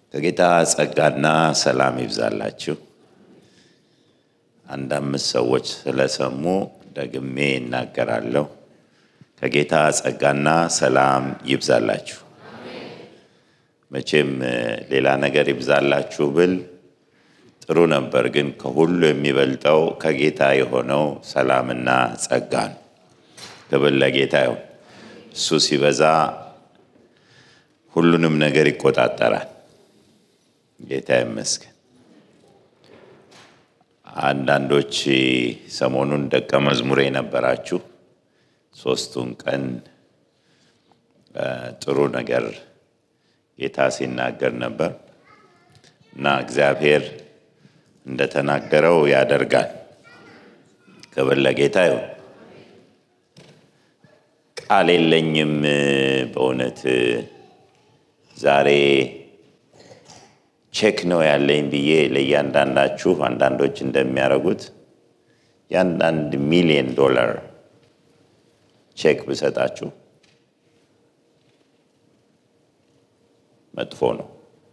ከጌታ ጸጋና ሰላም ይብዛላችሁ። አንድ አምስት ሰዎች ስለሰሙ ደግሜ እናገራለሁ። ከጌታ ጸጋና ሰላም ይብዛላችሁ። መቼም ሌላ ነገር ይብዛላችሁ ብል ጥሩ ነበር፣ ግን ከሁሉ የሚበልጠው ከጌታ የሆነው ሰላምና ጸጋ ነው። ክብር ለጌታ ይሁን። እሱ ሲበዛ ሁሉንም ነገር ይቆጣጠራል። ጌታ ይመስገን። አንዳንዶች ሰሞኑን ደቀ መዝሙሬ ነበራችሁ። 3ቱን ቀን ጥሩ ነገር ጌታ ሲናገር ነበር እና እግዚአብሔር እንደተናገረው ያደርጋል። ክብር ለጌታ ይሁን። ቃል የለኝም በእውነት ዛሬ ቼክ ነው ያለኝ ብዬ ለእያንዳንዳችሁ አንዳንዶች እንደሚያደርጉት $1 ሚሊዮን ቼክ ብሰጣችሁ መጥፎ ነው።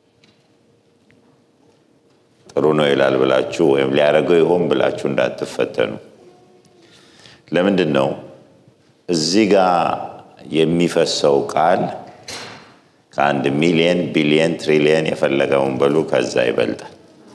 ጥሩ ነው ይላል ብላችሁ ወይም ሊያደርገው ይሆን ብላችሁ እንዳትፈተኑ። ለምንድን ነው እዚህ ጋር የሚፈሰው ቃል ከ1 ሚሊዮን ቢሊዮን ትሪሊዮን የፈለገውን በሉ ከዛ ይበልጣል።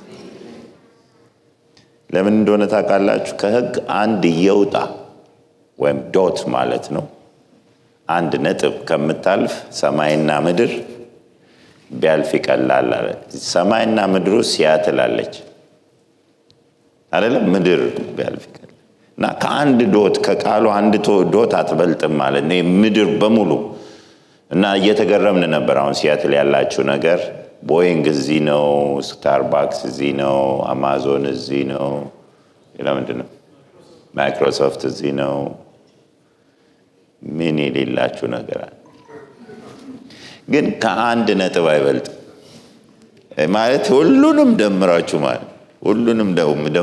ለምን እንደሆነ ታውቃላችሁ? ከሕግ አንድ ይውጣ ወይም ዶት ማለት ነው። አንድ ነጥብ ከምታልፍ ሰማይና ምድር ቢያልፍ ይቀላል አለ። ሰማይና ምድሩ ሲያትላለች አይደለም? ምድር ቢያልፍ ይቀላል እና ከአንድ ዶት ከቃሉ አንድ ዶት አትበልጥም ማለት ነው ምድር በሙሉ። እና እየተገረምን ነበር። አሁን ሲያትል ያላችሁ ነገር ቦይንግ እዚህ ነው፣ ስታርባክስ እዚህ ነው፣ አማዞን እዚህ ነው፣ ሌላ ምንድን ነው ማይክሮሶፍት እዚህ ነው። ምን የሌላችሁ ነገር አለ? ግን ከአንድ ነጥብ አይበልጥም ማለት ሁሉንም ደምራችሁ ማለት ሁሉንም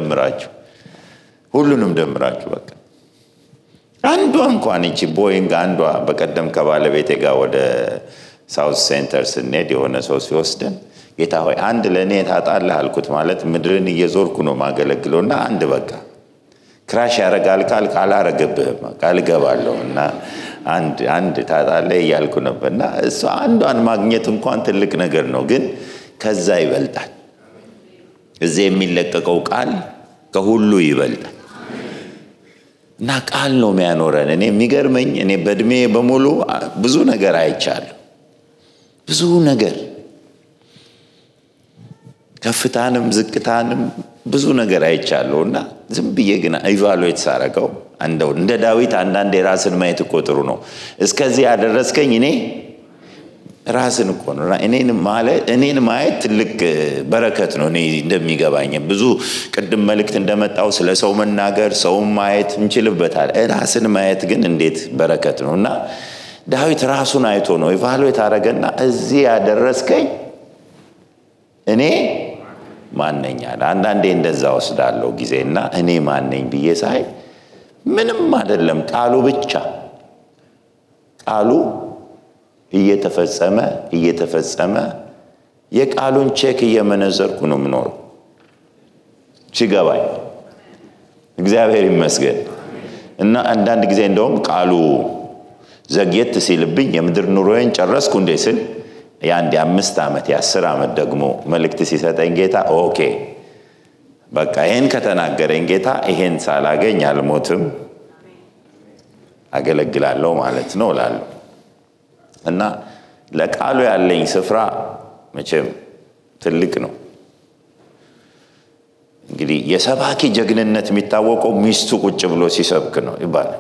ደምራችሁ በቃ አንዷ እንኳን እቺ ቦይንግ አንዷ በቀደም ከባለቤቴ ጋር ወደ ሳውት ሴንተር ስንሄድ የሆነ ሰው ሲወስደን ጌታ ሆይ አንድ ለኔ ታጣለህ አልኩት። ማለት ምድርን እየዞርኩ ነው ማገለግለውና አንድ በቃ ክራሽ ያረጋል ካላረገብህም ቃል ገባለሁና አንድ ታጣለህ እያልኩ ነበርና እሱ አንዷን ማግኘት እንኳን ትልቅ ነገር ነው፣ ግን ከዛ ይበልጣል። እዚህ የሚለቀቀው ቃል ከሁሉ ይበልጣል። እና ቃል ነው የሚያኖረን። እኔ የሚገርመኝ እኔ በእድሜ በሙሉ ብዙ ነገር አይቻለሁ። ብዙ ነገር ከፍታንም ዝቅታንም ብዙ ነገር አይቻለሁ። እና ዝም ብዬ ግን ኢቫሉዌት ሳረገው እንደው እንደ ዳዊት አንዳንዴ ራስን ማየት እኮ ጥሩ ነው። እስከዚህ ያደረስከኝ እኔ ራስን እኮ ነው። እኔን ማየት ትልቅ በረከት ነው። እኔ እንደሚገባኝ ብዙ ቅድም መልእክት እንደመጣው ስለ ሰው መናገር ሰውን ማየት እንችልበታል። ራስን ማየት ግን እንዴት በረከት ነው። እና ዳዊት ራሱን አይቶ ነው ኢቫሉዌት አረገና እዚህ ያደረስከኝ እኔ ማነኝ አለ። አንዳንዴ እንደዛ ወስዳለሁ ጊዜና እኔ ማነኝ ብዬ ሳይ ምንም አይደለም፣ ቃሉ ብቻ ቃሉ እየተፈጸመ የቃሉን ቼክ እየመነዘርኩ ነው የምኖረው። ሲገባኝ እግዚአብሔር ይመስገን። እና አንዳንድ ጊዜ እንደውም ቃሉ ዘግየት ሲልብኝ የምድር ኑሮዬን ጨረስኩ እንዴ ስል የአንድ 5 ዓመት የ10 ዓመት ደግሞ መልእክት ሲሰጠኝ ጌታ ኦኬ በቃ ይሄን ከተናገረኝ ጌታ ይሄን ሳላገኝ አልሞትም አገለግላለሁ ማለት ነው እላለሁ። እና ለቃሉ ያለኝ ስፍራ መቼም ትልቅ ነው። እንግዲህ የሰባኪ ጀግንነት የሚታወቀው ሚስቱ ቁጭ ብሎ ሲሰብክ ነው ይባላል።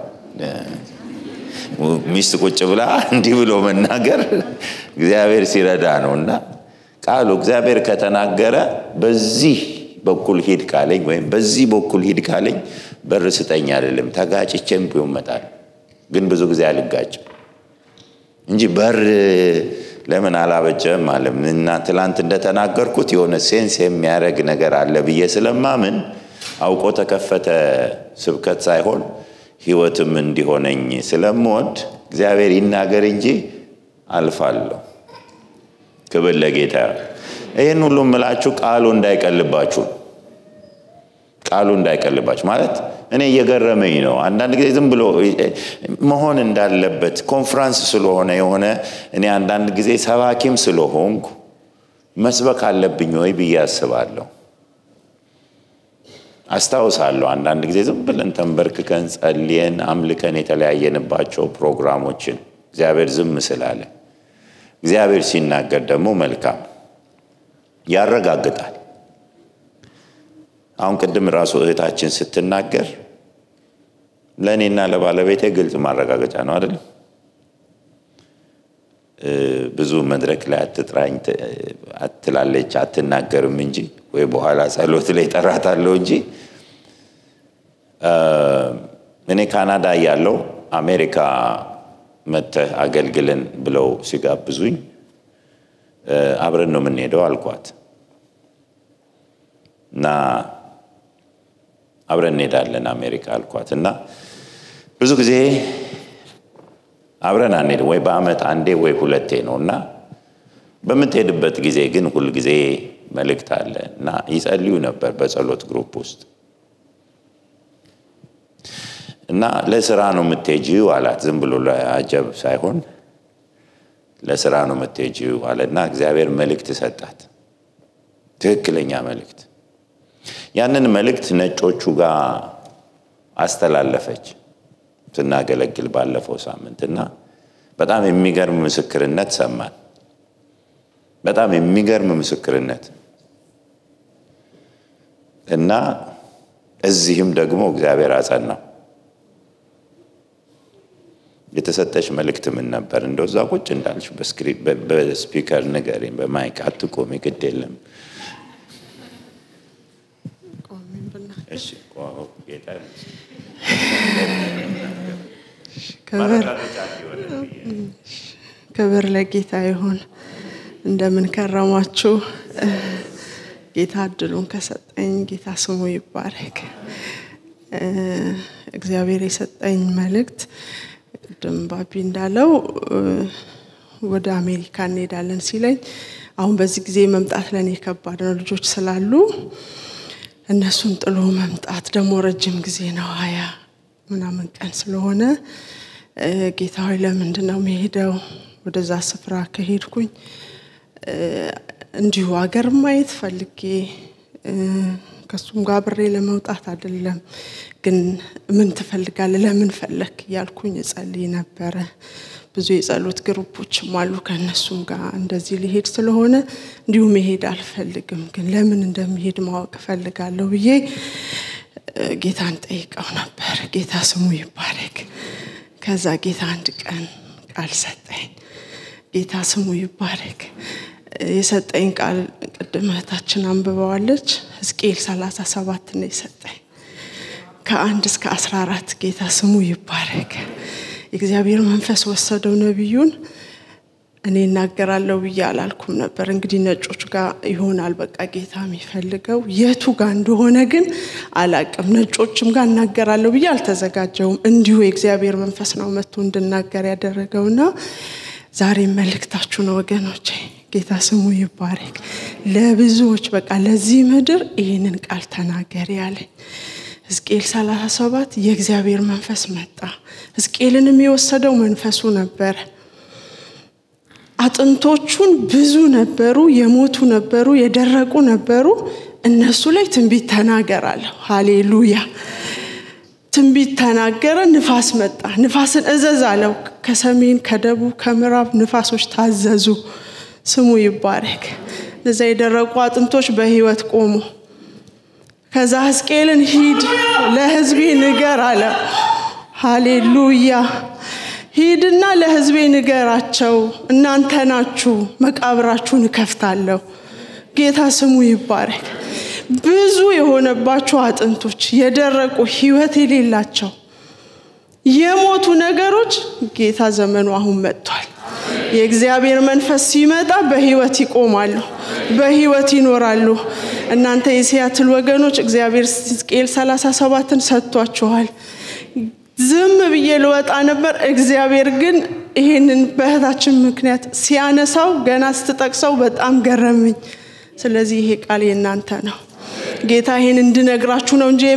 ሚስቱ ቁጭ ብላ እንዲህ ብሎ መናገር እግዚአብሔር ሲረዳ ነውና ቃሉ እግዚአብሔር ከተናገረ በዚህ በኩል ሂድ ካለኝ ወይም በዚህ በኩል ሂድ ካለኝ በር ስጠኝ አይደለም፣ ተጋጭቼም ቢሆን እመጣለሁ። ግን ብዙ ጊዜ አልጋጭም እንጂ በር ለምን አላበጀም ማለት እና ትላንት እንደተናገርኩት የሆነ ሴንስ የሚያረግ ነገር አለ ብዬ ስለማምን አውቆ ተከፈተ ስብከት ሳይሆን ህይወትም እንዲሆነኝ ስለምወድ እግዚአብሔር ይናገር እንጂ አልፋለሁ። ክብር ለጌታ። ይሄን ሁሉ ምላችሁ ቃሉ እንዳይቀልባችሁ ማለት እኔ እየገረመኝ ነው። አንዳንድ ጊዜ ዝም ብሎ መሆን እንዳለበት ኮንፈረንስ ስለሆነ የሆነ እኔ አንዳንድ ጊዜ ሰባኪም ስለሆንኩ መስበክ አለብኝ ወይ ብዬ አስባለሁ። አስታውሳለሁ አንዳንድ ጊዜ ዝም ብለን ተንበርክከን ጸልየን አምልከን የተለያየንባቸው ፕሮግራሞችን እግዚአብሔር ዝም ስላለ እግዚአብሔር ሲናገር ደግሞ መልካም ያረጋግጣል። አሁን ቅድም ራሱ እህታችን ስትናገር ለኔና ለባለቤቴ ግልጽ ማረጋገጫ ነው አይደል? ብዙ መድረክ ላይ አትጥራኝ አትላለች አትናገርም እንጂ ወይ በኋላ ጸሎት ላይ ጠራታለሁ እንጂ እኔ ካናዳ ያለው አሜሪካ መተህ አገልግለን ብለው ሲጋብዙኝ አብረን ነው የምንሄደው አልኳት እና አብረን እንሄዳለን አሜሪካ አልኳትና ብዙ ጊዜ አብረን አንሄድ ወይ በአመት አንዴ ወይ ሁለቴ ነውና በመተሄድበት ጊዜ ግን ሁሉ ጊዜ መልእክት አለና ይጸልዩ ነበር በጸሎት ግሩፕ ውስጥ እና ለስራ ነው የምትሄጂው አላት። ዝም ብሎ ለአጀብ ሳይሆን ለስራ ነው የምትሄጂው አለና እግዚአብሔር መልእክት ሰጣት። ትክክለኛ መልእክት። ያንን መልእክት ነጮቹ ጋር አስተላለፈች ስናገለግል ባለፈው ሳምንትና በጣም የሚገርም ምስክርነት ሰማን። በጣም የሚገርም ምስክርነት እና እዚህም ደግሞ እግዚአብሔር አጸናው። የተሰጠሽ መልእክት ምን ነበር? እንደዛ ቁጭ እንዳልሽ በስፒከር ንገሪኝ፣ በማይክ አትቆሚ፣ ግድ የለም። እሺ ጌታ ክብር ለጌታ ይሁን። እንደምን ከረማችሁ? ጌታ እድሉን ከሰጠኝ ጌታ ስሙ ይባረክ። እግዚአብሔር የሰጠኝ መልእክት ቅድም ባቢ እንዳለው ወደ አሜሪካ እንሄዳለን ሲለኝ አሁን በዚህ ጊዜ መምጣት ለኔ ከባድ ነው። ልጆች ስላሉ እነሱን ጥሎ መምጣት ደግሞ ረጅም ጊዜ ነው 20 ምናምን ቀን ስለሆነ ጌታ ሆይ ለምንድነው መሄደው? ወደዛ ስፍራ ከሄድኩኝ እንዲሁ አገር ማየት ፈልጌ ከሱም ጋር ብሬ ለመውጣት አይደለም፣ ግን ምን ትፈልጋለህ? ለምን ፈለክ? ያልኩኝ ጸልይ ነበር። ብዙ የጸሎት ግሩፖችም አሉ ከነሱም ጋር እንደዚህ ሊሄድ ስለሆነ እንዲሁ መሄድ አልፈልግም፣ ግን ለምን እንደሚሄድ ማወቅ ፈልጋለሁ ብዬ ጌታን ጠይቀው ነበር። ጌታ ስሙ ይባረክ። ከዛ ጌታ አንድ ቀን ቃል ሰጠኝ። ጌታ ስሙ ይባረክ። የሰጠኝ ቃል ቅድም እህታችን አንብበዋለች። ሕዝቅኤል 37 ነው የሰጠኝ ከ1 እስከ 14። ጌታ ስሙ ይባረክ። የእግዚአብሔር መንፈስ ወሰደው ነብዩን። እኔ እናገራለሁ ብዬ አላልኩም ነበር። እንግዲህ ነጮች ጋር ይሆናል በቃ ጌታ የሚፈልገው የቱ ጋር እንደሆነ ግን አላቅም። ነጮችም ጋር እናገራለሁ ብዬ አልተዘጋጀውም። እንዲሁ የእግዚአብሔር መንፈስ ነው መጥቶ እንድናገር ያደረገውና ዛሬ መልእክታችሁ ነው ወገኖቼ። ጌታ ስሙ ይባረክ። ለብዙዎች በቃ ለዚህ ምድር ይሄንን ቃል ተናገር ያለኝ ሕዝቅኤል 37 የእግዚአብሔር መንፈስ መጣ። ሕዝቅኤልንም የወሰደው መንፈሱ ነበር። አጥንቶቹን ብዙ ነበሩ፣ የሞቱ ነበሩ፣ የደረቁ ነበሩ። እነሱ ላይ ትንቢት ተናገራለሁ። ሃሌሉያ። ትንቢት ተናገረ። ንፋስ መጣ። ንፋስን እዘዝ አለው። ከሰሜን ከደቡብ ከምዕራብ ንፋሶች ታዘዙ። ስሙ ይባረክ። እነዛ የደረቁ አጥንቶች በህይወት ቆሙ። ከዛ ሕዝቅኤልን ሂድ ለህዝቤ ንገር አለ። ሃሌሉያ። ሂድና ለህዝቤ ንገራቸው እናንተ ናችሁ መቃብራችሁን ከፍታለሁ። ጌታ ስሙ ይባረክ። ብዙ የሆነባቸው አጥንቶች የደረቁ ህይወት የሌላቸው የሞቱ ነገሮች ጌታ ዘመኑ አሁን መጥቷል። የእግዚአብሔር መንፈስ ሲመጣ በህይወት ይቆማሉ፣ በህይወት ይኖራሉ። እናንተ የሲያትል ወገኖች እግዚአብሔር ሕዝቅኤል 37ን ሰጥቷችኋል። ዝም ብዬ ልወጣ ነበር። እግዚአብሔር ግን ይሄንን በእህታችን ምክንያት ሲያነሳው ገና ስትጠቅሰው በጣም ገረመኝ። ስለዚህ ይሄ ቃል የናንተ ነው ጌታ ይሄን እንድነግራችሁ ነው እንጂ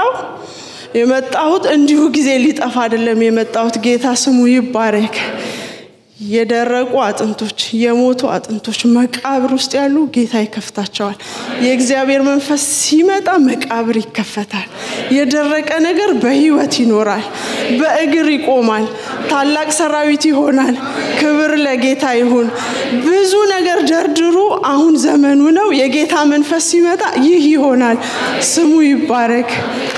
የመጣሁት እንዲሁ ጊዜ ሊጠፋ አይደለም የመጣሁት ጌታ ስሙ ይባረክ የደረቁ አጥንቶች የሞቱ አጥንቶች መቃብር ውስጥ ያሉ ጌታ ይከፍታቸዋል የእግዚአብሔር መንፈስ ሲመጣ መቃብር ይከፈታል የደረቀ ነገር በህይወት ይኖራል በእግር ይቆማል ታላቅ ሰራዊት ይሆናል ክብር ለጌታ ይሁን ብዙ ነገር ደርድሩ አሁን ዘመኑ ነው የጌታ መንፈስ ሲመጣ ይህ ይሆናል ስሙ ይባረክ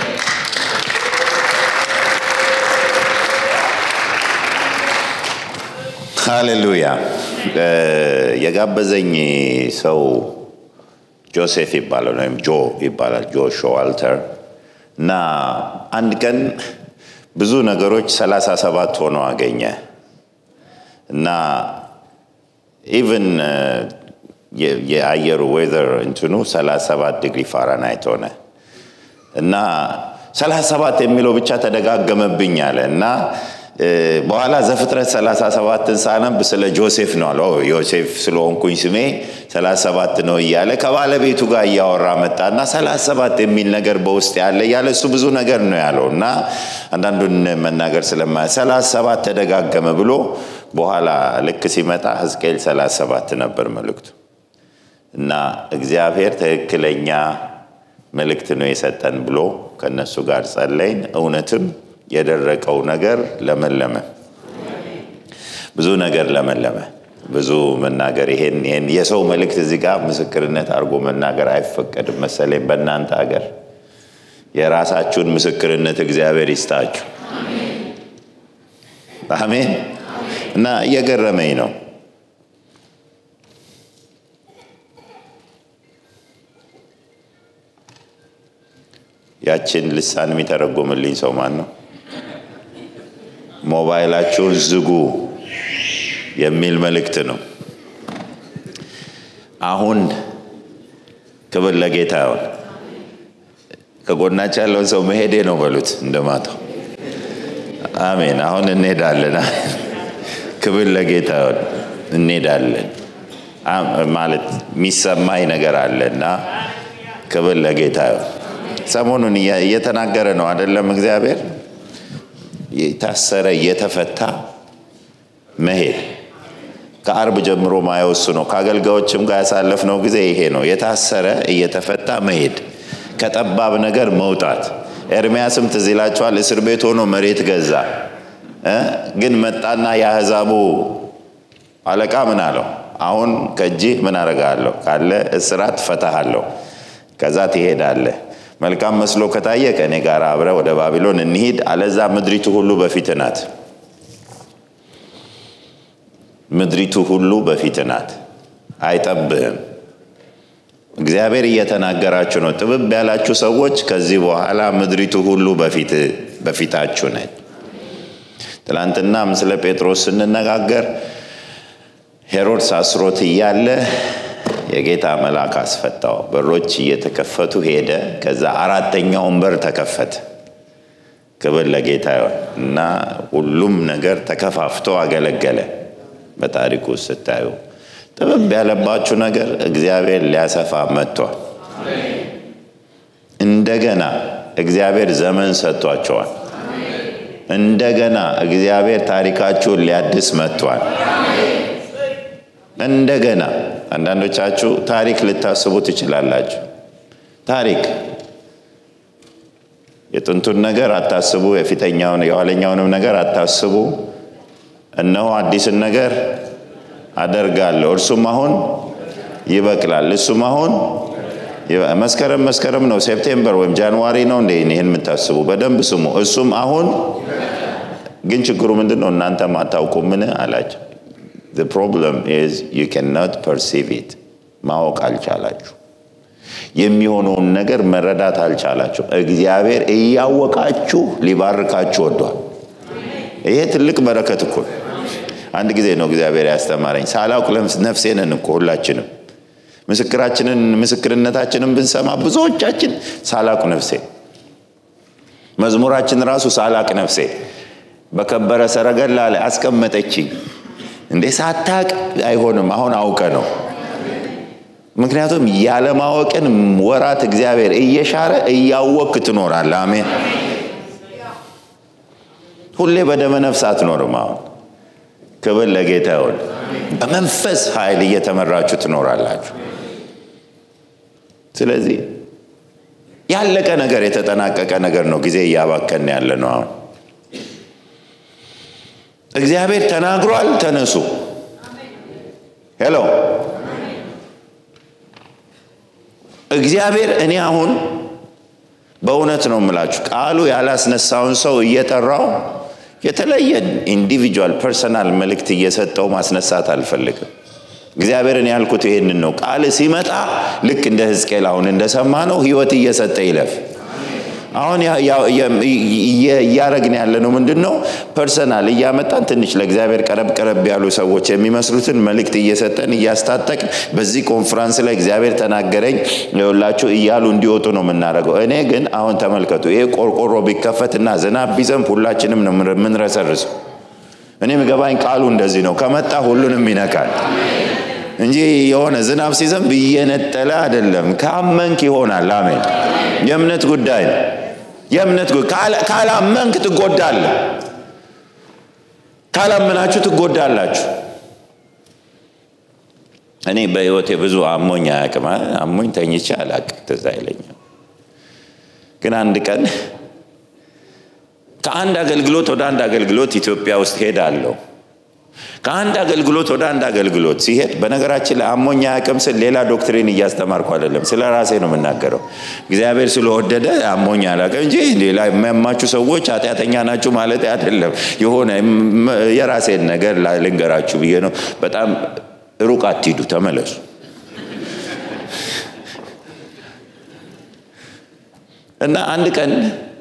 ሃሌሉያ የጋበዘኝ ሰው ጆሴፍ ይባላል ወይም ጆ ይባላል ጆ ሾዋልተር እና አንድ ቀን ብዙ ነገሮች 37 ሆነው አገኘ እና ኢቭን የአየሩ ዌዘር እንትኑ 37 ዲግሪ ፋራናይት ሆነ እና 37 የሚለው ብቻ ተደጋገመብኝ አለ እና በኋላ ዘፍጥረት 37ን ሳነብ ስለ ጆሴፍ ነው አለው ዮሴፍ ስለሆንኩኝ ስሜ 37 ነው ይያለ ከባለቤቱ ጋር ያወራ መጣና 37 የሚል ነገር በውስጥ ያለ ያለ እሱ ብዙ ነገር ነው ያለውና አንዳንዱን መናገር ስለማይ 37 ተደጋገመ ብሎ በኋላ ልክ ሲመጣ ሕዝቅኤል 37 ነበር መልእክቱ እና እግዚአብሔር ትክክለኛ መልእክት ነው የሰጠን ብሎ ከነሱ ጋር ጸለይን እውነትም የደረቀው ነገር ለመለመ ብዙ ነገር ለመለመ ብዙ መናገር ይሄን የሰው መልእክት እዚህ ጋር ምስክርነት አርጎ መናገር አይፈቀድም መሰለኝ በእናንተ ሀገር የራሳችሁን ምስክርነት እግዚአብሔር ይስጣችሁ አሜን እና እየገረመኝ ነው ያችን ልሳን የሚተረጎምልኝ ሰው ማን ነው ሞባይላችሁን ዝጉ የሚል መልእክት ነው አሁን ክብር ለጌታ ይሁን ከጎናችሁ ያለውን ሰው መሄዴ ነው በሉት እንደማታው አሜን አሁን እንሄዳለን ክብር ለጌታ ይሁን እንሄዳለን ማለት የሚሰማኝ ነገር አለና ክብር ለጌታ ይሁን ሰሞኑን እየተናገረ ነው አይደለም እግዚአብሔር የታሰረ የተፈታ መሄድ ከአርብ ጀምሮ ማይወስ ነው ካገልጋዮችም ጋር ያሳለፍነው ጊዜ ይሄ ነው የታሰረ እየተፈታ መሄድ ከጠባብ ነገር መውጣት ኤርሚያስም ትዝላችኋል እስር ቤት ሆኖ መሬት ገዛ ግን መጣና ያህዛቡ አለቃ ምን አለው አሁን ከጂ ምን አረጋለሁ ካለ እስራት ፈታሃለሁ ከዛ ትሄዳለህ መልካም መስሎ ከታየ ከኔ ጋር አብረ ወደ ባቢሎን እንሂድ አለዛ ምድሪቱ ሁሉ በፊትናት ምድሪቱ ሁሉ በፊትናት አይጠብህም እግዚአብሔር እየተናገራችሁ ነው ጥብብ ያላችሁ ሰዎች ከዚህ በኋላ ምድሪቱ ሁሉ በፊታችሁ ነች ትላንትና ስለ ጴጥሮስ ስንነጋገር ሄሮድስ አስሮት እያለ የጌታ መልአክ አስፈታው በሮች እየተከፈቱ ሄደ ከዛ አራተኛው በር ተከፈተ ክብር ለጌታ ይሁን እና ሁሉም ነገር ተከፋፍቶ አገለገለ በታሪኩ ስታዩ ጥበብ ያለባችሁ ነገር እግዚአብሔር ሊያሰፋ መጥቷል እንደገና እግዚአብሔር ዘመን ሰጥቷቸዋል እንደገና እግዚአብሔር ታሪካችሁን ሊያድስ መጥቷል እንደገና አንዳንዶቻችሁ ታሪክ ልታስቡ ትችላላችሁ ታሪክ የጥንቱን ነገር አታስቡ የፊተኛውን የኋለኛውንም ነገር አታስቡ እነሆ አዲስን ነገር አደርጋለሁ እርሱም አሁን ይበቅላል እሱም አሁን መስከረም ነው ሴፕቴምበር ወይም ጃንዋሪ ነው እንዴ ይሄን የምታስቡ በደንብ ስሙ እሱም አሁን ግን ችግሩ ምንድነው እናንተ ማታውቁ ምን አላችሁ The problem is you cannot perceive it. ማወቅ አልቻላችሁ የሚሆነውን ነገር መረዳት አልቻላችሁ እግዚአብሔር እያወቃችሁ ሊባርካችሁ ወዷል ይሄ ትልቅ በረከት እኮ አንድ ጊዜ ነው እግዚአብሔር ያስተማረኝ ሳላውቅ ነፍሴን እኮ ሁላችንም ምስክርነታችንን ብንሰማ ብዙዎቻችን ሳላውቅ ነፍሴ መዝሙራችን ራሱ ሳላውቅ ነፍሴ በከበረ ሰረገላ ላይ አስቀመጠችኝ እንዴ ሳታቅ አይሆንም አሁን አውቀ ነው ምክንያቱም ያለማወቅን ወራት እግዚአብሔር እየሻረ እያወቅ ትኖራለህ አሜን ሁሌ በደመ ነፍስ አትኖርም አሁን ክብር ለጌታ ይሁን በመንፈስ ኃይል እየተመራችሁ ትኖራላችሁ ስለዚህ ያለቀ ነገር የተጠናቀቀ ነገር ነው ጊዜ ያባከን ያለ ነው አሁን እግዚአብሔር ተናግሯል ተነሱ ሄሎ እግዚአብሔር እኔ አሁን በእውነት ነው የምላችሁ ቃሉ ያላስነሳውን ሰው እየጠራው የተለየ ኢንዲቪጁዋል ፐርሰናል መልእክት እየሰጠው ማስነሳት አልፈልግም እግዚአብሔርን ያልኩት ይሄንን ነው ቃል ሲመጣ ልክ እንደ ሕዝቅኤል አሁን እንደሰማነው ህይወት እየሰጠ ይለፍ አሁን ያረግን ያለ ነው ምንድነው ፐርሰናል እያመጣን ትንሽ ለእግዚአብሔር ቀረብ ያሉ ሰዎች የሚመስሉትን መልእክት እየሰጠን እያስታጠቅ በዚህ ኮንፈረንስ ላይ እግዚአብሔር ተናገረኝ ይውላችሁ እያሉ እንዲወጡ ነው የምናደርገው እኔ ግን አሁን ተመልከቱ ይሄ ቆርቆሮ ቢከፈትና ዝናብ ቢዘንብ ሁላችንም ነው ምንረሰርስ እኔ ምገባኝ ቃሉ እንደዚህ ነው ከመጣ ሁሉንም ይነካል እንጂ የሆነ ዝናብ ሲዘንብ እየነጠለ አይደለም ካመንክ ይሆናል አሜን የእምነት ጉዳይ ነው የእምነት ካላመንክ ትጎዳለህ ካላመናችሁ ትጎዳላችሁ እኔ በህይወቴ ብዙ አሞኝ አያውቅም አሞኝ ተኝቼ አላውቅም ትዝ አይለኝም ግን አንድ ቀን ከአንድ አገልግሎት ወደ አንድ አገልግሎት ኢትዮጵያ ውስጥ ሄዳለሁ ከአንድ አገልግሎት ወደ አንድ አገልግሎት ሲሄድ በነገራችን ላይ አሞኝ አያውቅም ስል ሌላ ዶክትሪን እያስተማርኩ አይደለም ስለ ራሴ ነው የምናገረው እግዚአብሔር ስለወደደ አሞኝ አላውቅም እንጂ ሌላ የሚያማችሁ ሰዎች ኃጢአተኛ ናችሁ ማለት አይደለም የሆነ የራሴን ነገር ልንገራችሁ ብዬ ነው በጣም ሩቅ አትሂዱ ተመለሱ እና አንድ ቀን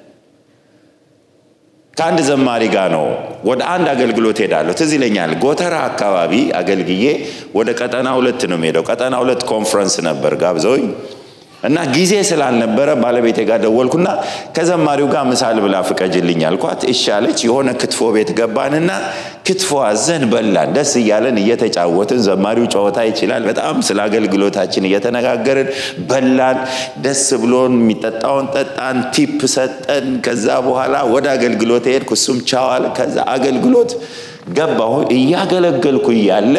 ከአንድ ዘማሪ ጋር ነው ወደ አንድ አገልግሎት ሄዳለሁ ትዝ ይለኛል ጎተራ አካባቢ አገልግዬ ወደ ቀጠና 2 ነው የምሄደው ቀጠና 2 ኮንፈረንስ ነበር ጋብዘውኝ እና ጊዜ ስላልነበረ ባለቤቴ ጋር ደወልኩና ከዘማሪው ጋር ምሳል ብላ ፍቀጅልኝ አልኳት እሺ አለች የሆነ ክትፎ ቤት ገባንና ክትፎ አዘን በላን ደስ ይያለን እየተጫወትን ዘማሪው ጨዋታ ይችላል በጣም ስለ አገልግሎታችን እየተነጋገርን በላን ደስ ብሎን የሚጠጣውን ጠጣን ቲፕ ሰጠን ከዛ በኋላ ወደ አገልግሎት ሄድኩ እሱም ቻዋል ከዛ አገልግሎት ገባሁ እያገለገልኩ ያለ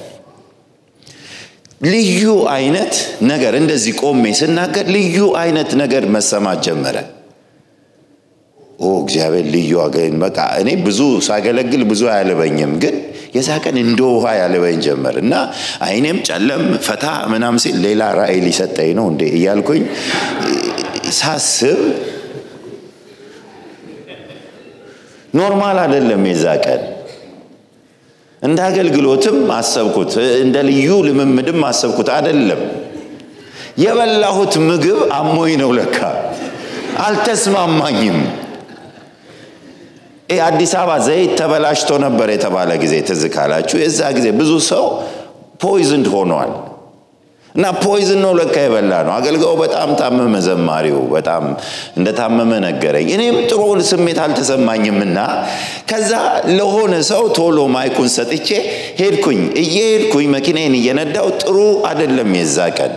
ልዩ አይነት ነገር እንደዚህ ቆሜ ስናገር ልዩ አይነት ነገር መሰማት ጀመረ እግዚአብሔር ልዩ አገኝ በቃ እኔ ብዙ ሳገለግል ብዙ አያለበኝም ግን የዛቀን እንደ ውሃ ያለበኝ ጀመርና አይኔም ጨለም ፈታ ምናም ሲል ሌላ ራእይ ሊሰጠኝ ነው እንዴ እያልኩኝ ሳስብ ኖርማል አይደለም የዛቀን እንደ አገልግሎትም አሰብኩት እንደ ልዩ ልምምድም አሰብኩት አይደለም የበላሁት ምግብ አሞኝ ነው ለካ አልተስማማኝም አዲስ አበባ ዘይት ተበላሽቶ ነበር የተባለ ጊዜ ትዝ ካላችሁ የዛ ጊዜ ብዙ ሰው ፖይዝንድ ሆኗል እና ፖይዝን ነው ለካ የበላ ነው አገልጋው በጣም ታመመ ዘማሪው በጣም እንደታመመ ነገረኝ እኔም ጥሩ ስሜት አልተሰማኝምና ከዛ ለሆነ ሰው ቶሎ ማይኩን ሰጥቼ ሄድኩኝ መኪናዬን እየነዳው ጥሩ አይደለም የዛቀን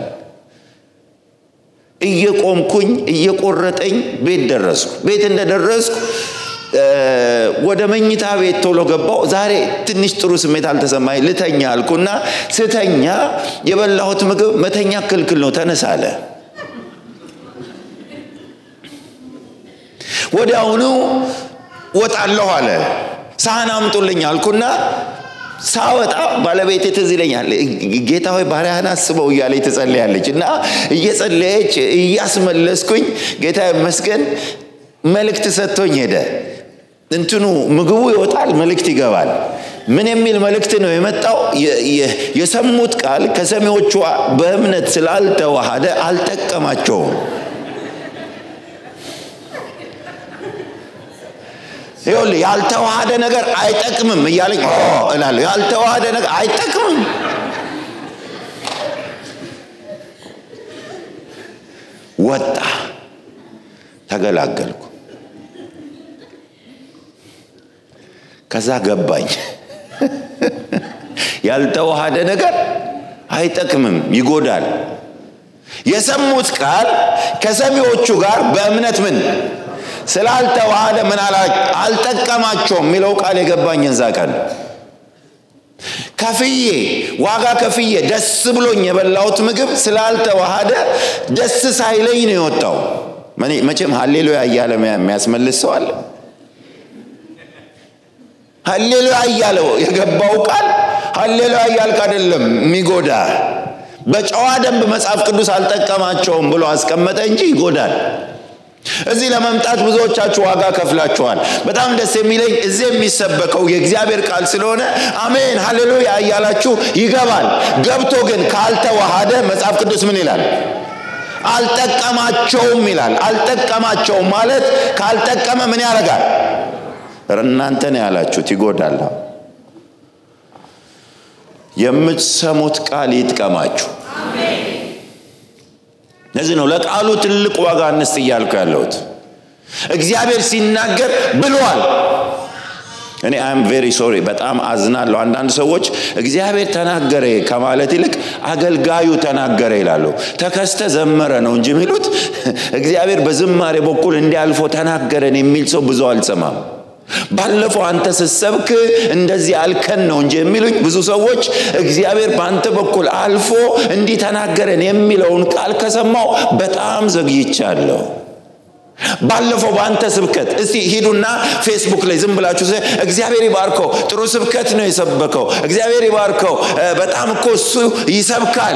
እየቆምኩኝ እየቆረጠኝ ቤት ደረስኩ ቤት እንደደረስኩ ወደ መኝታ ቤት ቶሎ ገባው ዛሬ ትንሽ ጥሩ ስሜት አልተሰማኝ ልተኛ አልኩና ስተኛ የበላሁት ምግብ መተኛ ክልክል ነው ተነሳለ ወዲያውኑ ወጣለሁ አለ ሳህን አምጡልኝ አልኩና ሳወጣ ባለቤቴ ትዝ ይለኛል ጌታ ሆይ ባሪያህን አስበው እያለች ትጸልያለችና እየጸለየች እያስመለስኩኝ ጌታ ይመስገን መልእክት ሰጥቶኝ ሄደ እንትኑ ምግቡ ይወጣል መልእክት ይገባል ምን የሚል መልእክት ነው የመጣው የሰሙት ቃል ከሰሚዎቹ በእምነት ስላልተዋሃደ አልተቀማቸውም ይኸውልህ ያልተዋሃደ ነገር አይጠቅምም እያለኝ እላለሁ ያልተዋሃደ ነገር አይጠቅምም ወጣ ተገላገልኩ ከዛ ገባኝ ያልተዋሃደ ነገር አይጠቅምም ይጎዳል የሰሙት ቃል ከሰሚዎቹ ጋር በእምነት ምን ስላልተዋሃደ ምን አልጠቀማቸውም የሚለው ቃል የገባኝ እንዛቀን ከፍዬ ዋጋ ከፍዬ ደስ ብሎኝ የበላሁት ምግብ ስላልተዋሃደ ደስ ሳይለኝ ነው የወጣው መቼም ሃሌሉያ እያለ የሚያስመልስ ሰው አለ ሃሌሉያ እያለው የገባው ቃል ሃሌሉያ እያልክ አይደለም የሚጎዳ በጨዋ ደንብ መጽሐፍ ቅዱስ አልጠቀማቸውም ብሎ አስቀመጠ እንጂ ይጎዳል እዚህ ለመምጣት ብዙዎቻችሁ ዋጋ ከፍላችኋል በጣም ደስ የሚለኝ እዚህ የሚሰበከው የእግዚአብሔር ቃል ስለሆነ አሜን ሃሌሉያ እያላችሁ ይገባል ገብቶ ግን ካልተዋሃደ መጽሐፍ ቅዱስ ምን ይላል አልጠቀማቸውም ይላል አልጠቀማቸውም ማለት ካልጠቀመ ምን ያደርጋል እናንተ ነው ያላችሁት ይጎዳል የምትሰሙት ቃል ይጥቀማችሁ አሜን ለዚህ ነው ለቃሉ ትልቅ ዋጋ እንስጥ ይያልኩ ያለሁት እግዚአብሔር ሲናገር ብሏል እኔ አም ቬሪ ሶሪ በጣም አዝናለሁ አንዳንድ ሰዎች እግዚአብሔር ተናገረ ከማለት ይልቅ አገልጋዩ ተናገረ ይላሉ ተከስተ ዘመረ ነው እንጂ የሚሉት እግዚአብሔር በዝማሬ በኩል እንዲያልፎ ተናገረን የሚል ሰው ብዙ አልሰማም ባለፈው አንተ ሰሰብክ እንደዚህ አልከን ነው እንጂ የሚሉኝ ብዙ ሰዎች እግዚአብሔር በአንተ በኩል አልፎ እንዲ ተናገረን የሚለውን ቃል ከሰማው በጣም ዘግይቻለሁ ባለፈው በአንተ ስብከት እስቲ ሂዱና ፌስቡክ ላይ ዝም ብላችሁ እግዚአብሔር ይባርከው ጥሩ ስብከት ነው የሰበከው እግዚአብሔር ይባርከው በጣም እኮ እሱ ይሰብካል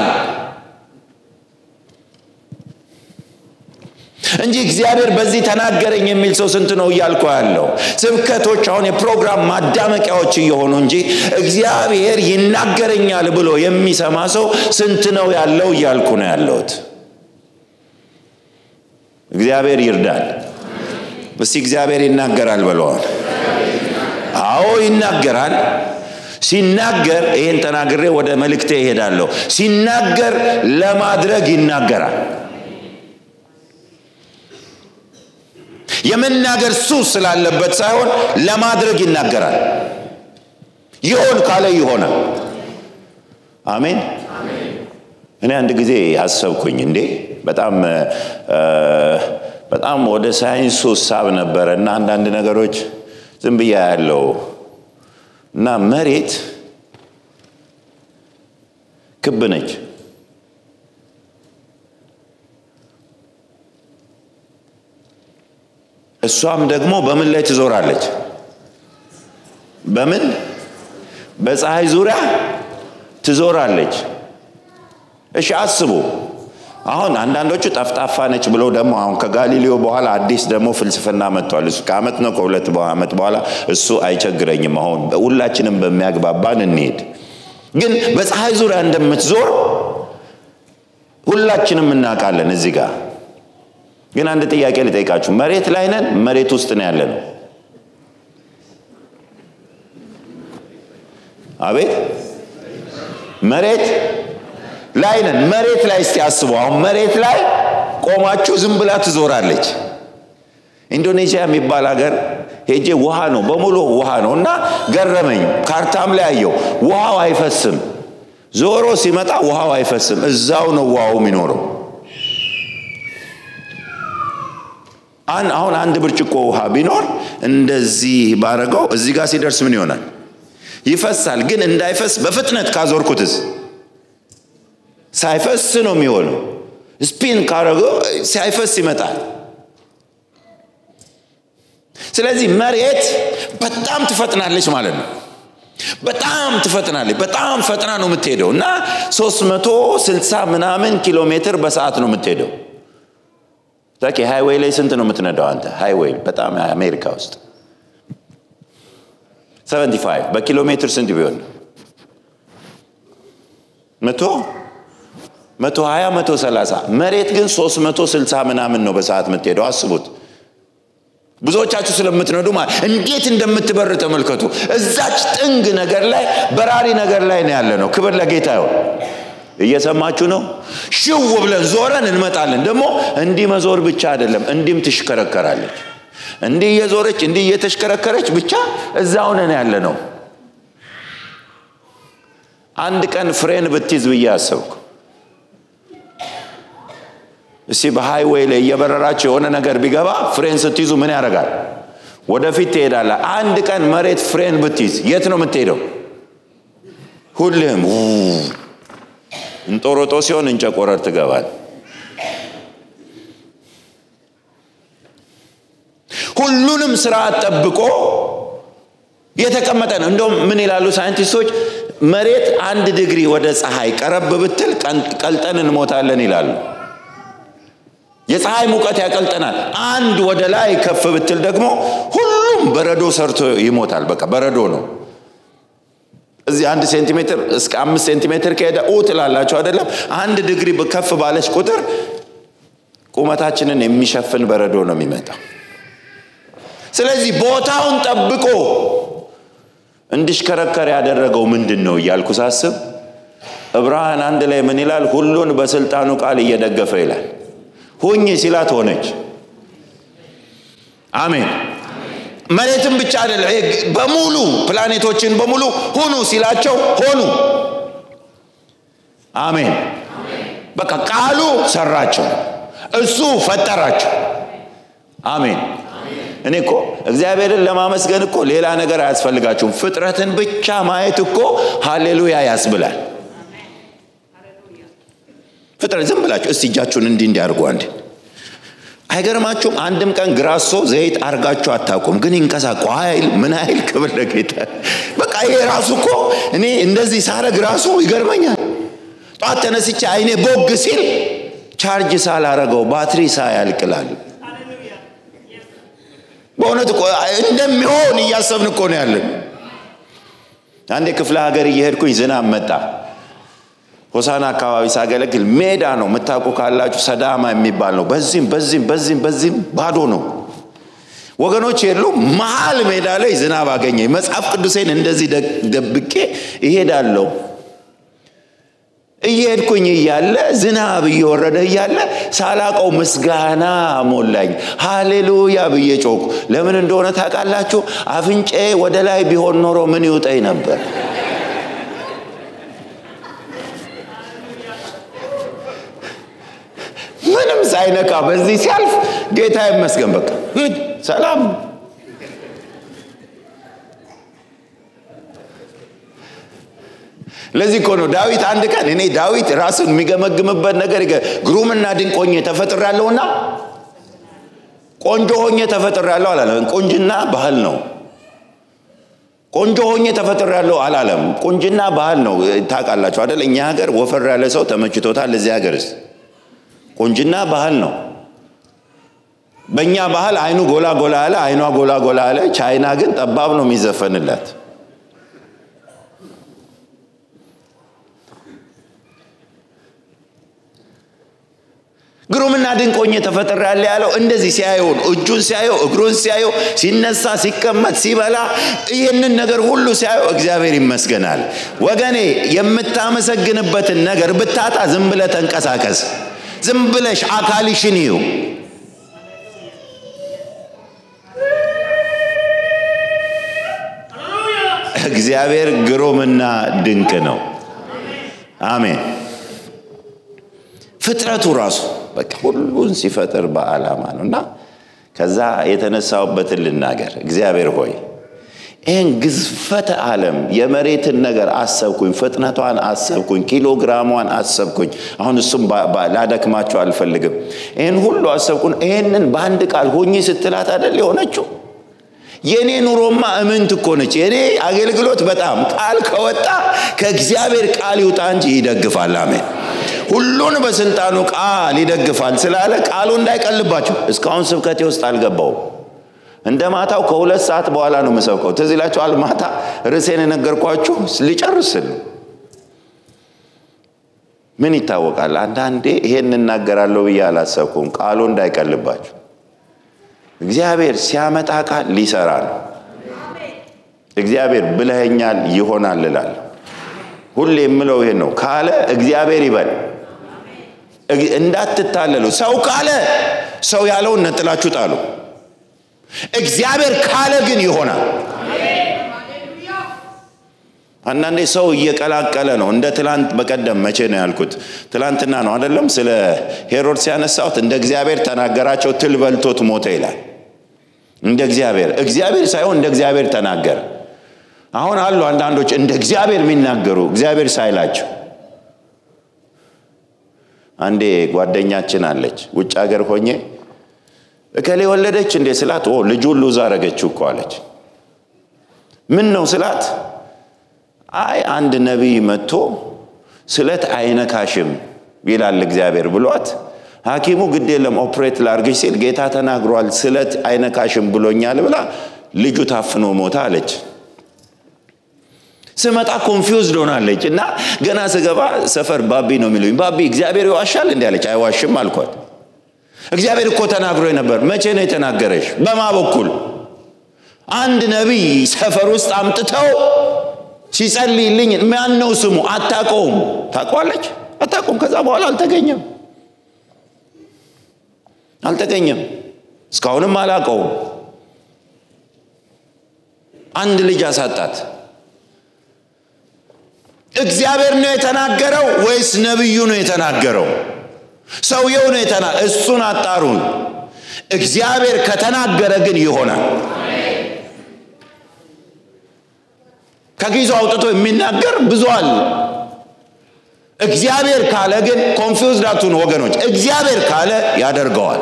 እንጂ እግዚአብሔር በዚህ ተናገረኝ የሚል ሰው ስንት ነው ይያልኩ ያለው ስብከቶች አሁን የፕሮግራም ማዳመቂያዎች እየሆኑ እንጂ እግዚአብሔር ይናገረኛል ብሎ የሚሰማ ሰው ስንት ነው ያለው ይያልኩ ነው ያለውት እግዚአብሔር ይርዳል በሲ እግዚአብሔር ይናገራል ብለዋል አዎ ይናገራል ሲናገር ይሄን ተናግሬ ወደ መልእክቴ እሄዳለሁ ሲናገር ለማድረግ ይናገራል የመናገር ሱስ ስላለበት ሳይሆን ለማድረግ ይናገራል ይሆን ካለ ይሆናል አሜን እኔ አንድ ጊዜ ያሰብኩኝ እንዴ በጣም ወደ ሳይንሱ ሳብ ነበርና አንዳንድ ነገሮች ዝም ብያ ያለው እና መሬት ክብ ነች እሷም ደግሞ በምን ላይ ትዞራለች በምን በፀሐይ ዙሪያ ትዞራለች እሺ አስቡ አሁን አንዳንዶቹ ጠፍጣፋ ነች ብሎ ደግሞ አሁን ከጋሊሊዮ በኋላ አዲስ ደግሞ ፍልስፍና መጥቷል እሱ ከአመት ነው ከሁለት አመት በኋላ እሱ አይቸግረኝም አሁን ሁላችንም በሚያግባባን እንሄድ ግን በፀሐይ ዙሪያ እንደምትዞር ሁላችንም እናውቃለን እዚህ ጋር ግን አንድ ጥያቄ ልጠይቃችሁ መሬት ላይ ነን መሬት ውስጥ ነው ያለነው አቤት መሬት ላይ ነን መሬት ላይ እስቲ አስቡ አሁን መሬት ላይ ቆማችሁ ዝም ብላ ትዞራለች ኢንዶኔዥያ የሚባል ሀገር ሄጄ ውሃ ነው በሙሉ ውሃ ነውና ገረመኝ ካርታም ላይ አየው ውሃው አይፈስም ዞሮ ሲመጣ ውሃው አይፈስም እዛው ነው ውሃው የሚኖረው አሁን አንድ ብርጭቆ ውሃ ቢኖር እንደዚህ ባረጋው እዚህ ጋር ሲደርስ ምን ይሆናል ይፈሳል ግን እንዳይፈስ በፍጥነት ካዞርኩትስ ሳይፈስ ነው የሚሆነው ስፒን ካረገው ሳይፈስ ይመጣል ስለዚህ መሬት በጣም ትፈጥናለች ማለት ነው በጣም ትፈጥናለች በጣም ፈጥና ነው የምትሄደውና 360 ምናምን ኪሎ ሜትር በሰዓት ነው የምትሄደው ታኪ ሃይዌይ ላይ ስንት ነው የምትነዳው አንተ ሃይዌይ በጣም አሜሪካ ውስጥ 75 በኪሎ ሜትር ስንት ቢሆን 120 130 መሬት ግን 360 ምናምን ነው በሰዓት የምትሄደው አስቡት ብዙዎቻችሁ ስለምትነዱ እንዴት እንደምትበር ተመልከቱ እዛች ጥንግ ነገር ላይ በራሪ ነገር ላይ ነው ያለነው ክብር ለጌታ ይሁን እየሰማችሁ ነው ሽው ብለን ዞረን እንመጣለን ደግሞ እንዲ መዞር ብቻ አይደለም እንዲም ትሽከረከራለች እንዲ የዞረች እንዲ የተሽከረከረች ብቻ እዛው ነን ያለነው አንድ ቀን ፍሬን ብትይዝ ብያሰብኩ እሺ በሃይዌይ ላይ እየበረራችሁ የሆነ ነገር ቢገባ ፍሬን ስትይዙ ምን ያደርጋል ወደፊት ትሄዳለ አንድ ቀን መሬት ፍሬን ብትይዝ የት ነው የምትሄደው ሁሉም እንጦሮጦ ሲሆን እንጨቆረር ትገባል ሁሉንም ስርዓት ጠብቆ የተቀመጠ ነው እንደውም ምን ይላሉ ሳይንቲስቶች መሬት 1 ዲግሪ ወደ ፀሐይ ቀረብ ብትል ቀልጠን እንሞታለን ይላሉ የፀሐይ ሙቀት ያቀልጠናል አንድ ወደ ላይ ከፍ ብትል ደግሞ ሁሉም በረዶ ሰርቶ ይሞታል በቃ በረዶ ነው እዚህ 1 ሴንቲሜትር እስከ 5 ሴንቲሜትር ከሄደ ትላላችሁ አይደለም 1 ዲግሪ በከፍ ባለች ቁጥር ቁመታችንን የሚሸፍን በረዶ ነው የሚመጣው ስለዚህ ቦታውን ጠብቆ እንዲሽከረከር ያደረገው ምንድነው ይያልኩ ሳስብ ዕብራውያን 1 ላይ ምን ይላል ሁሉን በስልጣኑ ቃል እየደገፈ ይላል ሆኜ ሲላት ሆነች አሜን መሬትም ብቻ አይደለም በሙሉ ፕላኔቶችን በሙሉ ሆኑ ሲላቸው ሆኑ አሜን በቃ ቃሉ ሰራቸው እሱ ፈጠራቸው አሜን እኔኮ እግዚአብሔርን ለማመስገን እኮ ሌላ ነገር አያስፈልጋችሁም ፍጥረትን ብቻ ማየት እኮ ሃሌሉያ ያስብላል ፍጥረት ዝም ብላችሁ እስቲ እጃችሁን እንዲያርጉ አንዴ አይገርማችሁም አንድም ቀን ግራሶ ዘይት አርጋችሁ አታውቁም ግን ይንቀሳቀ ኃይል ምን ኃይል ክብር ለጌታ በቃ ይሄ ራሱ እኮ እኔ እንደዚህ ሳረግ ራሱ ይገርመኛል ጧት ተነስቼ አይኔ ቦግ ሲል ቻርጅ ሳላረገው ባትሪ ሳያልቅላል በእውነት እኮ እንደሚሆን እያሰብን እኮ ነው ያለን አንዴ ክፍለ ሀገር እየሄድኩኝ ዝናብ መጣ ሆሳና አካባቢ ሳገለግል ሜዳ ነው መታቆ ካላችሁ ሰዳማ የሚባል ነው በዚህም ባዶ ነው ወገኖች የሉ መሃል ሜዳ ላይ ዝናብ አገኘኝ መጽሐፍ ቅዱሴን እንደዚህ ደብቄ ይሄዳለሁ እየሄድኩኝ እያለ ዝናብ እየወረደ እያለ ሳላቀው ምስጋና ሞላኝ ሃሌሉያ ብዬ ጮኩ ለምን እንደሆነ ታውቃላችሁ አፍንጬ ወደ ላይ ቢሆን ኖሮ ምን ይውጣይ ነበር ምንም ሳይነካ በዚህ ሲያልፍ ጌታ ይመስገን በቃ ሰላም ለዚህ እኮ ነው ዳዊት አንድ ቀን እኔ ዳዊት ራሱን የሚገመግምበት ነገር ግሩምና ድንቆኝ ተፈጥራለሁና ቆንጆ ሆኜ ተፈጥራለሁ አላለም ቆንጅና ባህል ነው ቆንጆ ሆኜ ተፈጥራለሁ አላለም ቆንጅና ባህል ነው ታውቃላችሁ አይደል እኛ ሀገር ወፈር ያለ ሰው ተመችቶታል ለዚህ ሀገርስ ቆንጅና ባህል ነው በእኛ ባህል አይኑ ጎላ ጎላ አለ አይኗ ጎላ ጎላ አለ ቻይና ግን ጠባብ ነው የሚዘፈንላት ግሩምና ድንቆኝ ተፈጥራለሁ ያለው እንደዚህ ሲያየው እጁን ሲያየው እግሩን ሲያየው ሲነሳ ሲቀመጥ ሲበላ ይሄንን ነገር ሁሉ ሲያየው እግዚአብሔር ይመስገናል ወገኔ የምታመሰግንበትን ነገር ብታጣ ዝም ብለህ ተንቀሳቀስ ዝም ብለሽ አካልሽን ይዩ እግዚአብሔር ግሩምና ድንቅ ነው አሜን ፍጥረቱ ራሱ በቃ ሁሉን ሲፈጥር በአላማ ነውና ከዛ የተነሳውበትን ልናገር እግዚአብሔር ሆይ ይሄን ግዝፈተ ዓለም የመሬትን ነገር አሰብኩኝ ፍጥነቷን አሰብኩኝ ኪሎግራሟን አሰብኩኝ አሁን እሱም ላደክማቸው አልፈልግም ይሄን ሁሉ አሰብኩኝ ይሄንን በአንድ ቃል ሆኜ ስትላት አይደል የሆነችው የኔ ኑሮማ እምንት እኮ ነች የኔ አገልግሎት በጣም ቃል ከወጣ ከእግዚአብሔር ቃል ይውጣ እንጂ ይደግፋል አሜን ሁሉን በስልጣኑ ቃል ይደግፋል ስላለ ቃሉ እንዳይቀልባችሁ እስካሁን ስብከቴ ውስጥ አልገባው እንደማታው ከ2 ሰዓት በኋላ ነው መሰብከው ተዚላችሁ አልማታ ርዕሴን ነገርኳችሁ ሊጨርስል ምን ይታወቃል አንዳንዴ ይሄን እናገራለሁ በያላሰብኩም ቃሉ እንዳይቀልባችሁ እግዚአብሔር ሲያመጣ ቃል ሊሰራ ነው እግዚአብሔር ብለኛል ይሆናል ይላል ሁሌ የምለው ይሄ ነው ካለ እግዚአብሔር ይበል እንዳትታለሉ ሰው ካለ ሰው ያለውን ነጥላችሁ ጣሉ እግዚአብሔር ካለ ግን ይሆናል አንዳንዴ ሰው እየቀላቀለ ነው እንደ ትላንት በቀደም መቼ ነው ያልኩት ትላንትና ነው አይደለም ስለ ሄሮድስ ያነሳውት እንደ እግዚአብሔር ተናገራቸው ትል በልቶት ሞተ ይላል እንደ እግዚአብሔር ሳይሆን እንደ እግዚአብሔር ተናገረ አሁን አሉ አንዳንዶች እንደ እግዚአብሔር የሚናገሩ እግዚአብሔር ሳይላቸው አንዴ ጓደኛችን አለች ውጭ ሀገር ሆኜ እከሌ ወለደች እንደ ስላት ልጁን ሉዝ አረገችው እኮ አለች ምን ነው ስላት አይ አንድ ነብይ መጥቶ ስለት አይነካሽም ይላል እግዚአብሔር ብሏት ሐኪሙ ግድ የለም ኦፕሬት ላርግሽ ሲል ጌታ ተናግሯል ስለት አይነካሽም ብሎኛል ብላ ልጁ ታፍኖ ሞታ አለች ስመጣ ኮንፊውዝድ ሆናለች እና ገና ስገባ ሰፈር ባቢ ነው የሚሉኝ ባቢ እግዚአብሔር ይዋሻል እንዴ አለች አይዋሽም አልኳት እግዚአብሔር እኮ ተናግሮኝ ነበር መቼ ነው የተናገረሽ በማ በኩል አንድ ነብይ ሰፈር ውስጥ አምጥተው ሲጸልይልኝ ማን ነው ስሙ አታቆም ታቋለች አታቆም ከዛ በኋላ አልተገኘም እስካሁንም አላቀው አንድ ልጅ አሳጣት እግዚአብሔር ነው የተናገረው ወይስ ነብዩ ነው የተናገረው ሰውየው ነው የተናገረው እሱን አጣሩን እግዚአብሔር ከተናገረ ግን ይሆናል ከጊዜው አውጥቶ የሚናገር ብዙ አለ እግዚአብሔር ካለ ግን ኮንፊውዝድ አትሁኑ ወገኖች እግዚአብሔር ካለ ያደርገዋል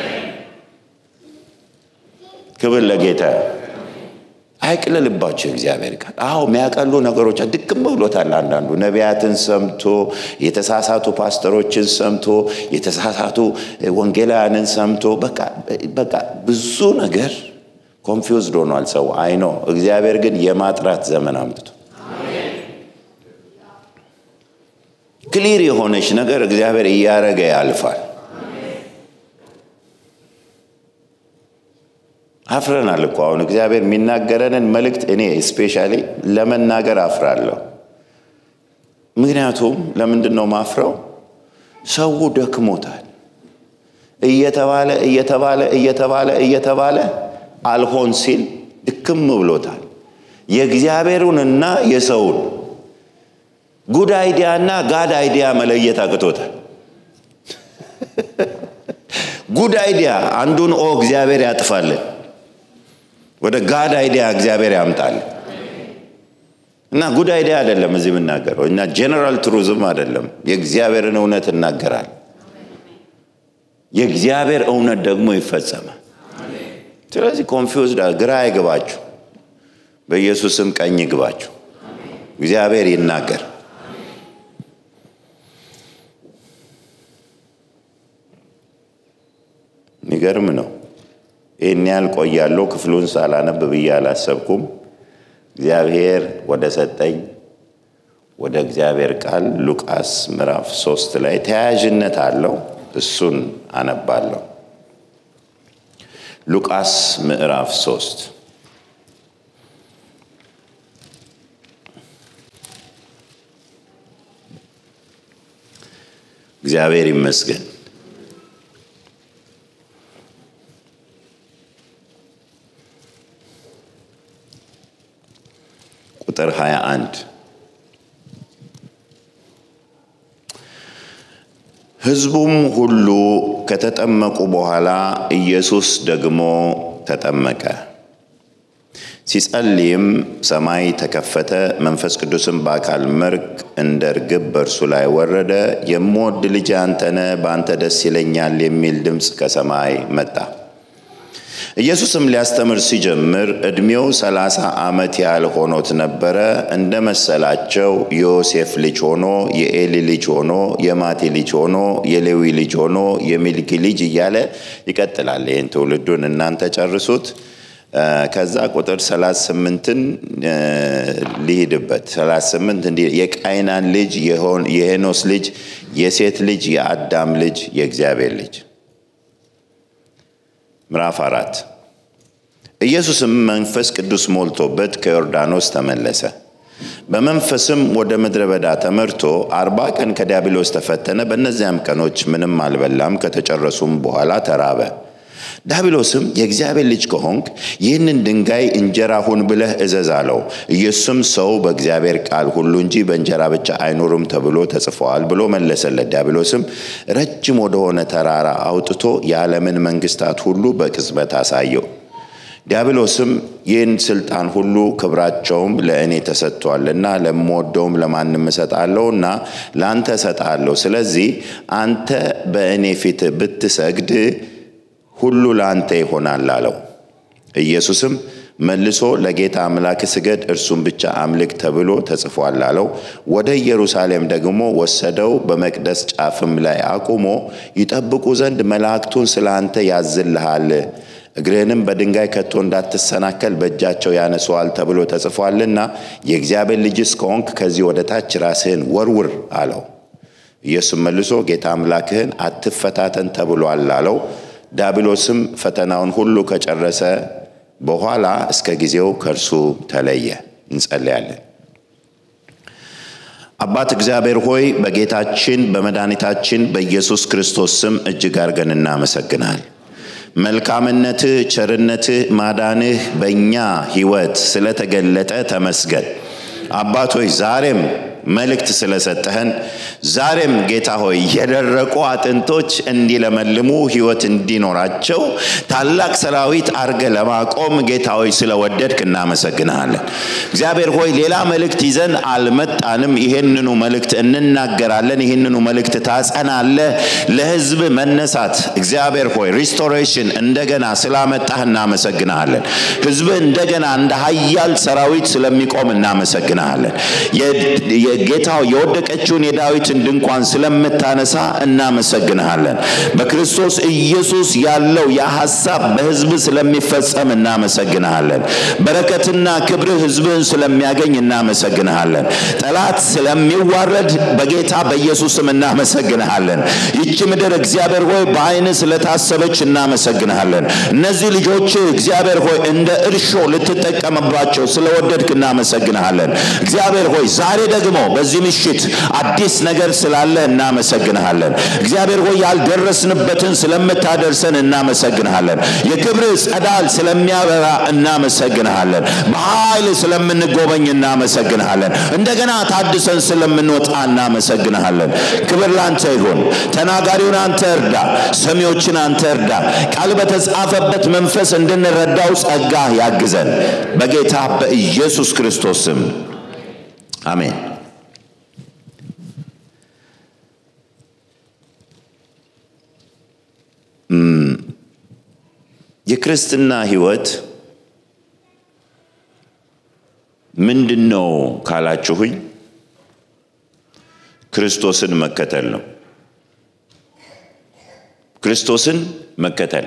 ክብር ለጌታ አይቅለልባችሁ እግዚአብሔር ካለ የሚያቀሉ ነገሮች ድክም ብሎታል አንዳንዱ ነቢያትን ሰምቶ የተሳሳቱ ፓስተሮችን ሰምቶ የተሳሳቱ ወንጌላውያንን ሰምቶ በቃ ብዙ ነገር ኮንፊውዝድ ሆኗል ሰው አይ ኖ እግዚአብሔር ግን የማጥራት ዘመን አምጥቶ ክሊር የሆነች ነገር እግዚአብሔር እያረገ ያልፋል አፍረናል እኮ አሁን እግዚአብሔር የሚናገረንን መልእክት እኔ ስፔሻሊ ለመናገር አፍራለሁ ምክንያቱም ለምንድነው ማፍረው ሰው ደክሞታል እየተባለ አልሆን ሲል ድክም ብሎታል የእግዚአብሔሩንና የሰውን ጉድ አይዲያና ጋድ አይዲያ መለየት አቅቶታል ጉድ አይዲያ አንዱን እግዚአብሔር ያጥፋልን ወደ ጋድ አይዲያ እግዚአብሔር ያምጣል እና ጉድ አይዲያ አይደለም እዚህ ምናገረው እና ጀነራል ትሩዝም አይደለም የእግዚአብሔርን እውነት እናገራል የእግዚአብሔር እውነት ደግሞ ይፈጸማል ስለዚህ ኮንፊውዝድ ግራ አይገባችሁ በኢየሱስም ቀኝ ይግባችሁ እግዚአብሔር ይናገር ንገርም ነው እኛል ቆያለው ክፍሉን ሳላነብ በያላሰብኩም እግዚአብሔር ወደ ሰጠኝ ወደ እግዚአብሔር ቃል ሉቃስ ምዕራፍ 3 ላይ ተያያዥነት አለው እሱን አነባለሁ ሉቃስ ምዕራፍ 3 እግዚአብሔር ይመስገን ቁጥር 21 ሕዝቡም ሁሉ ከተጠመቁ በኋላ ኢየሱስ ደግሞ ተጠመቀ ሲጸልይም ሰማይ ተከፈተ መንፈስ ቅዱስም በአካል መልክ እንደ ርግብ በእርሱ ላይ ወረደ የምወድ ልጅ አንተ ነህ በአንተ ደስ ይለኛል የሚል ድምጽ ከሰማይ መጣ ኢየሱስም ሊያስተምር ሲጀምር እድሜው 30 ዓመት ያህል ሆኖት ነበር እንደመሰላቸው ዮሴፍ ልጅ ሆኖ የኤሊ ልጅ ሆኖ የማቲ ልጅ ሆኖ የሌዊ ልጅ ሆኖ የሚልኪ ልጅ እያለ ይቀጥላል ይሄን ትውልዱን እናንተ ጨርሱት ከዛ ቁጥር 38ን ሊሄድበት 38 እንዲህ የቃይናን ልጅ የሄኖስ ልጅ የሴት ልጅ የአዳም ልጅ የእግዚአብሔር ልጅ ምዕራፍ 4 ኢየሱስም መንፈስ ቅዱስ ሞልቶበት ከዮርዳኖስ ተመለሰ በመንፈስም ወደ ምድረ በዳ ተመርቶ 40 ቀን ከዲያብሎስ ተፈተነ በእነዚያም ቀኖች ምንም አልበላም ከተጨረሱም በኋላ ተራበ ዲያብሎስም የእግዚአብሔር ልጅ ከሆንክ ይህንን ድንጋይ እንጀራ ሁን ብለህ እዘዝ አለው። ኢየሱስም ሰው በእግዚአብሔር ቃል ሁሉ እንጂ በእንጀራ ብቻ አይኖርም ተብሎ ተጽፏል ብሎ መለሰለት። ዲያብሎስም ረጅም ወደሆነ ተራራ አውጥቶ የዓለምን መንግስታት ሁሉ በቅጽበት አሳየው። ዲያብሎስም ይህን ስልጣን ሁሉ ክብራቸውም ለእኔ ተሰጥቷልና ለምወደውም ለማንም እሰጣለሁና ለአንተ እሰጣለሁ። ስለዚህ አንተ በእኔ ፊት ብትሰግድ ሁሉ ለአንተ ይሆናል አለው። ኢየሱስም መልሶ ለጌታ አምላክ ስገድ እርሱም ብቻ አምልክ ተብሎ ተጽፏል አለው። ወደ ኢየሩሳሌም ደግሞ ወሰደው። በመቅደስ ጫፍም ላይ አቁሞ ይጠብቁ ዘንድ መላእክቱን ስላንተ ያዝልሃል፣ እግርህንም በድንጋይ ከቶ እንዳትሰናከል በእጃቸው ያነሱዋል ተብሎ ተጽፏልና የእግዚአብሔር ልጅስ ከሆንክ ከዚህ ወደ ታች ራስህን ወርውር አለው። ኢየሱስ መልሶ ጌታ አምላክህን አትፈታተን ተብሏል አለው። ዲያብሎስም ፈተናውን ሁሉ ከጨረሰ በኋላ እስከ ጊዜው ከእርሱ ተለየ። እንጸልያለን። አባት እግዚአብሔር ሆይ በጌታችን በመድኃኒታችን በኢየሱስ ክርስቶስ ስም እጅግ አድርገን እናመሰግናለን። መልካምነትህ፣ ቸርነትህ፣ ማዳንህ በእኛ ሕይወት ስለተገለጠ ተመስገን። አባት ሆይ ዛሬም መልእክት ስለሰጠህን ዛሬም ጌታ ሆይ የደረቁ አጥንቶች እንዲለመልሙ ሕይወት እንዲኖራቸው ታላቅ ሰራዊት አርገ ለማቆም ጌታ ሆይ ስለወደድክ እናመሰግናለን። እግዚአብሔር ሆይ ሌላ መልእክት ይዘን አልመጣንም። ይሄንኑ መልእክት እንናገራለን። ይሄንኑ መልእክት ታጸናለህ። ለሕዝብ መነሳት እግዚአብሔር ሆይ ሪስቶሬሽን እንደገና ስላመጣህ እናመሰግናለን። ሕዝብ እንደገና እንደ ኃያል ሰራዊት ስለሚቆም እናመሰግናለን። ጌታው የወደቀችውን የዳዊትን ድንኳን ስለምታነሳ እናመሰግናለን። በክርስቶስ ኢየሱስ ያለው የሐሳብ በሕዝብ ስለሚፈጸም እናመሰግናለን። በረከትና ክብር ሕዝብን ስለሚያገኝ እናመሰግናለን። ጠላት ስለሚዋረድ በጌታ በኢየሱስም እናመሰግናለን። ይህች ምድር እግዚአብሔር ሆይ በዓይን ስለታሰበች እናመሰግናለን። እነዚህ ልጆች እግዚአብሔር ሆይ እንደ እርሾ ልትጠቀምባቸው ስለወደድክ እናመሰግናለን። እግዚአብሔር ሆይ ዛሬ ደግሞ በዚህ ምሽት አዲስ ነገር ስላለ እናመሰግናለን። እግዚአብሔር ሆይ ያልደረስንበትን ስለምታደርሰን እናመሰግናለን። የክብር ጸዳል ስለሚያበራ እናመሰግናለን። በኃይል ስለምንጎበኝ እናመሰግናለን። እንደገና ታድሰን ስለምንወጣ እናመሰግናለን። ክብር ላንተ ይሁን። ተናጋሪውን አንተ እርዳ፣ ሰሚዎችን አንተ እርዳ። ቃል በተጻፈበት መንፈስ እንድንረዳው ጸጋ ያግዘን። በጌታ በኢየሱስ ክርስቶስ ስም አሜን። የክርስትና ሕይወት ምንድነው ካላችሁኝ ክርስቶስን መከተል ነው። ክርስቶስን መከተል።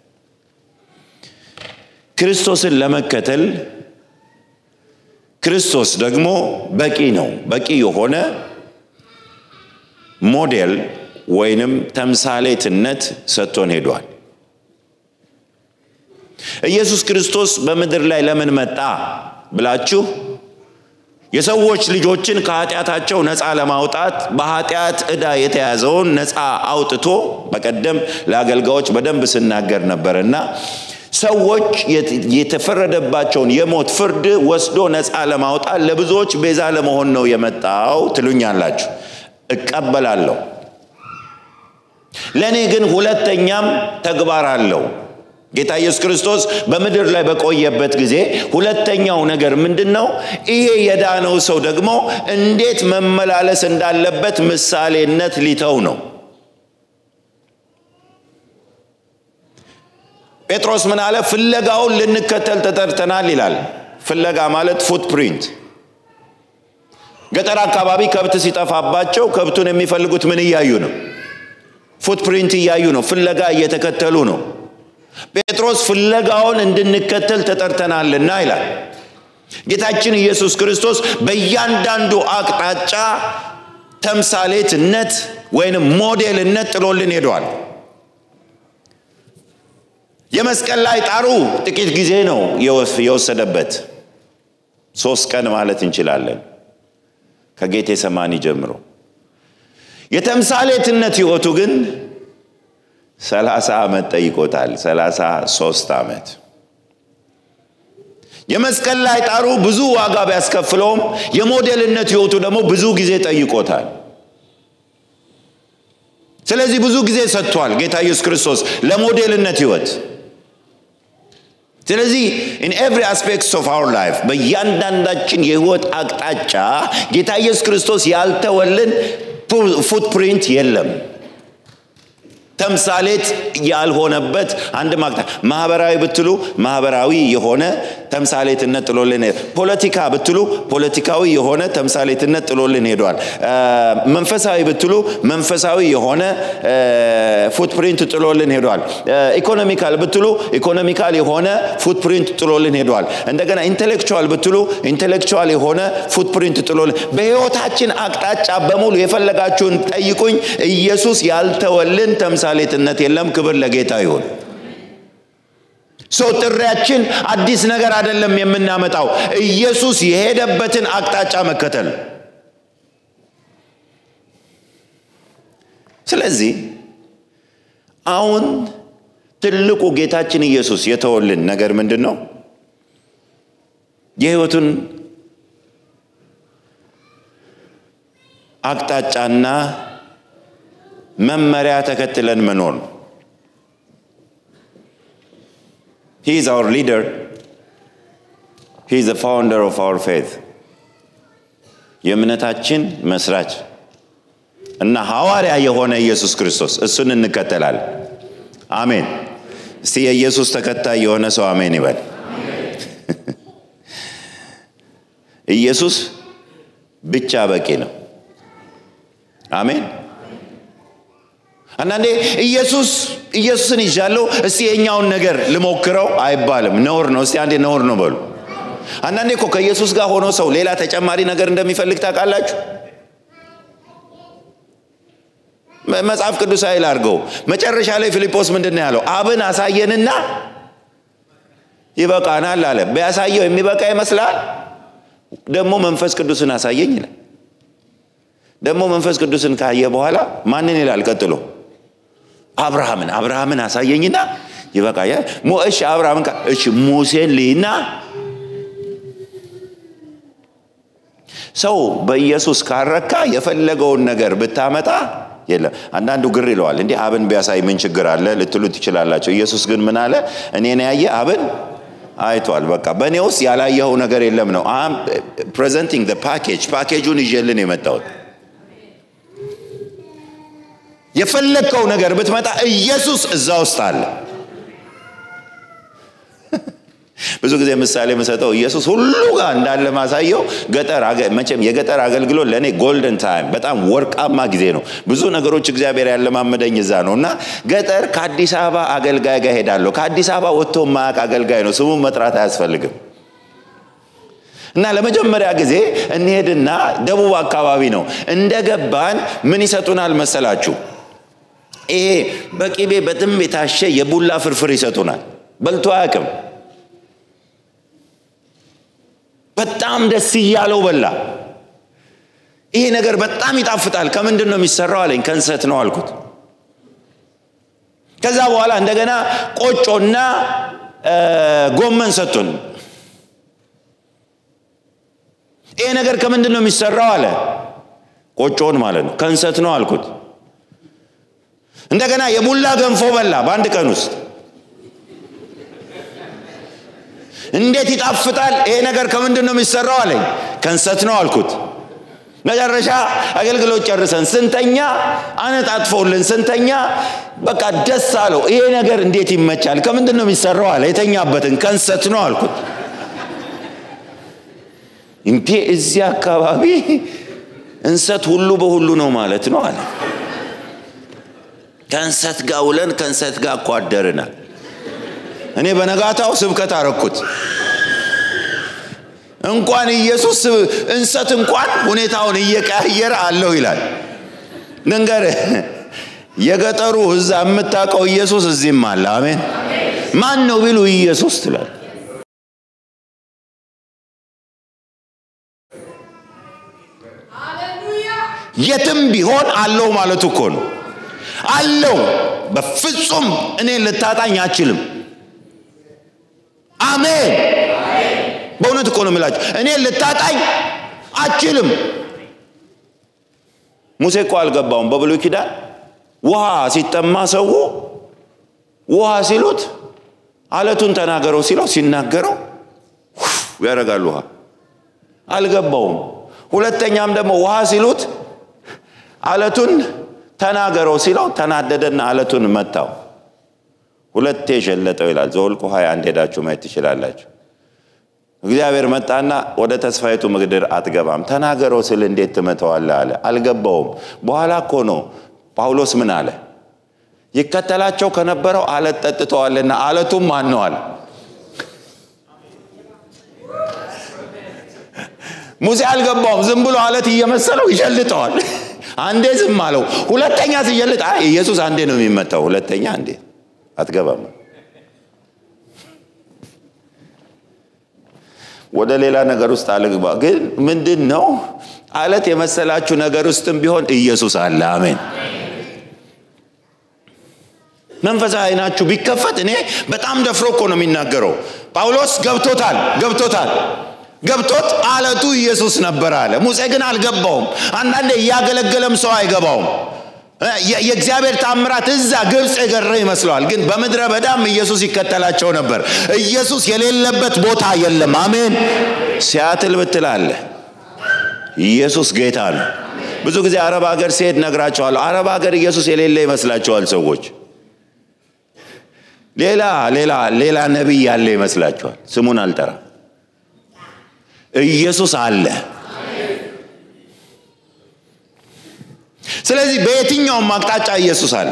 ክርስቶስን ለመከተል ክርስቶስ ደግሞ በቂ ነው። በቂ የሆነ ሞዴል ወይንም ተምሳሌትነት ሰጥቶን ሄዷል። ኢየሱስ ክርስቶስ በምድር ላይ ለምን መጣ ብላችሁ የሰዎች ልጆችን ከኃጢአታቸው ነፃ ለማውጣት በኃጢአት ዕዳ የተያዘውን ነፃ አውጥቶ በቀደም ለአገልጋዮች በደንብ ስናገር ነበርና ሰዎች የተፈረደባቸውን የሞት ፍርድ ወስዶ ነፃ ለማውጣት ለብዙዎች ቤዛ ለመሆን ነው የመጣው ትሉኛላችሁ። እቀበላለሁ። ለኔ ግን ሁለተኛም ተግባር አለው። ጌታ ኢየሱስ ክርስቶስ በምድር ላይ በቆየበት ጊዜ ሁለተኛው ነገር ምንድነው? ይሄ የዳነው ሰው ደግሞ እንዴት መመላለስ እንዳለበት ምሳሌነት ሊተው ነው። ጴጥሮስ ምን አለ? ፍለጋውን ልንከተል ተጠርተናል ይላል። ፍለጋ ማለት ፉትፕሪንት። ገጠር አካባቢ ከብት ሲጠፋባቸው ከብቱን የሚፈልጉት ምን እያዩ ነው? ፉትፕሪንት እያዩ ነው። ፍለጋ እየተከተሉ ነው። ጴጥሮስ ፍለጋውን እንድንከተል ተጠርተናልና ይላል። ጌታችን ኢየሱስ ክርስቶስ በእያንዳንዱ አቅጣጫ ተምሳሌትነት ወይንም ሞዴልነት ጥሎልን ሄዷል። የመስቀል ላይ ጣሩ ጥቂት ጊዜ ነው የወሰደበት። 3 ቀን ማለት እንችላለን ከጌቴሰማኒ ጀምሮ። የተምሳሌትነት ሕይወቱ ግን 30 ዓመት ጠይቆታል 33 ዓመት የመስቀል ላይ ጣሩ ብዙ ዋጋ ቢያስከፍለውም የሞዴልነት ህይወቱ ደግሞ ብዙ ጊዜ ጠይቆታል ስለዚህ ብዙ ጊዜ ሰጥቷል ጌታ ኢየሱስ ክርስቶስ ለሞዴልነት ህይወት ስለዚህ in every aspects of our life በእያንዳንዳችን የህይወት አቅጣጫ ጌታ ኢየሱስ ክርስቶስ ያልተወልን ፉትፕሪንት የለም ተምሳሌት ያልሆነበት አንድ ማህበራዊ ብትሉ ማህበራዊ የሆነ ተምሳሌትነት ጥሎልን ፖለቲካ ብትሉ ፖለቲካዊ የሆነ ተምሳሌትነት ጥሎልን ሄዷል መንፈሳዊ ብትሉ መንፈሳዊ የሆነ ፉትፕሪንት ጥሎልን ሄዷል ኢኮኖሚካል ብትሉ ኢኮኖሚካል የሆነ ፉትፕሪንት ጥሎልን ሄዷል እንደገና ኢንተሌክቹዋል ብትሉ ኢንተሌክቹዋል የሆነ ፉትፕሪንት ጥሎልን በህይወታችን አቅጣጫ በሙሉ የፈለጋችሁን ጠይቁኝ ኢየሱስ ያልተወልን ተምሳሌትነት የለም ክብር ለጌታ ይሁን ጥሪያችን አዲስ ነገር አይደለም የምናመጣው ኢየሱስ የሄደበትን አቅጣጫ መከተል ስለዚህ አሁን ትልቁ ጌታችን ኢየሱስ የተወልን ነገር ምንድነው የህይወቱን አቅጣጫና መመሪያ ተከትለን መኖር He is our leader. He is the founder of our faith. የእምነታችን መስራች እና ሐዋርያ የሆነ ኢየሱስ ክርስቶስ እሱን እንከተላለን አሜን እስቲ የኢየሱስ ተከታይ የሆነ ሰው አሜን ይበል ኢየሱስ ብቻ በቂ ነው አሜን አንዳንዴ ኢየሱስን ይዣለሁ እስቲ የኛውን ነገር ልሞክረው አይባልም ነውር ነው እስቲ አንዴ ነውር ነው በሉ አንዳንዴ እኮ ከኢየሱስ ጋር ሆኖ ሰው ሌላ ተጨማሪ ነገር እንደሚፈልግ ታውቃላችሁ መጽሐፍ ቅዱስ አይል አድርገው መጨረሻ ላይ ፊልጶስ ምንድነው ያለው አብን አሳየንና ይበቃናል አለ ቢያሳየው የሚበቃ ይመስላል ደግሞ መንፈስ ቅዱስን አሳየኝ ይላል ደግሞ መንፈስ ቅዱስን ካየ በኋላ ማንን ይላል ቀጥሎ አብርሃምን አሳየኝና ይበቃያ ሞእሽ አብርሃምን እሺ ሙሴን ሊና ሰው በኢየሱስ ካረካ የፈለገውን ነገር ብታመጣ የለም አንዳንዱ ግር ይለዋል እንዴ አብን ቢያሳይ ምን ችግር አለ ልትሉ ትችላላችሁ ኢየሱስ ግን ምን አለ እኔን ያየ አብን አይቷል በቃ በእኔ ውስጥ ያላየው ነገር የለም ነው I'm presenting the package-ን ይዤልን የመጣው የፈለከው ነገር ብትመጣ ኢየሱስ እዛው ውስጥ አለ ብዙ ጊዜ ምሳሌ መሰጠው ኢየሱስ ሁሉ ጋር እንዳለ ማሳየው መቼም የገጠር አገልግሎት ለኔ ጎልደን ታይም በጣም ወርቃማ ጊዜ ነው ብዙ ነገሮች እግዚአብሔር ያለማመደኝ እዛ ነውና ገጠር ከአዲስ አበባ አገልጋይ ጋር ሄዳለሁ ከአዲስ አበባ ወጥቶ ማያቅ አገልጋይ ነው ስሙን መጥራት አያስፈልግም እና ለመጀመሪያ ጊዜ እንሄድና ደቡብ አካባቢ ነው እንደገባን ምን ይሰጡናል መሰላችሁ ይሄ በቂቤ በጥም የታሸ የቡላ ፍርፍር ይሰጡናል በልቶ አያውቅም በጣም ደስ ይያለው በላ ይሄ ነገር በጣም ይጣፍጣል ከምንድነው የሚሰራው አለኝ ከእንሰት ነው አልኩት ከዛ በኋላ እንደገና ቆጮና ጎመን ሰጡን ይሄ ነገር ከምንድነው የሚሰራው አለ ቆጮን ማለት ነው ከእንሰት ነው አልኩት እንደገና የቡላ ገንፎ በላ በአንድ ቀን ውስጥ እንዴት ይጣፍጣል ይሄ ነገር ከምንድነው የሚሰራው አለኝ ከእንሰት ነው አልኩት መጨረሻ አገልግሎት ጨርሰን ስንተኛ አነጣጥፎልን ስንተኛ በቃ ደስ አለው ይሄ ነገር እንዴት ይመቻል ከምንድነው የሚሰራው አለ የተኛበትን ከእንሰት ነው አልኩት እንዴ እዚያ አካባቢ እንሰት ሁሉ በሁሉ ነው ማለት ነው አለ ከእንሰት ጋር ውለን ከእንሰት ጋር ቋደርናል እኔ በነጋታው ስብከት አረኩት እንኳን ኢየሱስ እንሰት እንኳን ሁኔታውን እየቀያየረ አለው ይላል ነገር የገጠሩ እዛ የምታውቀው ኢየሱስ እዚህም አለ አሜን ማን ነው ቢሉ ኢየሱስ ትላል የትም ቢሆን አለው ማለት እኮ ነው አለው በፍጹም እኔ ልታጣኝ አትችልም አሜን በእውነት እኮ ነው የምላችሁ እኔ ልታጣኝ አትችልም ሙሴ እኮ አልገባውም በብሉይ ኪዳን ውሃ ሲጠማ ሰው ውሃ ሲሉት አለቱን ተናገረው ሲለው ሲናገረው ያረጋል ውሃ አልገባውም ሁለተኛም ደግሞ ውሃ ሲሉት አለቱን ተናገረው ሲለው ተናደደና አለቱን መታው ሁለቴ ሸለጠው ይላል ዘኍልቍ 21 ሄዳችሁ ማየት ትችላላችሁ እግዚአብሔር መጣና ወደ ተስፋይቱ ምድር አትገባም ተናገረው ስል እንዴት ትመታዋለህ አለ አልገባውም በኋላ እኮ ነው ጳውሎስ ምን አለ ይከተላቸው ከነበረው አለት ጠጥተዋልና አለቱም ማን ነው አለ ሙሴ አልገባውም ዝም ብሎ አለት እየመሰለው ይሸልጠዋል አንዴ ዝም አለው ሁለተኛ ሲሸልጥ ኢየሱስ አንዴ ነው የሚመታው ሁለተኛ አንዴ አትገባም ወደ ሌላ ነገር ውስጥ አልገባ ግን ምንድነው አለት የመሰላችሁ ነገር ውስጥም ቢሆን ኢየሱስ አለ አሜን መንፈሳዊ አይናችሁ ቢከፈት እኔ በጣም ደፍሮ እኮ ነው የሚናገረው ጳውሎስ ገብቶት አለቱ ኢየሱስ ነበር አለ ሙሴ ግን አልገባውም አንዳንዴ ያገለገለም ሰው አይገባውም የእግዚአብሔር ታምራት እዛ ግብጽ የገረ ይመስላል ግን በመድረ በዳም ኢየሱስ ይከተላቸው ነበር ኢየሱስ የሌለበት ቦታ የለም አሜን ሲያትል ብትላለ ኢየሱስ ጌታ ነው ብዙ ጊዜ አረብ ሀገር ሲሄድ ነግራቸዋለሁ አረብ ሀገር ኢየሱስ የሌለ ይመስላቸዋል ሰዎች ሌላ ነብይ ያለ ይመስላቸዋል ስሙን አልጠራ ኢየሱስ አለ ስለዚህ በየትኛውም አቅጣጫ ኢየሱስ አለ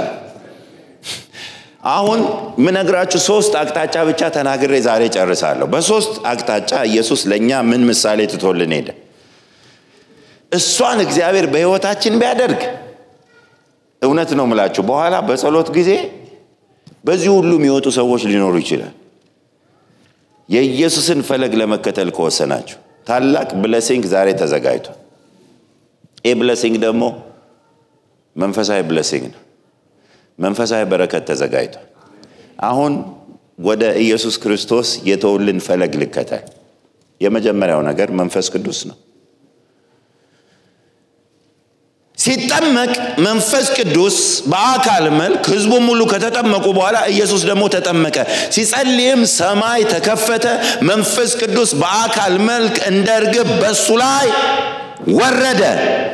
አሁን ምነግራችሁ ሶስት አቅጣጫ ብቻ ተናግሬ ዛሬ ጨርሳለሁ በሶስት አቅጣጫ ኢየሱስ ለኛ ምን ምሳሌ ትቶልን ሄደ እሷን እግዚአብሔር በህይወታችን ቢያደርግ እውነት ነው ምላችሁ በኋላ በጸሎት ጊዜ በዚህ ሁሉ የሚወጡ ሰዎች ሊኖሩ ይችላል የኢየሱስን ፈለግ ለመከተል ከወሰናችሁ ታላቅ ብሌሲንግ ዛሬ ተዘጋጅቷል ብሌሲንግ ደግሞ መንፈሳዊ ብሌሲንግ ነው መንፈሳዊ በረከት ተዘጋጅቷል አሁን ወደ ኢየሱስ ክርስቶስ የተወልን ፈለግ ልከተል የመጀመሪያው ነገር መንፈስ ቅዱስ ነው ሲጠመቅ መንፈስ ቅዱስ በአካል መልክ ህዝቡ ሙሉ ከተጠመቁ በኋላ ኢየሱስ ደግሞ ተጠመቀ ሲጸልይም ሰማይ ተከፈተ መንፈስ ቅዱስ በአካል መልክ እንደ ርግብ በሱ ላይ ወረደ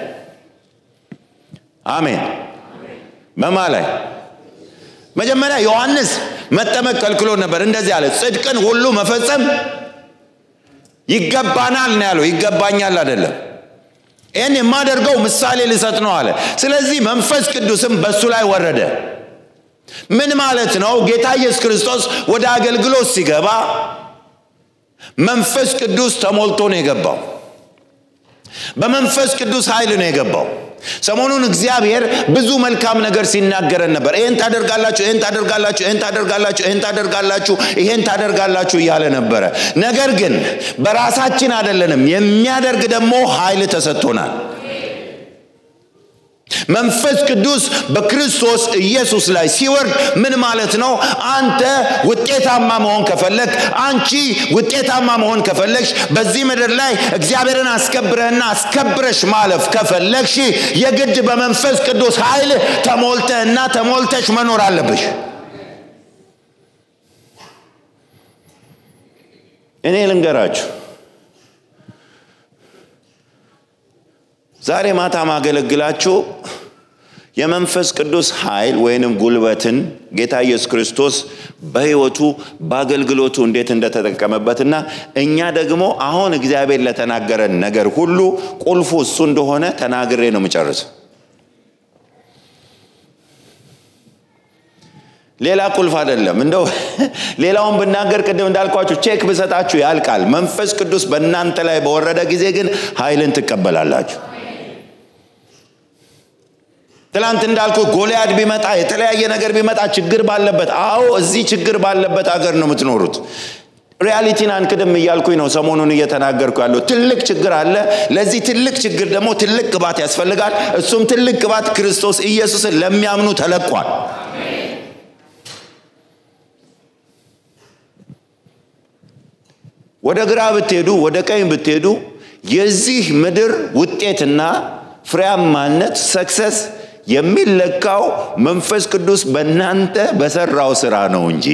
አሜን በማላይ መጀመሪያ ዮሐንስ መጠመቅ ከልክሎ ነበር እንደዚህ አለ ጽድቅን ሁሉ መፈጸም ይገባናል ነው ያለው ይገባኛል አይደለም እኔ የማደርገው ምሳሌ ልሰጥ ነው አለ ስለዚህ መንፈስ ቅዱስም በሱ ላይ ወረደ ምን ማለት ነው ጌታ ኢየሱስ ክርስቶስ ወደ አገልግሎት ሲገባ መንፈስ ቅዱስ ተሞልቶ ነው የገባው በመንፈስ ቅዱስ ኃይል ነው የገባው ሰሞኑን እግዚአብሔር ብዙ መልካም ነገር ሲናገረን ነበር ይሄን ታደርጋላችሁ እያለ ነበር ነገር ግን በራሳችን አይደለንም የሚያደርግ ደግሞ ኃይል ተሰጥቶናል መንፈስ ቅዱስ በክርስቶስ ኢየሱስ ላይ ሲወርድ ምን ማለት ነው አንተ ውጤታማ መሆን ከፈለክ አንቺ ውጤታማ መሆን ከፈለክሽ በዚህ ምድር ላይ እግዚአብሔርን አስከብረህና አስከብረሽ ማለፍ ከፈለክሽ የግድ በመንፈስ ቅዱስ ኃይል ተሞልተህና ተሞልተሽ መኖር አለብሽ እኔ ልንገራችሁ ዛሬ ማታ ማገለግላችሁ የመንፈስ ቅዱስ ኃይል ወይንም ጉልበትን ጌታ ኢየሱስ ክርስቶስ በህይወቱ በአገልግሎቱ እንዴት እንደተጠቀመበትና እኛ ደግሞ አሁን እግዚአብሔር ለተናገረን ነገር ሁሉ ቁልፉ እሱ እንደሆነ ተናግሬ ነው የምጨርሰው ሌላ ቁልፍ አይደለም እንደው ሌላውን ብናገር ቅድም እንዳልኳችሁ ቼክ ብሰጣችሁ ያልቃል መንፈስ ቅዱስ በእናንተ ላይ በወረደ ጊዜ ግን ኃይልን ትቀበላላችሁ ትላንት እንዳልኩ ጎልያድ ቢመጣ የተለያየ ነገር ቢመጣ ችግር ባለበት እዚህ ችግር ባለበት ሀገር ነው የምትኖሩት ሪያሊቲን አንክድም እያልኩኝ ነው ሰሞኑን እየተናገርኩ ያለው። ትልቅ ችግር አለ። ለዚህ ትልቅ ችግር ደግሞ ትልቅ ቅባት ያስፈልጋል። እሱም ትልቅ ቅባት ክርስቶስ ኢየሱስን ለሚያምኑ ተለቋል። ወደ ግራ ብትሄዱ ወደ ቀኝ ብትሄዱ የዚህ ምድር ውጤትና ፍሬያማነት ሰክሰስ የሚለካው መንፈስ ቅዱስ በእናንተ በሰራው ስራ ነው እንጂ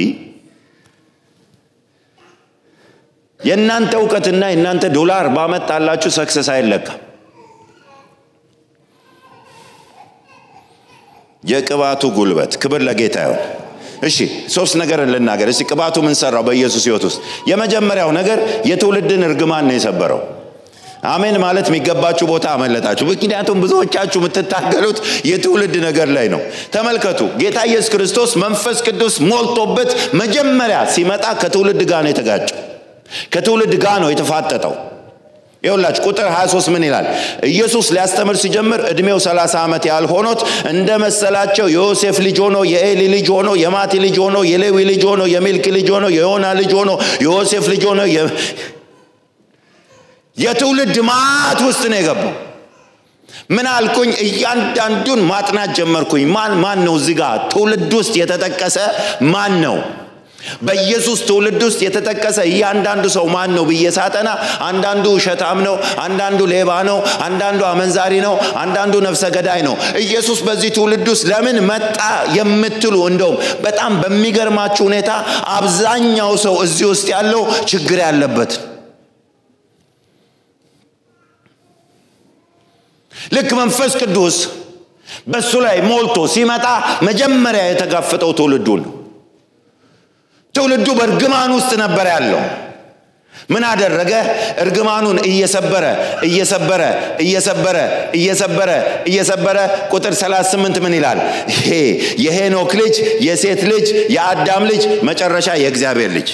የእናንተ ዕውቀትና የእናንተ ዶላር ባመጣላችሁ ሰክሰስ አይለካም። የቅባቱ ጉልበት ክብር ለጌታ ይሁን። እሺ ሶስት ነገር ልናገር። እሺ ቅባቱ ምን ሰራው በኢየሱስ ሕይወት ውስጥ? የመጀመሪያው ነገር የትውልድን እርግማን ነው የሰበረው። አሜን ማለት የሚገባችሁ ቦታ አመለጣችሁ። ምክንያቱም ብዙዎቻችሁ የምትታገሉት የትውልድ ነገር ላይ ነው። ተመልከቱ፣ ጌታ ኢየሱስ ክርስቶስ መንፈስ ቅዱስ ሞልቶበት መጀመሪያ ሲመጣ ከትውልድ ጋር ነው የተጋጨው። ከትውልድ ጋር ነው የተፋጠጠው። ይኸውላችሁ ቁጥር 23 ምን ይላል? ኢየሱስ ሊያስተምር ሲጀምር እድሜው 30 ዓመት ያህል ሆኖት እንደመሰላቸው የዮሴፍ ልጅ ሆኖ የኤሊ ልጅ ሆኖ የማቲ ልጅ ሆኖ የሌዊ ልጅ ሆኖ የሚልክ ልጅ ሆኖ የዮና ልጅ ሆኖ የዮሴፍ ልጅ ሆኖ የትውልድ ማት ውስጥ ነው የገባው። ምን አልኩኝ? እያንዳንዱን ማጥናት ጀመርኩኝ። ማን ነው እዚህ ጋር ትውልድ ውስጥ የተጠቀሰ ማን ነው? በኢየሱስ ትውልድ ውስጥ የተጠቀሰ እያንዳንዱ ሰው ማን ነው ብዬ ሳጠና አንዳንዱ ውሸታም ነው፣ አንዳንዱ ሌባ ነው፣ አንዳንዱ አመንዛሪ ነው፣ አንዳንዱ ነፍሰ ገዳይ ነው። ኢየሱስ በዚህ ትውልድ ውስጥ ለምን መጣ የምትሉ እንደውም በጣም በሚገርማችሁ ሁኔታ አብዛኛው ሰው እዚህ ውስጥ ያለው ችግር ያለበት ልክ መንፈስ ቅዱስ በሱ ላይ ሞልቶ ሲመጣ መጀመሪያ የተጋፈጠው ትውልዱን ነው። ትውልዱ በእርግማን ውስጥ ነበር ያለው። ምን አደረገ? እርግማኑን እየሰበረ ቁጥር 38 ምን ይላል? ይሄ የሄኖክ ልጅ የሴት ልጅ የአዳም ልጅ መጨረሻ የእግዚአብሔር ልጅ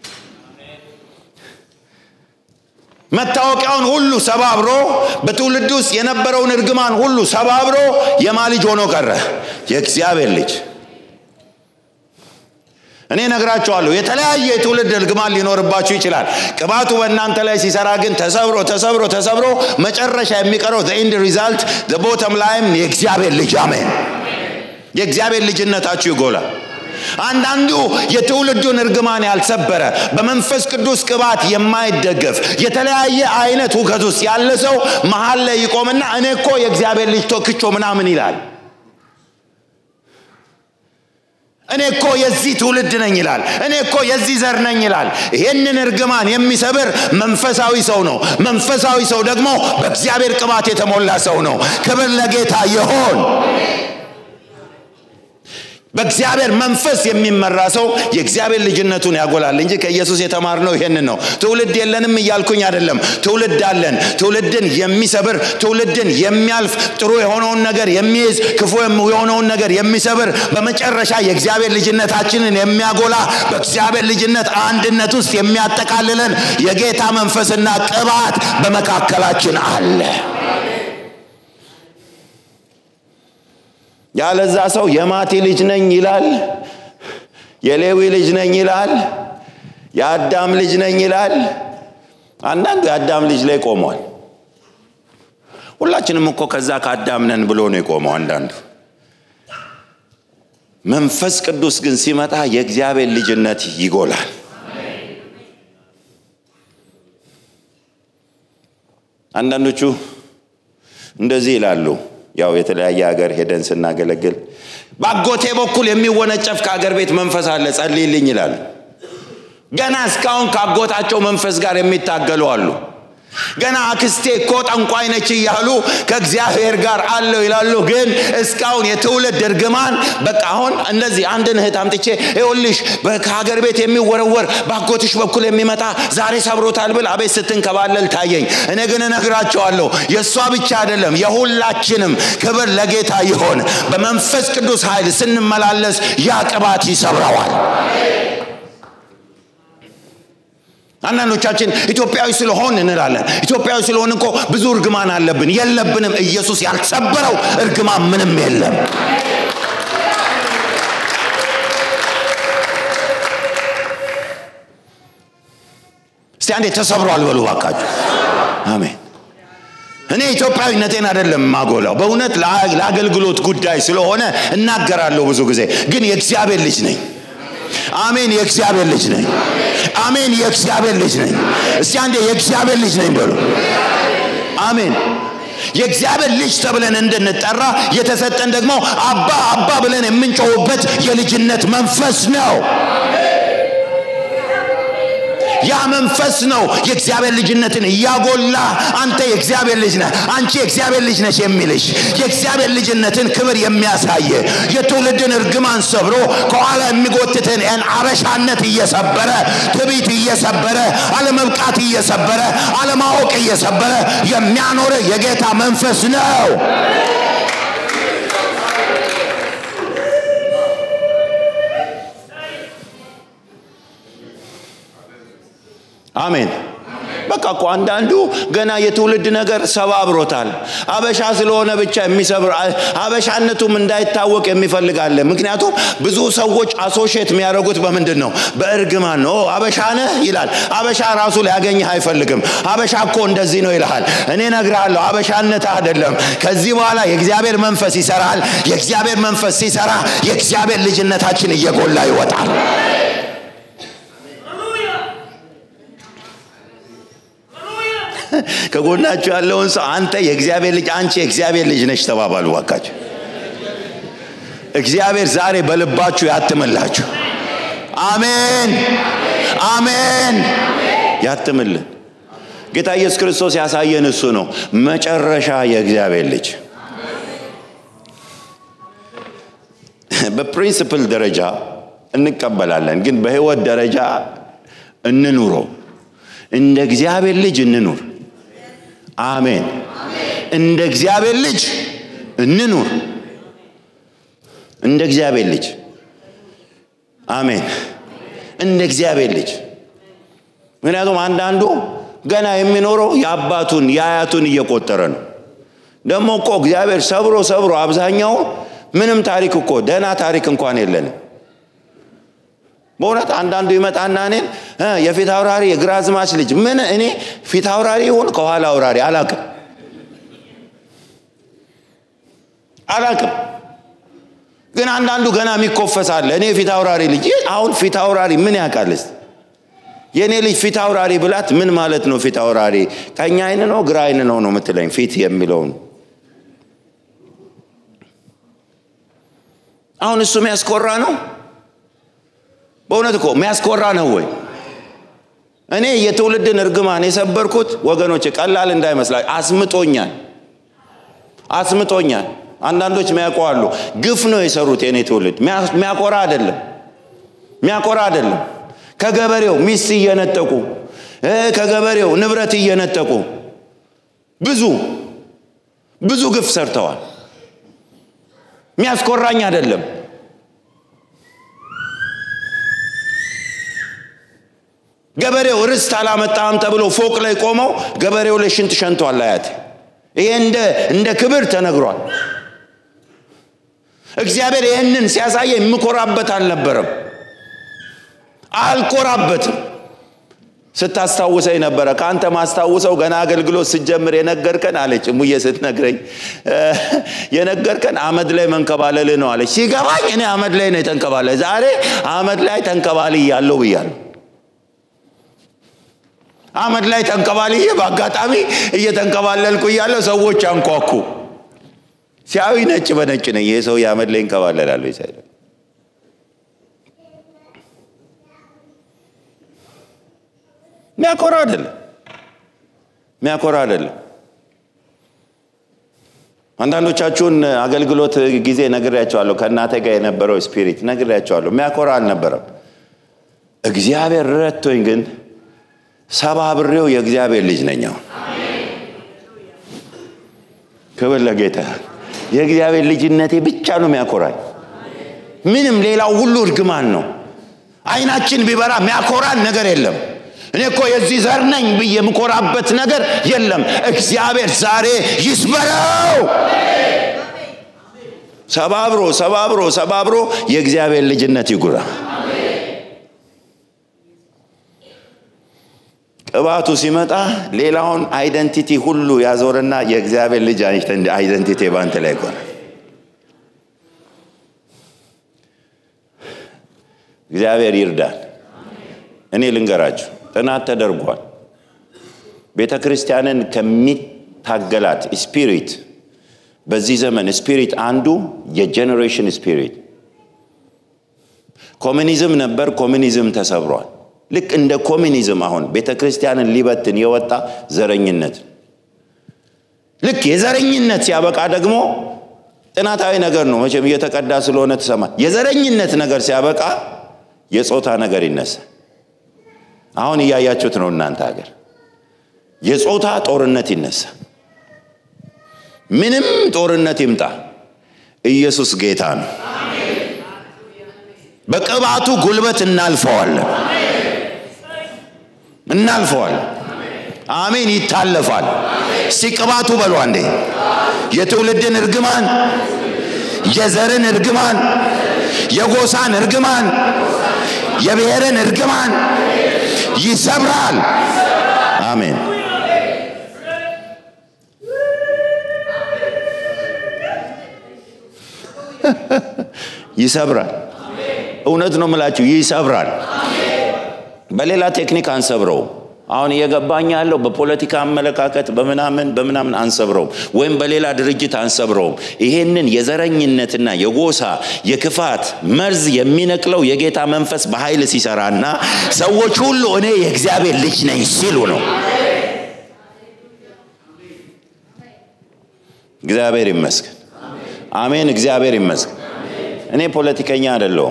መታወቂያውን ሁሉ ሰባብሮ በትውልዱ ውስጥ የነበረውን እርግማን ሁሉ ሰባብሮ የማ ልጅ ሆኖ ቀረ? የእግዚአብሔር ልጅ። እኔ ነግራችኋለሁ የተለያየ የትውልድ እርግማን ሊኖርባችሁ ይችላል። ቅባቱ በእናንተ ላይ ሲሰራ ግን ተሰብሮ መጨረሻ የሚቀረው the end result the bottom line የእግዚአብሔር ልጅ። አሜን። የእግዚአብሔር ልጅነታችሁ ይጎላል። አንዳንዱ የትውልዱን እርግማን ያልሰበረ በመንፈስ ቅዱስ ቅባት የማይደገፍ የተለያየ አይነት ሁከት ውስጥ ያለ ሰው መሃል ላይ ይቆምና እኔ እኮ የእግዚአብሔር ልጅ ተክቾ ምናምን ይላል። እኔ እኮ የዚህ ትውልድ ነኝ ይላል። እኔ እኮ የዚህ ዘር ነኝ ይላል። ይሄንን እርግማን የሚሰብር መንፈሳዊ ሰው ነው። መንፈሳዊ ሰው ደግሞ በእግዚአብሔር ቅባት የተሞላ ሰው ነው። ክብር ለጌታ ይሁን። በእግዚአብሔር መንፈስ የሚመራ ሰው የእግዚአብሔር ልጅነቱን ያጎላል እንጂ ከኢየሱስ የተማርነው ይሄንን ነው። ትውልድ የለንም እያልኩኝ አይደለም። ትውልድ አለን። ትውልድን የሚሰብር፣ ትውልድን የሚያልፍ፣ ጥሩ የሆነውን ነገር የሚይዝ፣ ክፉ የሆነውን ነገር የሚሰብር፣ በመጨረሻ የእግዚአብሔር ልጅነታችንን የሚያጎላ፣ በእግዚአብሔር ልጅነት አንድነት ውስጥ የሚያጠቃልለን የጌታ መንፈስና ቅባት በመካከላችን አለ። ያለዛ ሰው የማቲ ልጅ ነኝ ይላል፣ የሌዊ ልጅ ነኝ ይላል፣ የአዳም ልጅ ነኝ ይላል። አንዳንዱ የአዳም ልጅ ላይ ቆሟል። ሁላችንም እኮ ከዛ ከአዳም ነን ብሎ ነው የቆመው አንዳንዱ። መንፈስ ቅዱስ ግን ሲመጣ የእግዚአብሔር ልጅነት ይጎላል። አንዳንዶቹ እንደዚህ ይላሉ። ያው የተለያየ ሀገር ሄደን ስናገለግል ባጎቴ በኩል የሚወነጨፍ ከሀገር ቤት መንፈስ አለ ጸልይልኝ ይላሉ። ገና እስካሁን ካጎታቸው መንፈስ ጋር የሚታገሉ አሉ። ገና አክስቴ እኮ ጠንቋይ ነች እያሉ ከእግዚአብሔር ጋር አለው ይላሉ። ግን እስካሁን የትውልድ እርግማን በቃ አሁን እንደዚህ አንድን እህት አምጥቼ ይኸውልሽ ከሀገር ቤት የሚወረወር ባጎትሽ በኩል የሚመጣ ዛሬ ሰብሮታል ብል አቤት ስትንከባለል ታየኝ። እኔ ግን እነግራቸዋለሁ የእሷ ብቻ አይደለም የሁላችንም ክብር ለጌታ ይሆን። በመንፈስ ቅዱስ ኃይል ስንመላለስ ያ ቅባት ይሰብረዋል። አንዳንዶቻችን ኢትዮጵያዊ ስለሆን እንላለን። ኢትዮጵያዊ ስለሆን እኮ ብዙ እርግማን አለብን። የለብንም። ኢየሱስ ያልሰበረው እርግማን ምንም የለም። እስቲ አንዴ ተሰብሯል በሉ ባካችሁ። አሜን። እኔ ኢትዮጵያዊነቴን አይደለም ማጎላው በእውነት ለአገልግሎት ጉዳይ ስለሆነ እናገራለሁ ብዙ ጊዜ ግን የእግዚአብሔር ልጅ ነኝ። አሜን። የእግዚአብሔር ልጅ ነኝ። አሜን። የእግዚአብሔር ልጅ ነኝ። እስቲ አንዴ የእግዚአብሔር ልጅ ነኝ በሉ። አሜን። የእግዚአብሔር ልጅ ተብለን እንድንጠራ የተሰጠን ደግሞ አባ አባ ብለን የምንጮህበት የልጅነት መንፈስ ነው። ያ መንፈስ ነው የእግዚአብሔር ልጅነትን ያጎላ አንተ የእግዚአብሔር ልጅ ነህ አንቺ የእግዚአብሔር ልጅ ነሽ የሚልሽ የእግዚአብሔር ልጅነትን ክብር የሚያሳይ የትውልድን እርግማን ሰብሮ ከኋላ የሚጎትተን አበሻነት እየሰበረ ትዕቢት እየሰበረ አለመብቃት እየሰበረ አለማወቅ እየሰበረ የሚያኖር የጌታ መንፈስ ነው። አሜን። በቃ እኮ አንዳንዱ ገና የትውልድ ነገር ሰባብሮታል። አበሻ ስለሆነ ብቻ የሚሰብር አበሻነቱም እንዳይታወቅ የሚፈልጋለ። ምክንያቱም ብዙ ሰዎች አሶሺየት የሚያደርጉት በምንድን ነው? በእርግማን ነው። አበሻ ነህ ይላል። አበሻ ራሱ ሊያገኝህ አይፈልግም። አበሻ እኮ እንደዚህ ነው ይልሃል። እኔ እነግርሃለሁ አበሻነት አይደለም። ከዚህ በኋላ የእግዚአብሔር መንፈስ ይሰራል። የእግዚአብሔር መንፈስ ሲሰራ የእግዚአብሔር ልጅነታችን እየጎላ ይወጣል። ከጎናችሁ ያለውን ሰው አንተ የእግዚአብሔር ልጅ አንቺ የእግዚአብሔር ልጅ ነሽ ተባባሉ ባካችሁ። እግዚአብሔር ዛሬ በልባችሁ ያትምላችሁ። አሜን አሜን። ያትምልን። ጌታ ኢየሱስ ክርስቶስ ያሳየን እሱ ነው መጨረሻ የእግዚአብሔር ልጅ። በፕሪንሲፕል ደረጃ እንቀበላለን ግን በህይወት ደረጃ እንኑረው። እንደ እግዚአብሔር ልጅ እንኑር። አሜን። እንደ እግዚአብሔር ልጅ እንኑር። እንደ እግዚአብሔር ልጅ አሜን። እንደ እግዚአብሔር ልጅ። ምክንያቱም አንዳንዱ ገና የሚኖረው የአባቱን የአያቱን እየቆጠረ ነው። ደግሞ እኮ እግዚአብሔር ሰብሮ አብዛኛው ምንም ታሪክ እኮ ደህና ታሪክ እንኳን የለንም። በእውነት አንዳንዱ ይመጣና እኔን የፊት አውራሪ የግራዝማች ልጅ ምን እኔ ፊት አውራሪ ይሁን ከኋላ አውራሪ አላቅም ግን አንዳንዱ ገና የሚኮፈሳል እኔ ፊት አውራሪ ልጅ። አሁን ፊት አውራሪ ምን ያውቃልስ? የኔ ልጅ ፊት አውራሪ ብላት ምን ማለት ነው? ፊት አውራሪ ቀኝ አይን ነው ግራ አይን ነው የምትለኝ? ፊት የሚለውን አሁን እሱ የሚያስቆራ ነው? በእውነት እኮ የሚያስቆራ ነው ወይ? እኔ የትውልድን እርግማን የሰበርኩት ወገኖች ቀላል እንዳይመስላችሁ አስምጦኛል። አንዳንዶች የሚያውቁ ግፍ ነው የሰሩት የኔ ትውልድ። የሚያቆራ አይደለም። ከገበሬው ሚስት እየነጠቁ ከገበሬው ንብረት እየነጠቁ ብዙ ግፍ ሰርተዋል። የሚያስቆራኝ አይደለም። ገበሬው ርስት አላመጣም ተብሎ ፎቅ ላይ ቆመው ገበሬው ላይ ሽንት ሸንቷል አያት። ይሄ እንደ ክብር ተነግሯል። እግዚአብሔር ይሄንን ሲያሳየኝ ምኮራበት አልነበረም። አልኮራበትም። ስታስታውሰኝ ነበር ካንተ ማስታውሰው ገና አገልግሎት ሲጀምር የነገርከን አለች ሙዬ ስትነግረኝ የነገርከን አመድ ላይ መንከባለል ነው አለች። ሲገባኝ እኔ አመድ ላይ ነው ተንከባለ ዛሬ አመድ ላይ ተንከባልያለሁ ብያለሁ። አመድ ላይ ተንከባልዬ በአጋጣሚ እየተንከባለልኩ ያለው ሰዎች አንኳኩ። ሲያዩ ነጭ በነጭ ነው ይሄ ሰው ያመድ ላይ እንከባለላል ይሳይል። ሚያኮራ አይደለም። አንዳንዶቻችሁን አገልግሎት ጊዜ ነግሬያቸዋለሁ። ከእናቴ ጋር የነበረው ስፒሪት ነግሬያቸዋለሁ። ሚያኮራ አልነበረም። እግዚአብሔር ረድቶኝ ግን ሰባብሬው የእግዚአብሔር ልጅ ነኝ። ክብር ለጌታ። የእግዚአብሔር ልጅነቴ ብቻ ነው የሚያኮራኝ። ምንም ሌላው ሁሉ እርግማን ነው። አይናችን ቢበራ የሚያኮራን ነገር የለም። እኔ እኮ የዚህ ዘር ነኝ ብዬ የምኮራበት ነገር የለም። እግዚአብሔር ዛሬ ይስበረው። ሰባብሮ የእግዚአብሔር ልጅነት ይጉራ። ቅባቱ ሲመጣ ሌላውን አይደንቲቲ ሁሉ ያዞርና የእግዚአብሔር ልጅ አይደንቲቲ ባንተ ላይ ቆነ። እግዚአብሔር ይርዳል። እኔ ልንገራችሁ ጥናት ተደርጓል። ቤተክርስቲያንን ከሚታገላት ስፒሪት በዚህ ዘመን ስፒሪት አንዱ የጄነሬሽን ስፒሪት ኮሙኒዝም ነበር። ኮሙኒዝም ተሰብሯል። ልክ እንደ ኮሙኒዝም አሁን ቤተክርስቲያንን ሊበትን የወጣ ዘረኝነት ልክ የዘረኝነት ሲያበቃ ደግሞ ጥናታዊ ነገር ነው መቼም እየተቀዳ ስለሆነ ተሰማ የዘረኝነት ነገር ሲያበቃ የጾታ ነገር ይነሳ። አሁን ያያችሁት ነው እናንተ ሀገር የጾታ ጦርነት ይነሳ። ምንም ጦርነት ይምጣ ኢየሱስ ጌታ ነው። በቅባቱ ጉልበት እናልፈዋለን። አሜን። ይታለፋል። ሲቅባቱ በሉ አንዴ የትውልድን እርግማን፣ የዘርን እርግማን፣ የጎሳን እርግማን፣ የብሔርን እርግማን ይሰብራል። አሜን። ይሰብራል። እውነት ነው የምላችሁ ይሰብራል። በሌላ ቴክኒክ አንሰብረው። አሁን እየገባኝ ያለው በፖለቲካ አመለካከት በምናምን አንሰብረው ወይም በሌላ ድርጅት አንሰብረው። ይሄንን የዘረኝነትና የጎሳ የክፋት መርዝ የሚነቅለው የጌታ መንፈስ በኃይል ሲሰራና ሰዎች ሁሉ እኔ የእግዚአብሔር ልጅ ነኝ ሲሉ ነው። እግዚአብሔር ይመስገን። አሜን። እግዚአብሔር ይመስገን። እኔ ፖለቲከኛ አይደለሁም፣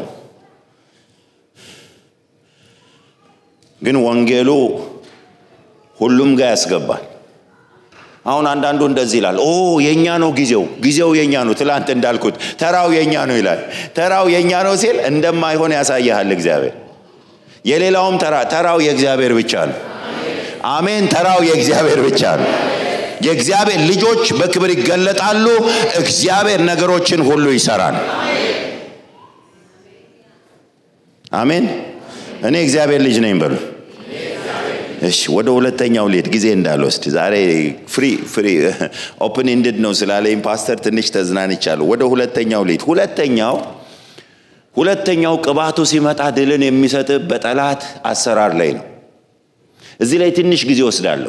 ግን ወንጌሉ ሁሉም ጋር ያስገባል። አሁን አንዳንዱ እንደዚህ ይላል፣ ኦ የኛ ነው ጊዜው የኛ ነው። ትላንት እንዳልኩት ተራው የኛ ነው ይላል። ተራው የኛ ነው ሲል እንደማይሆን ያሳያል እግዚአብሔር። የሌላውም ተራው የእግዚአብሔር ብቻ ነው። አሜን። ተራው የእግዚአብሔር ብቻ ነው። የእግዚአብሔር ልጆች በክብር ይገለጣሉ። እግዚአብሔር ነገሮችን ሁሉ ይሰራል። አሜን። እኔ እግዚአብሔር ልጅ ነኝ በሉ። እሺ ወደ ሁለተኛው ልሂድ ጊዜ እንዳልወስድ። ዛሬ ፍሪ ኦፕን ኢንድድ ነው ስላለኝ ፓስተር ትንሽ ተዝናንቻለሁ። ወደ ሁለተኛው ልሂድ። ሁለተኛው ቅባቱ ሲመጣ ድልን የሚሰጥ በጠላት አሰራር ላይ ነው። እዚህ ላይ ትንሽ ጊዜ ወስዳለሁ።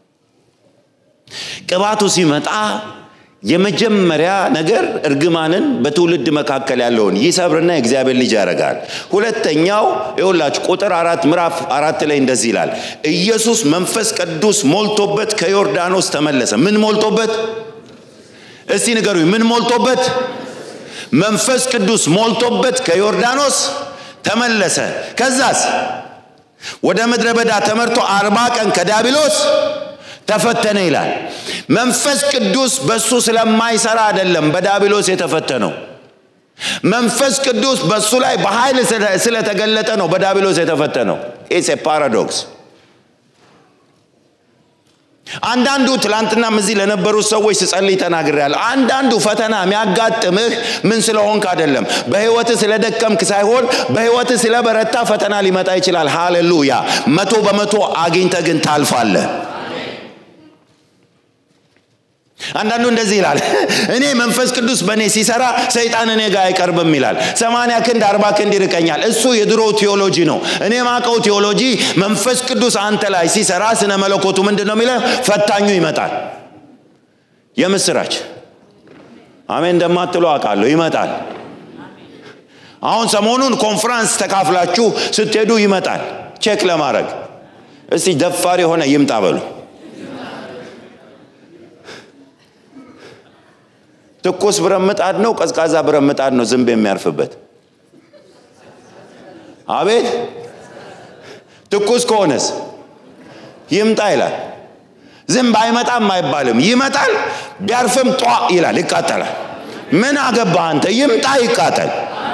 ቅባቱ ሲመጣ የመጀመሪያ ነገር እርግማንን በትውልድ መካከል ያለውን ይሰብርና የእግዚአብሔር ልጅ ያረጋል። ሁለተኛው ይኸውላችሁ ቁጥር 4 ምዕራፍ 4 ላይ እንደዚህ ይላል፣ ኢየሱስ መንፈስ ቅዱስ ሞልቶበት ከዮርዳኖስ ተመለሰ። ምን ሞልቶበት? እስቲ ንገሩኝ፣ ምን ሞልቶበት? መንፈስ ቅዱስ ሞልቶበት ከዮርዳኖስ ተመለሰ። ከዛስ ወደ ምድረ በዳ ተመርቶ 40 ቀን ከዲያብሎስ ተፈተነ ይላል። መንፈስ ቅዱስ በሱ ስለማይሰራ አይደለም በዲያብሎስ የተፈተነው። መንፈስ ቅዱስ በሱ ላይ በኃይል ስለተገለጠ ነው በዲያብሎስ የተፈተነው። ኢትስ ኤ ፓራዶክስ። አንዳንዱ ትላንትና እዚህ ለነበሩ ሰዎች ሲጸልይ ተናግሬያለሁ። አንዳንዱ ፈተና የሚያጋጥምህ ምን ስለሆንክ አይደለም፣ በህይወት ስለደከምክ ሳይሆን በህይወት ስለበረታ ፈተና ሊመጣ ይችላል። ሃሌሉያ። 100% አግኝተህ ግን ታልፋለህ። አንዳንዱ እንደዚህ ይላል፣ እኔ መንፈስ ቅዱስ በእኔ ሲሰራ ሰይጣን እኔ ጋር አይቀርብም ይላል። 80 ክንድ 40 ክንድ ይርቀኛል። እሱ የድሮ ቴዎሎጂ ነው። እኔ ማቀው ቴዎሎጂ መንፈስ ቅዱስ አንተ ላይ ሲሰራ ስነ መለኮቱ ምንድነው የሚለው? ፈታኙ ይመጣል። የምስራች አሜን እንደማትሉ አውቃለሁ። ይመጣል። አሁን ሰሞኑን ኮንፈረንስ ተካፍላችሁ ስትሄዱ ይመጣል ቼክ ለማድረግ። እስቲ ደፋር የሆነ ይምጣ በሉ። ትኩስ ብረምጣድ ነው ቀዝቃዛ ብረምጣድ ነው ዝንብ የሚያርፍበት? አቤት። ትኩስ ከሆነስ ይምጣ ይላል። ዝንብ አይመጣም አይባልም። ይመጣል። ቢያርፍም ጧ ይላል፣ ይቃጠላል። ምን አገባ አንተ? ይምጣ ይቃጠል።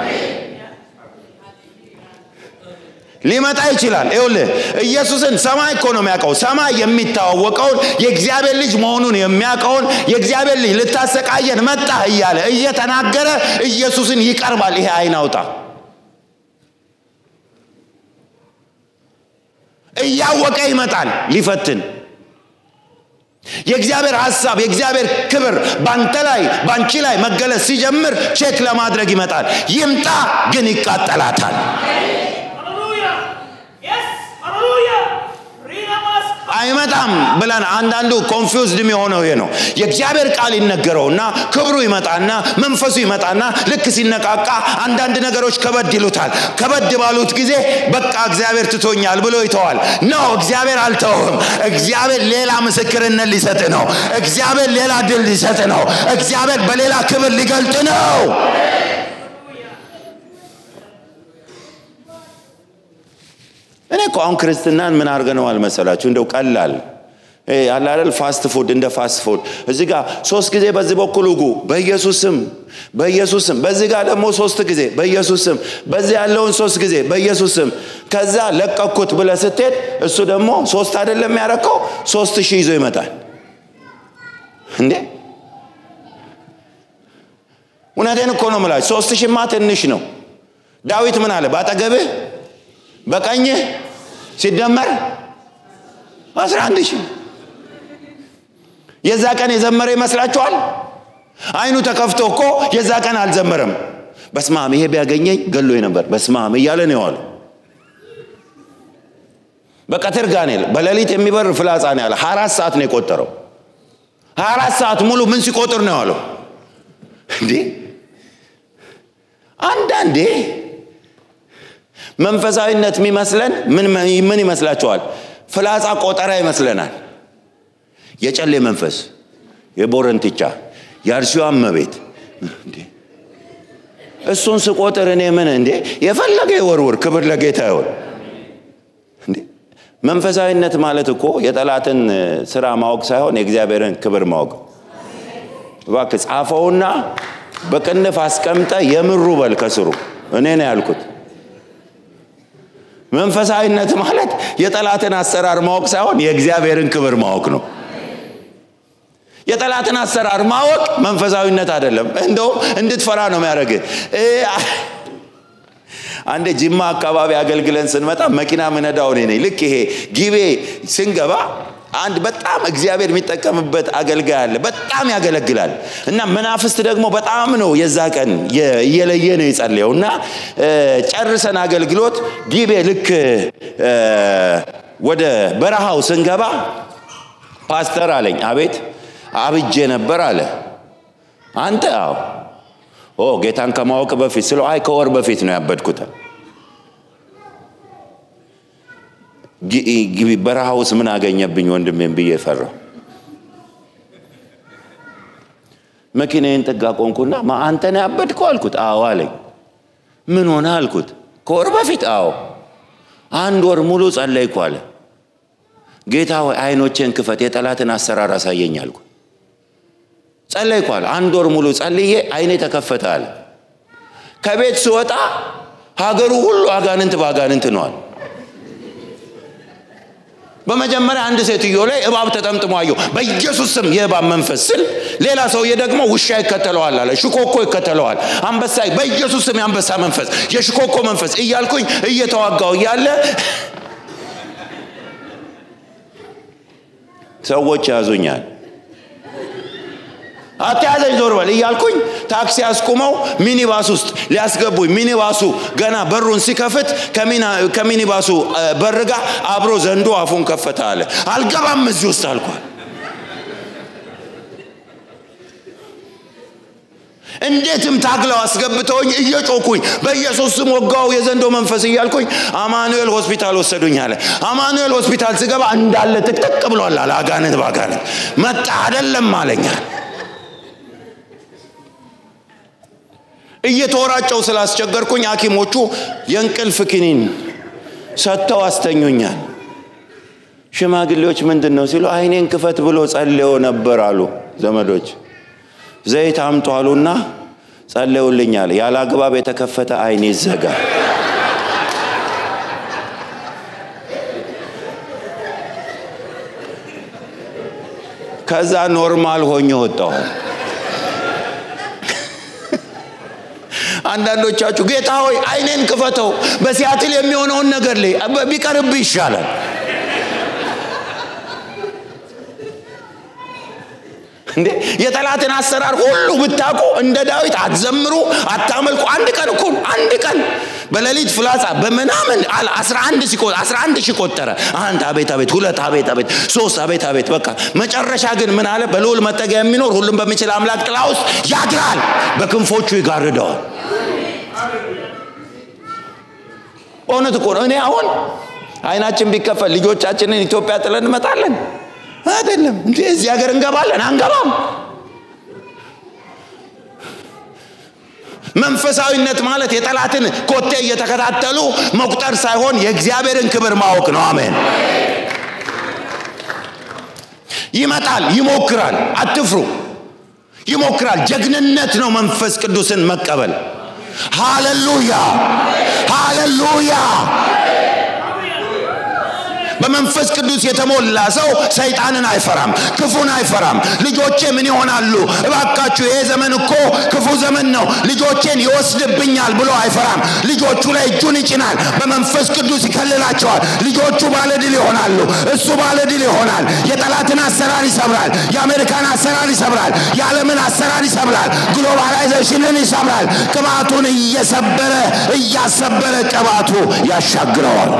ሊመጣ ይችላል። ይኸውልህ ኢየሱስን ሰማይ እኮ ነው የሚያውቀው። ሰማይ የሚታወቀውን የእግዚአብሔር ልጅ መሆኑን የሚያውቀውን የእግዚአብሔር ልጅ ልታሰቃየን መጣ እያለ እየተናገረ ኢየሱስን ይቀርባል። ይሄ አይናውጣ እያወቀ ይመጣል ሊፈትን። የእግዚአብሔር ሐሳብ የእግዚአብሔር ክብር ባንተ ላይ ባንቺ ላይ መገለጽ ሲጀምር ቼክ ለማድረግ ይመጣል። ይምጣ ግን ይቃጠላታል። አይመጣም ብለን አንዳንዱ ኮንፊውዝድ የሚሆነው ይሄ ነው። የእግዚአብሔር ቃል ይነገረውና ክብሩ ይመጣና መንፈሱ ይመጣና ልክ ሲነቃቃ አንዳንድ ነገሮች ከበድ ይሉታል። ከበድ ባሉት ጊዜ በቃ እግዚአብሔር ትቶኛል ብሎ ይተዋል። ነው እግዚአብሔር አልተውም። እግዚአብሔር ሌላ ምስክርነት ሊሰጥ ነው። እግዚአብሔር ሌላ ድል ሊሰጥ ነው። እግዚአብሔር በሌላ ክብር ሊገልጥ ነው። እኔ እኮ አሁን ክርስትናን ምን አድርገነዋል መሰላችሁ? እንደው ቀላል አላል ፋስት ፉድ እንደ ፋስት ፉድ እዚህ ጋር 3 ጊዜ በዚህ በኩል ውጉ በኢየሱስም በዚህ ጋር ደግሞ 3 ጊዜ በኢየሱስም በዚህ ያለውን 3 ጊዜ በኢየሱስም ከዛ ለቀኩት ብለ ስትሄድ እሱ ደግሞ 3 አይደለም ያረከው 3000 ይዞ ይመጣል እንዴ! እውነቴን እኮ ነው የምላችሁ። 3000 ማ ትንሽ ነው። ዳዊት ምን አለ? ባጠገብህ በቀኝ ሲደመር 11000 የዛ ቀን የዘመረ ይመስላችኋል? አይኑ ተከፍቶ እኮ የዛ ቀን አልዘመረም። በስማም ይሄ ቢያገኘኝ ገሎኝ ነበር በስማም እያለ ነው ያለው። በቀትር ጋኔል በሌሊት የሚበር ፍላጻ ነው ያለ 24 ሰዓት ነው የቆጠረው። 24 ሰዓት ሙሉ ምን ሲቆጥር ነው ያለው እንዴ? አንዳንዴ መንፈሳዊነት የሚመስለን ምን ይመስላችኋል? ፍላጻ ቆጠራ ይመስለናል። የጨሌ መንፈስ የቦረንትቻ የአርሲዋ መቤት እንዴ እሱን ስቆጥር እኔ ምን እንዴ የፈለገ ይወርወር ክብር ለጌታ ይሁን እንዴ። መንፈሳዊነት ማለት እኮ የጠላትን ስራ ማወቅ ሳይሆን የእግዚአብሔርን ክብር ማወቅ። እባክህ ጻፈውና በቅንፍ አስቀምጠ የምሩ በል ከስሩ እኔ ነው ያልኩት። መንፈሳዊነት ማለት የጠላትን አሰራር ማወቅ ሳይሆን የእግዚአብሔርን ክብር ማወቅ ነው። የጠላትን አሰራር ማወቅ መንፈሳዊነት አይደለም። እንደው እንድትፈራ ነው የሚያደርግ። አንዴ ጅማ አካባቢ አገልግለን ስንመጣ መኪና ምነዳው ነኝ ልክ ይሄ ጊቤ ስንገባ አንድ በጣም እግዚአብሔር የሚጠቀምበት አገልጋይ አለ። በጣም ያገለግላል እና መናፍስት ደግሞ በጣም ነው የዛ ቀን የለየ ነው ይጸልየውና ጨርሰን አገልግሎት ጊቤ ልክ ወደ በረሃው ስንገባ ፓስተር አለኝ አቤት አብጄ ነበር አለ። አንተ ጌታን ከማወቅ በፊት ስለ አይ ከወር በፊት ነው ያበድኩት። ግቢ በረሃውስ ምን አገኘብኝ ወንድሜን ብዬ ፈራው። መኪናዬን ጥጋ ቆንኩና አንተ ነህ ያበድከው አልኩት። አዎ አለኝ። ምን ሆነ አልኩት። ከወር በፊት አንድ ወር ሙሉ ጸለይኩ አለ። ጌታ ሆይ አይኖቼን ክፈት የጠላትን አሰራር አሳየኝ አልኩ። ጸለይኩ አለ። አንድ ወር ሙሉ ጸልዬ አይኔ ተከፈተ አለ። ከቤት ስወጣ ሀገሩ ሁሉ አጋንንት ባጋንንት ነዋል። በመጀመሪያ አንድ ሴትዮ ላይ እባብ ተጠምጥሞ አየሁ። በኢየሱስ ስም የእባብ መንፈስ ስል ሌላ ሰውዬ ደግሞ ውሻ ይከተለዋል አለ። ሽኮኮ ይከተለዋል። አንበሳ በኢየሱስ ስም የአንበሳ መንፈስ የሽኮኮ መንፈስ እያልኩኝ እየተዋጋው ያለ ሰዎች ያዙኛል። አትያዘኝ ዞር በል እያልኩኝ ታክሲ አስቆመው ሚኒባስ ውስጥ ሊያስገቡኝ ሚኒባሱ ገና በሩን ሲከፍት ከሚኒባሱ በርጋ አብሮ ዘንዶ አፉን ከፈተ አለ። አልገባም እዚህ ውስጥ አልኳል። እንዴትም ታግለው አስገብተውኝ እየጮኩኝ በኢየሱስ ስም ወጋው የዘንዶ መንፈስ እያልኩኝ አማኑኤል ሆስፒታል ወሰዱኝ አለ። አማኑኤል ሆስፒታል ስገባ እንዳለ ጥቅጥቅ ብሏል አለ። አጋንንት ባጋንንት መጣ አይደለም አለኛል። እየተወራጨው ስላስቸገርኩኝ ሐኪሞቹ የእንቅልፍ ክኒን ሰጥተው አስተኙኛል። ሽማግሌዎች ምንድነው ሲሉ አይኔን ክፈት ብሎ ጸልዮ ነበር አሉ ዘመዶች። ዘይት አምጡ አሉና ጸልዩልኛል። ያለ አግባብ የተከፈተ አይኔ ይዘጋ። ከዛ ኖርማል ሆኜ ወጣሁ። አንዳንዶቻችሁ ጌታ ሆይ አይኔን ክፈተው በሲያትል የሚሆነውን ነገር ላይ ቢቀርብ ይሻላል። እንዴ የጠላትን አሰራር ሁሉ ብታቁ እንደ ዳዊት አትዘምሩ አታመልኩ አንድ ቀን በሌሊት ፍላጻ በመናምን 11 ሺህ ቆጠረ 1 አቤት 2 አቤት 3 አቤት በቃ መጨረሻ ግን ምን አለ በልዑል መጠጊያ የሚኖር ሁሉም በሚችል አምላክ ጥላ ውስጥ ያድራል በክንፎቹ ይጋርደዋል ኦነት እኮ ነው እኔ አሁን አይናችን ቢከፈል ልጆቻችንን ኢትዮጵያ ጥለን እንመጣለን አይደለም እንዴ እዚህ ሀገር እንገባለን አንገባም መንፈሳዊነት ማለት የጠላትን ኮቴ እየተከታተሉ መቁጠር ሳይሆን የእግዚአብሔርን ክብር ማወቅ ነው አሜን ይመጣል ይሞክራል አትፍሩ ይሞክራል ጀግንነት ነው መንፈስ ቅዱስን መቀበል ሃሌሉያ ሃሌሉያ በመንፈስ ቅዱስ የተሞላ ሰው ሰይጣንን አይፈራም ክፉን አይፈራም ልጆቼ ምን ይሆናሉ እባካችሁ ይሄ ዘመን እኮ ክፉ ዘመን ነው ልጆቼን ይወስድብኛል ብሎ አይፈራም ልጆቹ ላይ እጁን ይጭናል በመንፈስ ቅዱስ ይከልላቸዋል ልጆቹ ባለድል ይሆናሉ እሱ ባለድል ይሆናል የጠላትን አሰራር ይሰብራል የአሜሪካን አሰራር ይሰብራል የዓለምን አሰራር ይሰብራል ግሎባላይዜሽንን ይሰብራል ቅባቱን እያሰበረ ቅባቱ ያሻግረዋል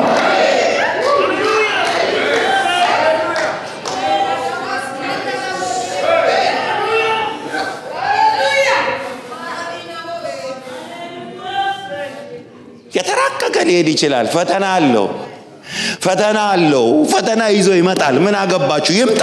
የተራቀቀ ሊሄድ ይችላል ፈተና አለው ፈተና ይዞ ይመጣል ምን አገባችሁ ይምጣ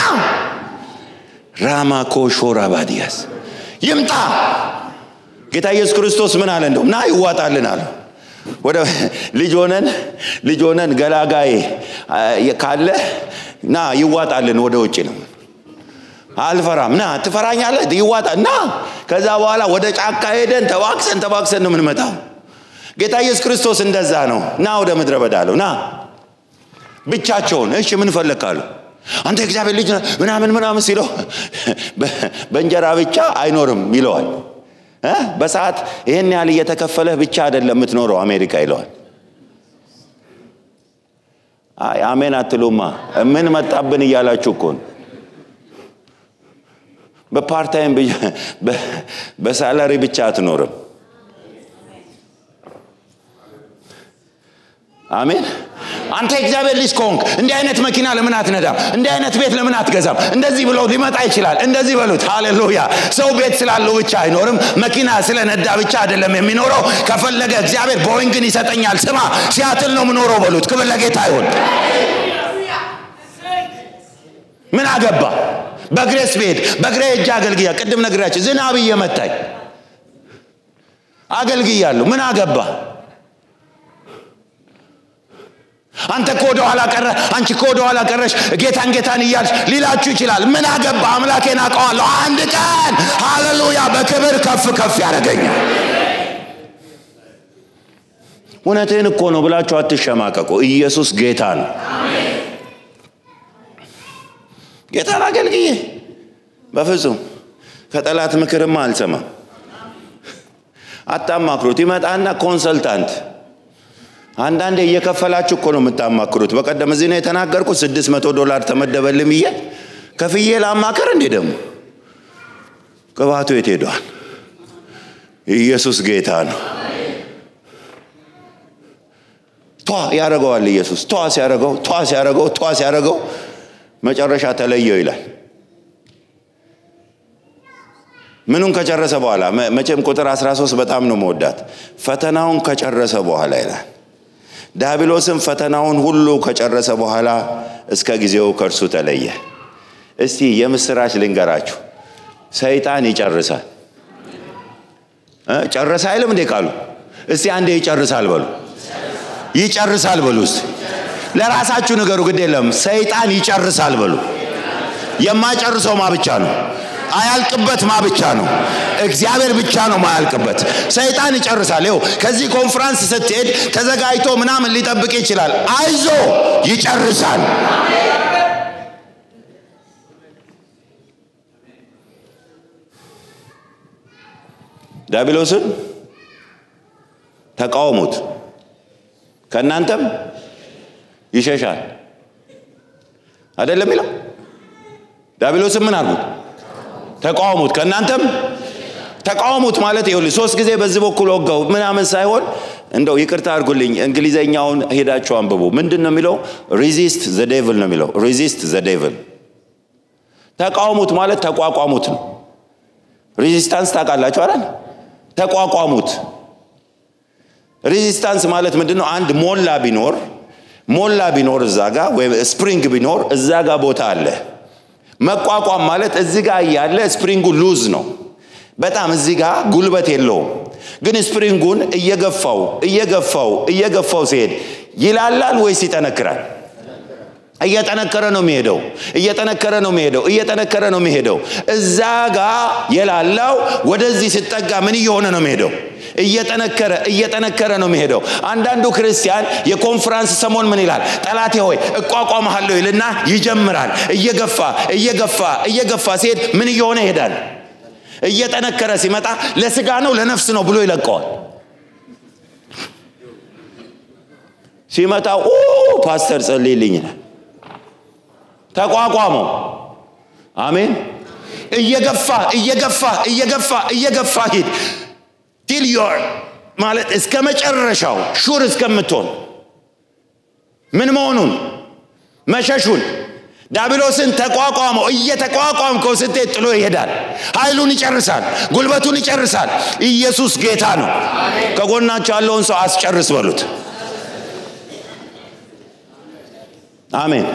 ራማኮ ሾራባዲያስ ይምጣ ጌታ ኢየሱስ ክርስቶስ ምን አለ እንደው ና ይዋጣልን አለ ወደ ልጅ ሆነን ገላጋይ ካለ ና ይዋጣልን ወደ ውጪ ነው አልፈራም ና ትፈራኛለህ ይዋጣ ና ከዛ በኋላ ወደ ጫካ ሄደን ተባክሰን ነው የምንመጣው ጌታ ኢየሱስ ክርስቶስ እንደዛ ነው ና ወደ ምድረ በዳ አለው ና ብቻቸውን እሺ ምን ፈለካሉ አንተ እግዚአብሔር ልጅ ምናምን ሲለው በእንጀራ ብቻ አይኖርም ይለዋል በሰዓት ይሄን ያህል እየተከፈለህ ብቻ አይደለም የምትኖረው አሜሪካ ይለዋል አይ አሜን አትሉማ ምን መጣብን እያላችሁ እኮ በፓርት ታይም በሳላሪ ብቻ አትኖርም አሜን አንተ እግዚአብሔር ልጅ ኮንክ እንዲህ አይነት መኪና ለምን አትነዳም እንዲህ አይነት ቤት ለምን አትገዛም እንደዚህ ብሎ ሊመጣ ይችላል እንደዚህ በሉት ሃሌሉያ ሰው ቤት ስላለው ብቻ አይኖርም መኪና ስለነዳ ብቻ አይደለም የሚኖረው ከፈለገ እግዚአብሔር ቦይንግን ይሰጠኛል ስማ ሲያትል ነው ምኖረው በሉት ክብር ለጌታ ይሁን ምን አገባ በግሬስ ቤት በግሬ እጅ አገልግያ ቅድም ነግራችሁ ዝናብ እየመታኝ አገልግያለሁ ምን አገባ አንተ ኮዶ ኋላ ቀረ አንቺ ኮዶ ኋላ ቀረሽ ጌታን ይያልሽ ሊላችሁ ይችላል ምን አገባ አምላኬን አውቀዋለሁ አንድ ቀን ሃሌሉያ በክብር ከፍ ያደርገኛል እውነቴን እኮ ነው ብላችሁ አትሸማቀቁ ኢየሱስ ጌታ ነው አሜን ጌታን አገልግዬ በፍጹም ከጠላት ምክርማ አልሰማም አታማክሩት ይመጣና ኮንሰልታንት አንዳንዴ እየከፈላችሁ እኮ ነው የምታማክሩት በቀደም እዚህ ነው የተናገርኩት $600 ተመደበልኝ ይየ ከፍዬ ላማከር እንዴ ደግሞ ቅባቱ የት ሄዷል ኢየሱስ ጌታ ነው ያረጋዋል ኢየሱስ ሲያረጋው መጨረሻ ተለየው ይላል ምኑን ከጨረሰ በኋላ መቼም ቁጥር 13 በጣም ነው መወዳት ፈተናውን ከጨረሰ በኋላ ይላል ዳቢሎስም ፈተናውን ሁሉ ከጨረሰ በኋላ እስከ ጊዜው ከርሱ ተለየ እስቲ የምስራች ልንገራችሁ ሰይጣን ይጨርሳል ጨረሰ አይልም እንደ ቃሉ እስቲ አንዴ ይጨርሳል በሉ ለራሳችሁ ንገሩ ግድ የለም ሰይጣን ይጨርሳል በሉ የማይጨርሰው ማብቻ ነው አያልቅበት ማብቻ ነው እግዚአብሔር ብቻ ነው ማያልቅበት ሰይጣን ይጨርሳል ይው ከዚህ ኮንፈረንስ ስትሄድ ተዘጋጅቶ ምናምን ሊጠብቅ ይችላል አይዞ ይጨርሳል ዳቢሎስን ተቃውሙት ከናንተም ይሸሻል አይደለም ይላል ዳቢሎስን ምን አርጉት ተቃውሙት ከናንተም ተቃውሙት ማለት ይሁን 3 ጊዜ በዚህ በኩል ወጋው ምናምን ሳይሆን እንደው ይቅርታ አድርጉልኝ እንግሊዘኛውን ሄዳችሁ አንብቡ ምንድነው የሚለው resist the devil ነው የሚለው resist the devil ተቃውሙት ማለት ተቋቋሙት ነው resistance ታውቃላችሁ አይደል ተቋቋሙት resistance ማለት ምንድነው አንድ ሞላ ቢኖር እዛጋ ወይ ስፕሪንግ ቢኖር እዛጋ ቦታ አለ መቋቋም ማለት እዚጋ ያለ ስፕሪንጉ ሉዝ ነው በጣም እዚጋ ጉልበት የለውም ግን ስፕሪንጉን እየገፋው ሲሄድ ይላላል ወይስ ይጠነክራል እየጠነከረ ነው የሚሄደው እዛጋ የላላው ወደዚህ ሲጠጋ ምን እየሆነ ነው የሚሄደው እየጠነከረ ነው የሚሄደው አንዳንዱ ክርስቲያን የኮንፈረንስ ሰሞን ምን ይላል ጠላቴ ሆይ እቋቋምሃለሁ ይልና ይጀምራል እየገፋ ሲሄድ ምን እየሆነ ይሄዳል እየጠነከረ ሲመጣ ለስጋ ነው ለነፍስ ነው ብሎ ይለቀዋል ሲመጣ ፓስተር ጸልይልኝ ተቋቋመው አሜን እየገፋ ሂድ till your ማለት እስከ መጨረሻው ሹር እስከምትሆን ምን መሆኑን መሸሹን ዳቢሎስን ተቋቋመው እየተቋቋምከው ስትሄድ ጥሎ ይሄዳል ኃይሉን ይጨርሳል ጉልበቱን ይጨርሳል ኢየሱስ ጌታ ነው ከጎናችሁ ያለውን ሰው አስጨርስ በሉት አሜን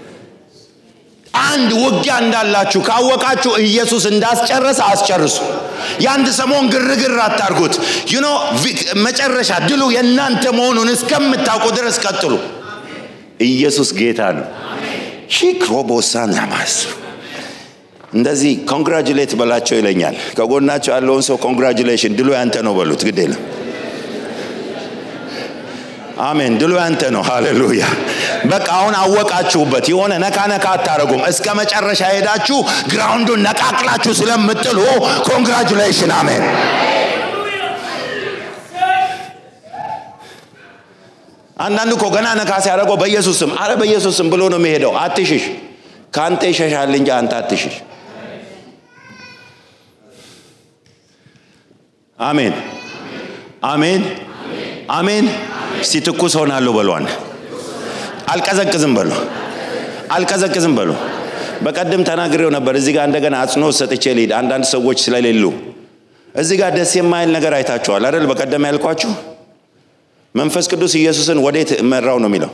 አንድ ውጊያ እንዳላችሁ ካወቃችሁ ኢየሱስ እንዳስጨረሰ አስጨርሱ ያንድ ሰሞን ግርግር አታርጉት መጨረሻ ድሉ የናንተ መሆኑን እስከምታውቁ ድረስ ቀጥሉ ኢየሱስ ጌታ ነው ሺክሮቦሳን ያማስ እንደዚህ ኮንግራቹሌት በላቸው ይለኛል ከጎናችሁ ያለውን ሰው ኮንግራቹሌሽን ድሉ ያንተ ነው በሉት ግዴለ አሜን ድሉ ያንተ ነው ሃሌሉያ በቃ አሁን አወቃችሁበት የሆነ ነካ አታረጉም እስከ መጨረሻ ሄዳችሁ ግራውንዱን ነቃቅላችሁ ስለምትጥሉ ኮንግራቹሌሽን አሜን አንዳንዱ ገና ነካ ሲያረጋው በኢየሱስም ብሎ ነው የሚሄደው አትሽሽ ካንተ ይሸሻል እንጂ አንተ አትሽሽ አሜን ሲትኩስ ሆናለሁ በሏን አልቀዘቅዝም በሉ በቀደም ተናግሬው ነበር እዚህ ጋር እንደገና አጽንኦት ሰጥቼ ልሂድ አንዳንድ ሰዎች ስለሌሉ እዚህ ጋር ደስ የማይል ነገር አይታችኋል አይደል በቀደም ያልኳችሁ መንፈስ ቅዱስ ኢየሱስን ወዴት መራው ነው የሚለው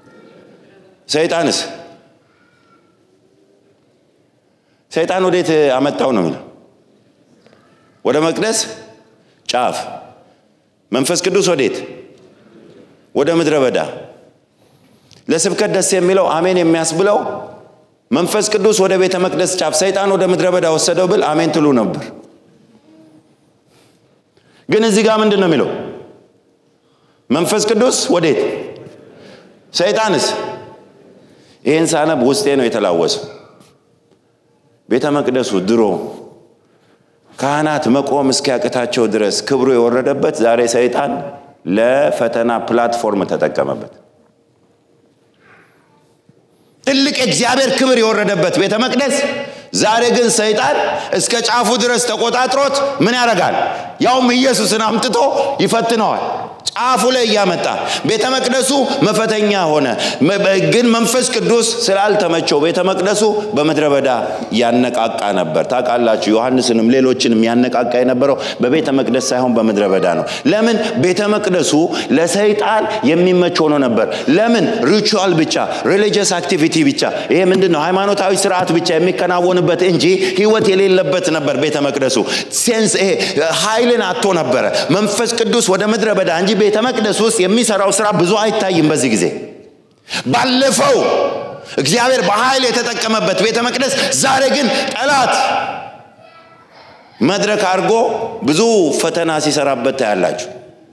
ሰይጣን ወዴት አመጣው ነው የሚለው ወደ መቅደስ ጫፍ መንፈስ ቅዱስ ወዴት ወደ ምድረ በዳ ለስብከት ደስ የሚለው አሜን የሚያስብለው መንፈስ ቅዱስ ወደ ቤተ መቅደስ ጫፍ ሰይጣን ወደ ምድረ በዳ ወሰደው ብል አሜን ትሉ ነበር ግን እዚህ ጋር ምንድነው የሚለው መንፈስ ቅዱስ ወዴት ሰይጣንስ ይሄን ሳነብ ውስጤ ነው የተላወሰው ቤተ መቅደሱ ድሮ ካህናት መቆም እስኪያቅታቸው ድረስ ክብሩ የወረደበት ዛሬ ሰይጣን ለፈተና ፕላትፎርም ተጠቀመበት ትልቅ እግዚአብሔር ክብር የወረደበት ቤተ መቅደስ ዛሬ ግን ሰይጣን እስከ ጫፉ ድረስ ተቆጣጥሮት ምን ያደርጋል ያውም ኢየሱስን አምጥቶ ይፈትነዋል ጫፉ ላይ ያመጣ ቤተ መቅደሱ መፈተኛ ሆነ ግን መንፈስ ቅዱስ ስላልተመቸው ቤተ መቅደሱ በመድረ በዳ ያነቃቃ ነበር ታውቃላችሁ ዮሐንስንም ሌሎችንም ያነቃቃ የነበረው በቤተ መቅደስ ሳይሆን በመድረ በዳ ነው ለምን ቤተ መቅደሱ ለሰይጣን የሚመች ሆኖ ነበር ለምን ሪቹዋል ብቻ ሪሊጂየስ አክቲቪቲ ብቻ ይሄ ምንድነው ሃይማኖታዊ ስርዓት ብቻ የሚከናወንበት እንጂ ህይወት የሌለበት ነበር ቤተ መቅደሱ ሴንስ ይሄ ኃይልን አጥቶ ነበር መንፈስ ቅዱስ ወደ ምድረ በዳ እንጂ ቤተ መቅደስ ውስጥ የሚሰራው ስራ ብዙ አይታይም በዚህ ጊዜ ባለፈው እግዚአብሔር በኃይል የተጠቀመበት ቤተ መቅደስ ዛሬ ግን ጠላት መድረክ አርጎ ብዙ ፈተና ሲሰራበት ታያላችሁ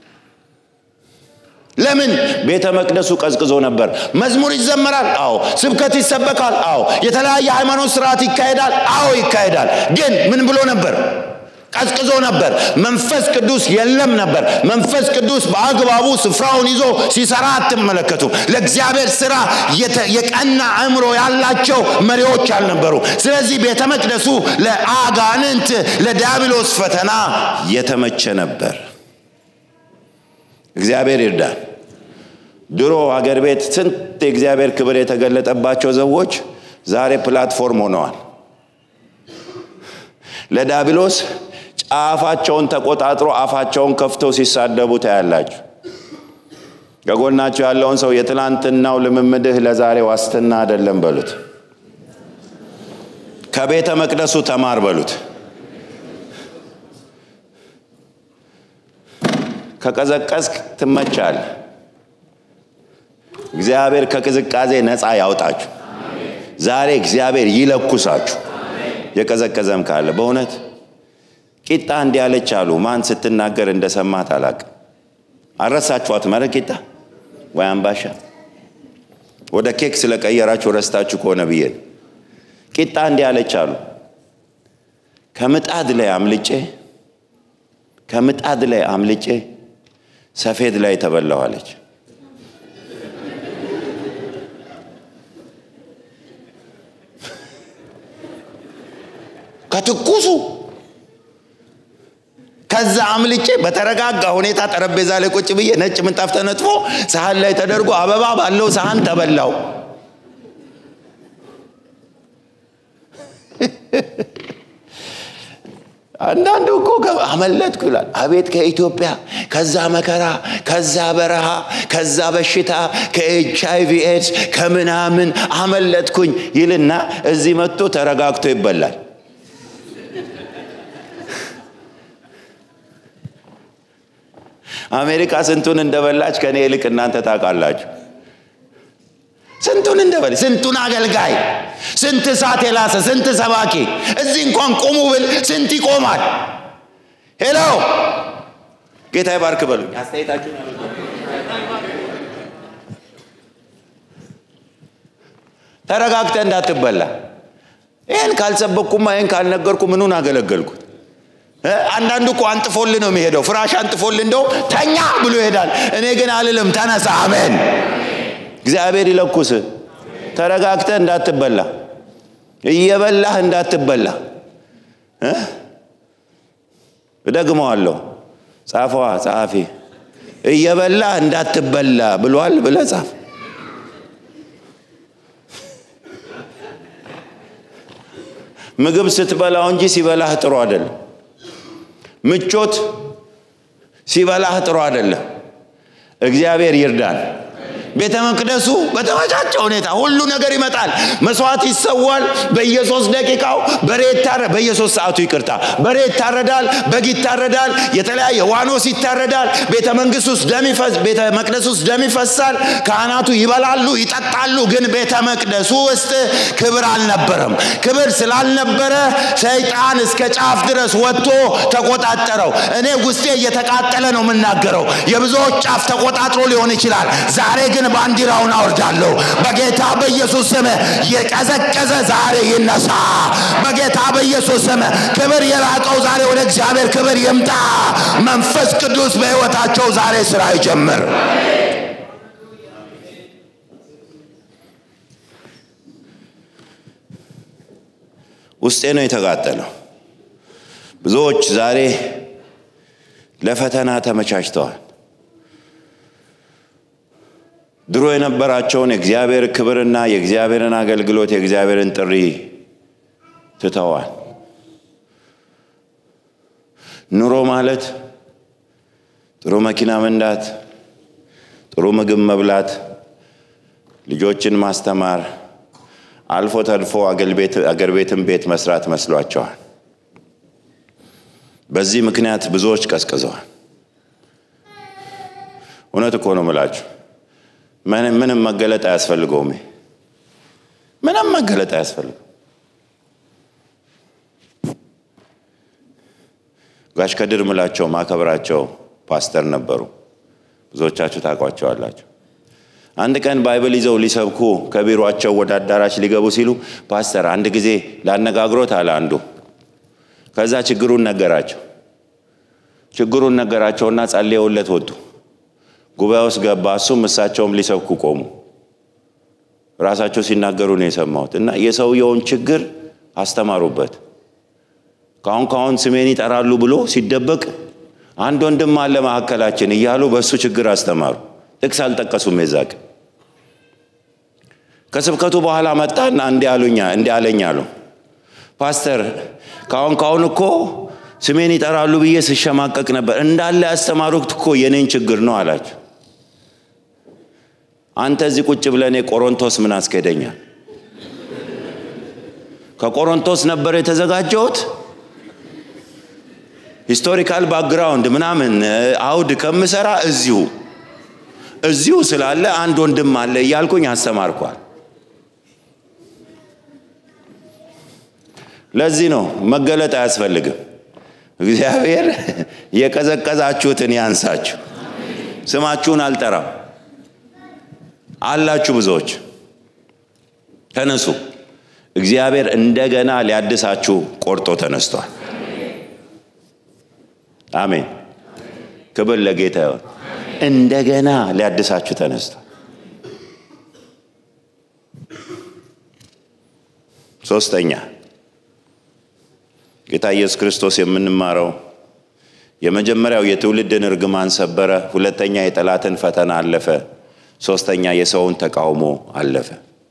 ለምን ቤተ መቅደሱ ቀዝቅዞ ነበር መዝሙር ይዘመራል አዎ ስብከት ይሰበካል አዎ የተለያየ ሃይማኖት ስርዓት ይካሄዳል አዎ ይካሄዳል ግን ምን ብሎ ነበር ቀዝቅዞ ነበር መንፈስ ቅዱስ የለም ነበር መንፈስ ቅዱስ በአግባቡ ስፍራውን ይዞ ሲሰራ አትመለከቱ ለእግዚአብሔር ሥራ የቀና አእምሮ ያላቸው መሪዎች አልነበሩ ስለዚህ ቤተ መቅደሱ ለአጋንንት ለዲያብሎስ ፈተና የተመቸ ነበር እግዚአብሔር ይርዳን ድሮ አገር ቤት ስንት የእግዚአብሔር ክብር የተገለጠባቸው ሰዎች ዛሬ ፕላትፎርም ሆነዋል ለዲያብሎስ አፋቸውን ተቆጣጥሮ አፋቸውን ከፍተው ሲሳደቡ ታያላችሁ ገጎናቸው ያለውን ሰው የትላንትናው ልምምድህ ለዛሬ ዋስትና አይደለም በሉት ከቤተ መቅደሱ ተማር በሉት ከቀዘቀዝክ ትመቻል እግዚአብሔር ከቅዝቃዜ ነፃ ያውጣችሁ ዛሬ እግዚአብሔር ይለኩሳችሁ የቀዘቀዘም ካለ በእውነት ቂጣ እንዲያለች አሉ ማን ስትናገር እንደሰማት አላቅ አረሳችኋት መረቂጣ ወይ አምባሻ ወደ ኬክ ስለቀየራችሁ ረስታችሁ ከሆነ ብዬ ቂጣ እንዲያለች አሉ ከምጣድ ላይ አምልጬ ሰፌድ ላይ ተበላዋለች ከትኩሱ ከዛ አምልጬ በተረጋጋ ሁኔታ ጠረጴዛ ላይ ቁጭ ብዬ ነጭ ምንጣፍ ተነጥፎ ሳህን ላይ ተደርጎ አበባ ባለው ሳህን ተበላው አንዳንዱ እኮ አመለጥኩ ይላል አቤት ከኢትዮጵያ ከዛ መከራ ከዛ በረሃ ከዛ በሽታ ከኤችአይቪ ኤድስ ከምናምን አመለጥኩኝ ይልና እዚህ መጥቶ ተረጋግቶ ይበላል አሜሪካ ስንቱን እንደበላች ከኔ ይልቅ እናንተ ታውቃላችሁ ስንቱን እንደበላ ስንቱን አገልጋይ ስንት ሰዓት የላሰ ስንት ሰባኪ እዚህ እንኳን ቆሙ ብል ስንት ይቆማል ሄሎ ጌታ ይባርክ በሉኝ አስተያየታችሁን ተረጋግተ እንዳትበላ ይሄን ካልሰበኩማ ይሄን ካልነገርኩ ምኑን አገለገልኩት አንዳንዱ እኮ አንጥፎል ነው የሚሄደው ፍራሽ አንጥፎል እንደው ተኛ ብሎ ይሄዳል እኔ ግን አልልም ተነሳ አሜን እግዚአብሔር ይለኩስ ተረጋግተ እንዳትበላ እየበላህ እንዳትበላ ደግመዋለሁ ጻፈዋ ጻፊ እየበላህ እንዳትበላ ብሏል ብለህ ጻፍ ምግብ ስትበላው እንጂ ሲበላህ ጥሩ አይደለም ምቾት ሲበላህ ጥሩ አይደለም እግዚአብሔር ይርዳን ቤተ መቅደሱ በተመቻቸ ሁኔታ ሁሉ ነገር ይመጣል መስዋዕት ይሰዋል በየ3 ደቂቃው በየ3 ሰዓቱ ይቅርታ በሬ ይታረዳል በግ ይታረዳል የተለያየ ዋኖስ ይታረዳል ቤተ መቅደሱ ውስጥ ደም ይፈሳል ካህናቱ ይበላሉ ይጠጣሉ ግን ቤተ መቅደሱ ውስጥ ክብር አልነበረም ክብር ስላልነበረ ሰይጣን እስከ ጫፍ ድረስ ወጥቶ ተቆጣጠረው እኔ ውስጤ እየተቃጠለ ነው የምናገረው የብዙዎች ጫፍ ተቆጣጥሮ ሊሆን ይችላል ዛሬ ግን ባንዲራውን አወርዳለሁ በጌታ በኢየሱስ ስም የቀዘቀዘ ዛሬ ይነሳ በጌታ በኢየሱስ ስም ክብር የራቀው ዛሬ ወደ እግዚአብሔር ክብር ይምጣ መንፈስ ቅዱስ በሕይወታቸው ዛሬ ስራ ይጀምር ውስጤ ነው የተቃጠለው ብዙዎች ዛሬ ለፈተና ተመቻችተዋል ድሮ የነበራቸውን የእግዚአብሔር ክብርና የእግዚአብሔርን አገልግሎት የእግዚአብሔርን ጥሪ ትተዋል ኑሮ ማለት ጥሩ መኪና መንዳት ጥሩ ምግብ መብላት ልጆችን ማስተማር አልፎ ተርፎ አገር ቤትም ቤት መስራት መስሏቸዋል በዚህ ምክንያት ብዙዎች ቀዝቅዘዋል እውነት እኮ ነው የምላችሁ ምንም መገለጥ አያስፈልገውም ምንም መገለጥ አያስፈልገው ጋሽ ከድር ምላቸው ማከብራቸው ፓስተር ነበሩ ብዙዎቻችሁ ታውቋቸዋላችሁ አንድ ቀን ባይብል ይዘው ሊሰብኩ ከቢሮአቸው ወደ አዳራሽ ሊገቡ ሲሉ ፓስተር አንድ ጊዜ ላነጋግሮት አለ አንዱ ከዛ ችግሩን ነገራቸውና ጸልየውለት ወጡ። ጉባኤው ውስጥ ገባ። እሱም እሳቸውም ሊሰብኩ ቆሙ። ራሳቸው ሲናገሩ ነው የሰማሁት። እና የሰውየውን ችግር አስተማሩበት። ካሁን ስሜን ይጠራሉ ብሎ ሲደበቅ አንድ ወንድም አለ ማዕከላችን እያሉ በሱ ችግር አስተማሩ። ጥቅስ አልጠቀሱም። የዛቅ ከስብከቱ በኋላ መጣና እንዲህ አለኝ አሉ። ፓስተር ካሁን እኮ ስሜን ይጠራሉ ብዬ ስሸማቀቅ ነበር። እንዳለ ያስተማሩት እኮ የኔን ችግር ነው አላቸው። አንተ እዚህ ቁጭ ብለኔ ቆሮንቶስ ምን አስከደኛል? ከቆሮንቶስ ነበር የተዘጋጀሁት። ሂስቶሪካል ባክግራውንድ ምናምን አውድ ከምሰራ እዚሁ ስላለ አንድ ወንድም አለ እያልኩኝ አስተማርኳል። ለዚህ ነው መገለጥ አያስፈልግም። እግዚአብሔር የቀዘቀዛችሁትን ያንሳችሁ። ስማችሁን አልጠራም አላችሁ ብዙዎች። ተነሱ። እግዚአብሔር እንደገና ሊያድሳችሁ ቆርጦ ተነስቷል። አሜን። ክብር ለጌታ ይሁን። እንደገና ሊያድሳችሁ ተነስቷል። ሶስተኛ ጌታ ኢየሱስ ክርስቶስ የምንማረው የመጀመሪያው የትውልድን እርግማን ሰበረ፣ ሁለተኛ የጠላትን ፈተና አለፈ፣ ሶስተኛ የሰውን ተቃውሞ አለፈ።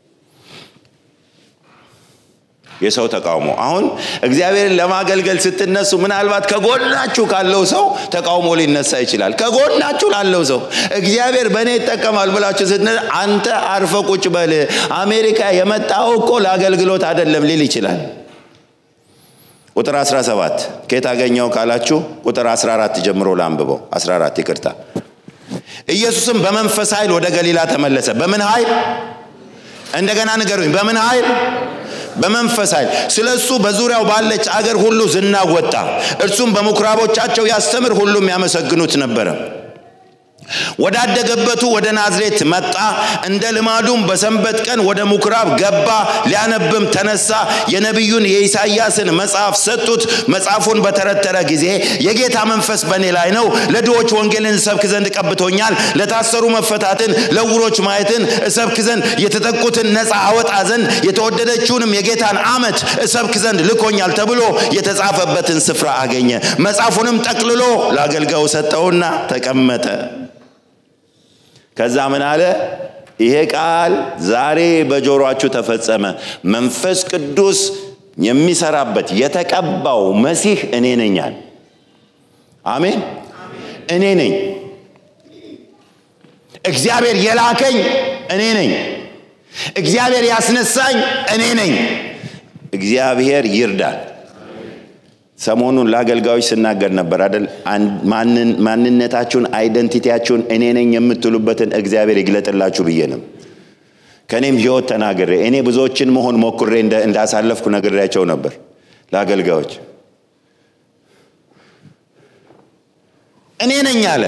የሰው ተቃውሞ። አሁን እግዚአብሔርን ለማገልገል ስትነሱ ምናልባት ከጎናችሁ ካለው ሰው ተቃውሞ ሊነሳ ይችላል። ከጎናችሁ ላለው ሰው እግዚአብሔር በእኔ ይጠቀማል ብላችሁ ስትነሱ አንተ አርፈ ቁጭ በል፣ አሜሪካ የመጣው እኮ ለአገልግሎት አይደለም ሊል ይችላል። ቁጥር 17 ከየት አገኘው ካላችሁ ቁጥር 14 ጀምሮ ላንብበው። 14 ይቅርታ። ኢየሱስም በመንፈስ ኃይል ወደ ገሊላ ተመለሰ። በምን ኃይል? እንደገና ንገሩኝ። በምን ኃይል? በመንፈስ ኃይል። ስለሱ በዙሪያው ባለች አገር ሁሉ ዝና ወጣ። እርሱም በምኩራቦቻቸው ያስተምር፣ ሁሉም ያመሰግኑት ነበር። ወዳደገበቱ ወደ ናዝሬት መጣ። እንደ ልማዱም በሰንበት ቀን ወደ ምኩራብ ገባ፣ ሊያነብም ተነሳ። የነቢዩን የኢሳይያስን መጽሐፍ ሰጡት። መጽሐፉን በተረተረ ጊዜ የጌታ መንፈስ በእኔ ላይ ነው፣ ለድሆች ወንጌልን እሰብክ ዘንድ ቀብቶኛል፣ ለታሰሩ መፈታትን፣ ለዕውሮች ማየትን እሰብክ ዘንድ፣ የተጠቁትን ነፃ አወጣ ዘንድ፣ የተወደደችውንም የጌታን ዓመት እሰብክ ዘንድ ልኮኛል ተብሎ የተጻፈበትን ስፍራ አገኘ። መጽሐፉንም ጠቅልሎ ለአገልጋዩ ሰጠውና ተቀመጠ። ከዛ ምን አለ? ይሄ ቃል ዛሬ በጆሮአችሁ ተፈጸመ። መንፈስ ቅዱስ የሚሰራበት የተቀባው መሲህ እኔ ነኝ። አሜን። እኔ ነኝ። እግዚአብሔር የላከኝ እኔ ነኝ። እግዚአብሔር ያስነሳኝ እኔ ነኝ። እግዚአብሔር ይርዳል። ሰሞኑን ለአገልጋዮች ስናገር ነበር አይደል? ማንነታችሁን አይደንቲቲያችሁን እኔ ነኝ የምትሉበትን እግዚአብሔር ይግለጥላችሁ ብዬ ነው። ከኔም ህይወት ተናግሬ እኔ ብዙዎችን መሆን ሞክሬ እንዳሳለፍኩ ነግሬያቸው ነበር ለአገልጋዮች። እኔ ነኝ አለ።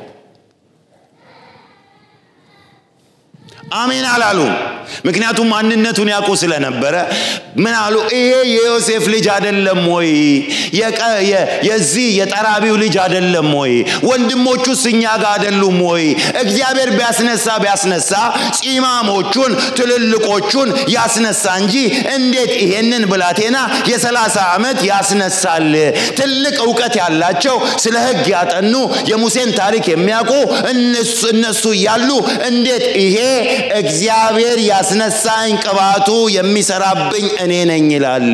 አሜን አላሉ። ምክንያቱም ማንነቱን ያውቁ ስለነበረ ምን አሉ? ይሄ የዮሴፍ ልጅ አይደለም ወይ? የዚህ የጠራቢው ልጅ አይደለም ወይ? ወንድሞቹስ እኛ ጋር አይደሉም ወይ? እግዚአብሔር ቢያስነሳ ፂማሞቹን ትልልቆቹን ያስነሳ እንጂ እንዴት ይሄንን ብላቴና የ30 ዓመት ያስነሳል? ትልቅ ዕውቀት ያላቸው፣ ስለ ሕግ ያጠኑ፣ የሙሴን ታሪክ የሚያውቁ እነሱ ያሉ እንዴት ይሄ እግዚአብሔር ያስነሳኝ ቅባቱ የሚሰራብኝ እኔ ነኝ ይላል?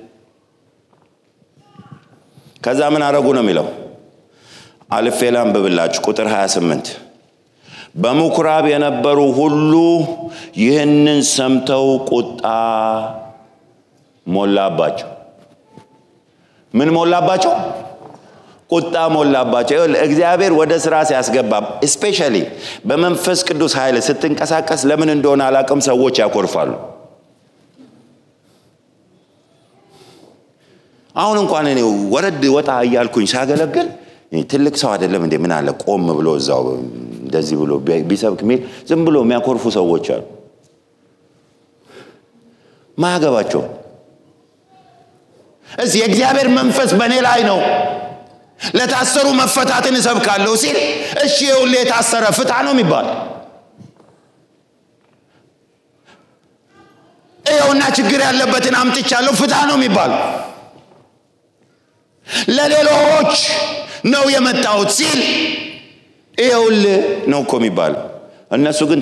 ከዛ ምን አረጉ ነው የሚለው? አልፌ ላንብብላችሁ። ቁጥር 28 በምኩራብ የነበሩ ሁሉ ይህንን ሰምተው ቁጣ ሞላባቸው። ምን ሞላባቸው? ቁጣ ሞላባቸው። እግዚአብሔር ወደ ስራ ሲያስገባ ስፔሻሊ በመንፈስ ቅዱስ ኃይል ስትንቀሳቀስ ለምን እንደሆነ አላቅም ሰዎች ያኮርፋሉ። አሁን እንኳን እኔ ወረድ ወጣ እያልኩኝ ሳገለግል ትልቅ ሰው አይደለም እንዴ ምን አለ ቆም ብሎ እዛው እንደዚህ ብሎ ቢሰብክ ሚል ዝም ብሎ የሚያኮርፉ ሰዎች አሉ። ማያገባቸው እዚህ የእግዚአብሔር መንፈስ በእኔ ላይ ነው ለታሰሩ መፈታትን እሰብካለሁ ሲል እሺ ይሁን ለታሰረ ፍታ ነው የሚባል ይኸውና ችግር ያለበትን አምጥቻለሁ ፍታ ነው የሚባል ለሌሎች ነው የመጣሁት ሲል ይኸውል ነው እኮ የሚባል እነሱ ግን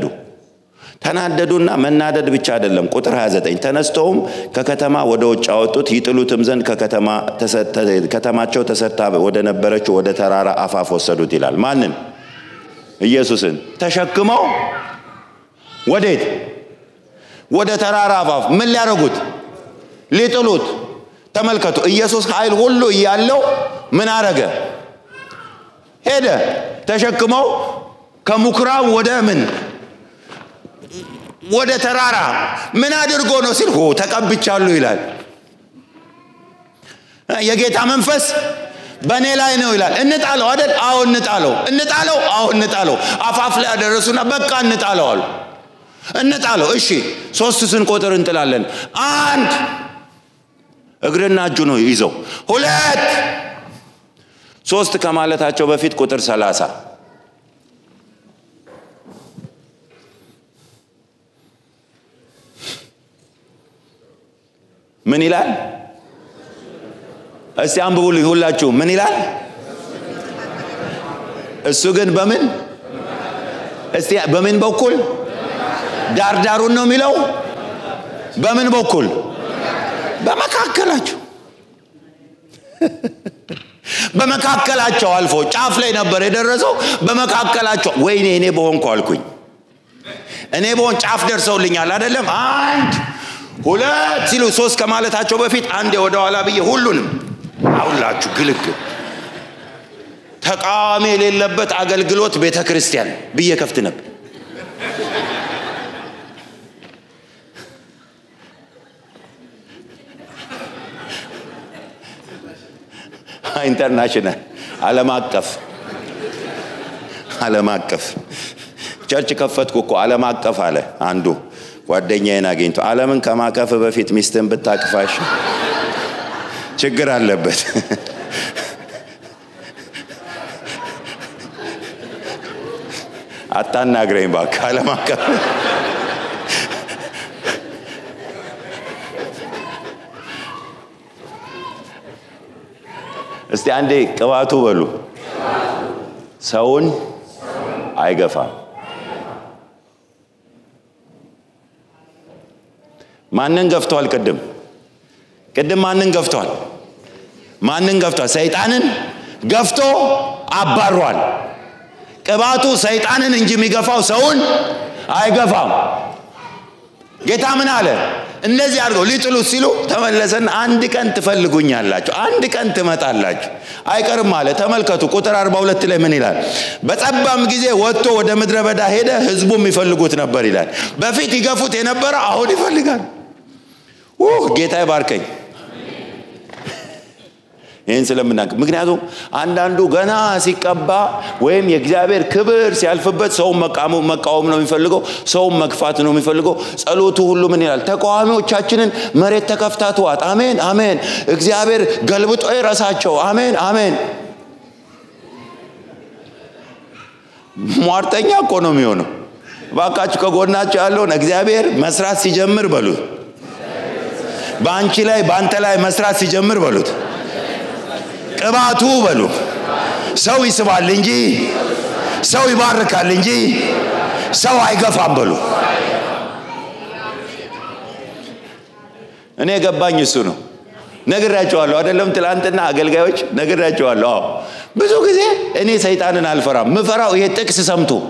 ተናደዱና መናደድ ብቻ አይደለም ቁጥር 29 ተነስተውም ከከተማ ወደ ውጭ አወጡት ይጥሉትም ዘንድ ከተማቸው ተሰርታ ወደ ነበረችው ወደ ተራራ አፋፍ ወሰዱት ይላል ማንን ኢየሱስን ተሸክመው ወዴት ወደ ተራራ አፋፍ ምን ሊያረጉት ሊጥሉት ተመልከቱ ኢየሱስ ኃይል ሁሉ ያለው ምን አረገ ሄደ ተሸክመው ከሙክራው ወደ ምን ወደ ተራራ ምን አድርጎ ነው ሲል ተቀብቻለሁ ይላል የጌታ መንፈስ በእኔ ላይ ነው ይላል እንጣለው አይደል አዎ እንጣለው አፋፍ ላይ አደረሱና በቃ እንጣለው እሺ 3 ስንቆጥር እንጥላለን 1 እግርና እጁ ነው ይዘው 2 3 ከማለታቸው በፊት ቁጥር 30 ምን ይላል እስቲ አንብቡልኝ ሁላችሁ ምን ይላል እሱ ግን በምን እስቲ በምን በኩል ዳርዳሩን ነው የሚለው በምን በኩል በመካከላቸው አልፎ ጫፍ ላይ ነበር የደረሰው በመካከላቸው ወይኔ እኔ በሆንኩ አልኩኝ እኔ በሆን ጫፍ ደርሰውልኛል አይደለም 1 2 ሲሉ 3 ከማለታቸው በፊት አንዴ ወደ ኋላ ብዬ ሁሉንም አውላችሁ ግልግ ተቃዋሚ የሌለበት አገልግሎት ቤተክርስቲያን ብዬ ከፍት ነበር ኢንተርናሽናል ዓለም አቀፍ ቸርች ከፈትኩ እኮ ዓለም አቀፍ አለ አንዱ ጓደኛዬን አግኝቶ ዓለምን ከማቀፍ በፊት ሚስትን ብታቅፋሽ ችግር አለበት አታናግረኝ ባካ ዓለም አቀፍ እስቲ አንዴ ቅባቱ በሉ ሰውን አይገፋም ማንን ገፍቷል ቅድም ማንን ገፍቷል ሰይጣንን ገፍቶ አባሯል ቅባቱ ሰይጣንን እንጂ የሚገፋው ሰውን አይገፋም ጌታ ምን አለ እነዚህ አድርገው ሊጥሉት ሲሉ ተመለሰና አንድ ቀን ትፈልጉኛላችሁ አንድ ቀን ትመጣላችሁ አይቀርም አለ ተመልከቱ ቁጥር 42 ላይ ምን ይላል በጸባም ጊዜ ወጥቶ ወደ ምድረ በዳ ሄደ ህዝቡም ይፈልጉት ነበር ይላል በፊት ይገፉት የነበረ አሁን ይፈልጋል ጌታ ይባርከኝ ይሄን ስለምናውቅ ምክንያቱም አንዳንዱ ገና ሲቀባ ወይም የእግዚአብሔር ክብር ሲያልፍበት ሰው መቃወም ነው የሚፈልገው ሰው መግፋት ነው የሚፈልገው ጸሎቱ ሁሉ ምን ይላል ተቃዋሚዎቻችንን መሬት ተከፍታቷት አሜን እግዚአብሔር ገልብጦ ይረሳቸው አሜን ሟርተኛ እኮ ነው የሚሆነው ባካችሁ ከጎናችሁ ያለውን እግዚአብሔር መስራት ሲጀምር በሉት ባንተ ላይ መስራት ሲጀምር በሉት ቅባቱ በሉ ሰው ይስባል እንጂ ሰው ይባርካል እንጂ ሰው አይገፋም በሉ እኔ ገባኝ እሱ ነው ነግራቸዋለሁ አይደለም ትላንትና አገልጋዮች ነግራቸዋለሁ ብዙ ጊዜ እኔ ሰይጣንን አልፈራም ምፈራው ይሄ ጥቅስ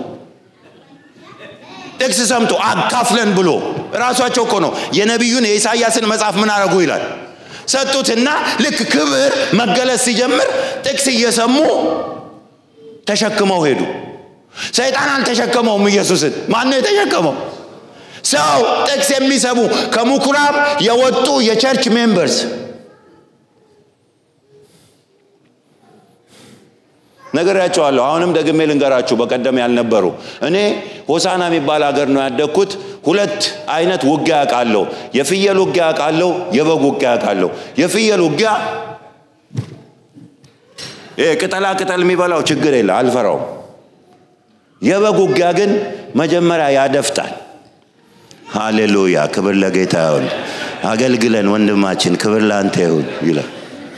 ሰምቶ አካፍለን ብሎ ራሳቸው እኮ ነው የነብዩን የኢሳይያስን መጽሐፍ ምን አረጉ ይላል ሰጡትና ልክ ክብር መገለጽ ሲጀምር ጥቅስ እየሰሙ ተሸክመው ሄዱ ሰይጣን አልተሸከመውም ኢየሱስን ማን ነው የተሸከመው ሰው ጥቅስ የሚሰሙ ከሙኩራብ የወጡ የቸርች ሜምበርስ ነገራቸዋለሁ አሁንም ደግሜ ልንገራችሁ በቀደም ያልነበሩ እኔ ሆሳና የሚባል ሀገር ነው ያደኩት ሁለት አይነት ውጊያ አውቃለሁ የፍየል ውጊያ አውቃለሁ የበግ ውጊያ አውቃለሁ የፍየል ውጊያ ቅጠላ ቅጠል የሚበላው ችግር የለ አልፈራው የበግ ውጊያ ግን መጀመሪያ ያደፍታል ሃሌሉያ ክብር ለጌታ ይሁን አገልግለን ወንድማችን ክብር ላንተ ይሁን ይላል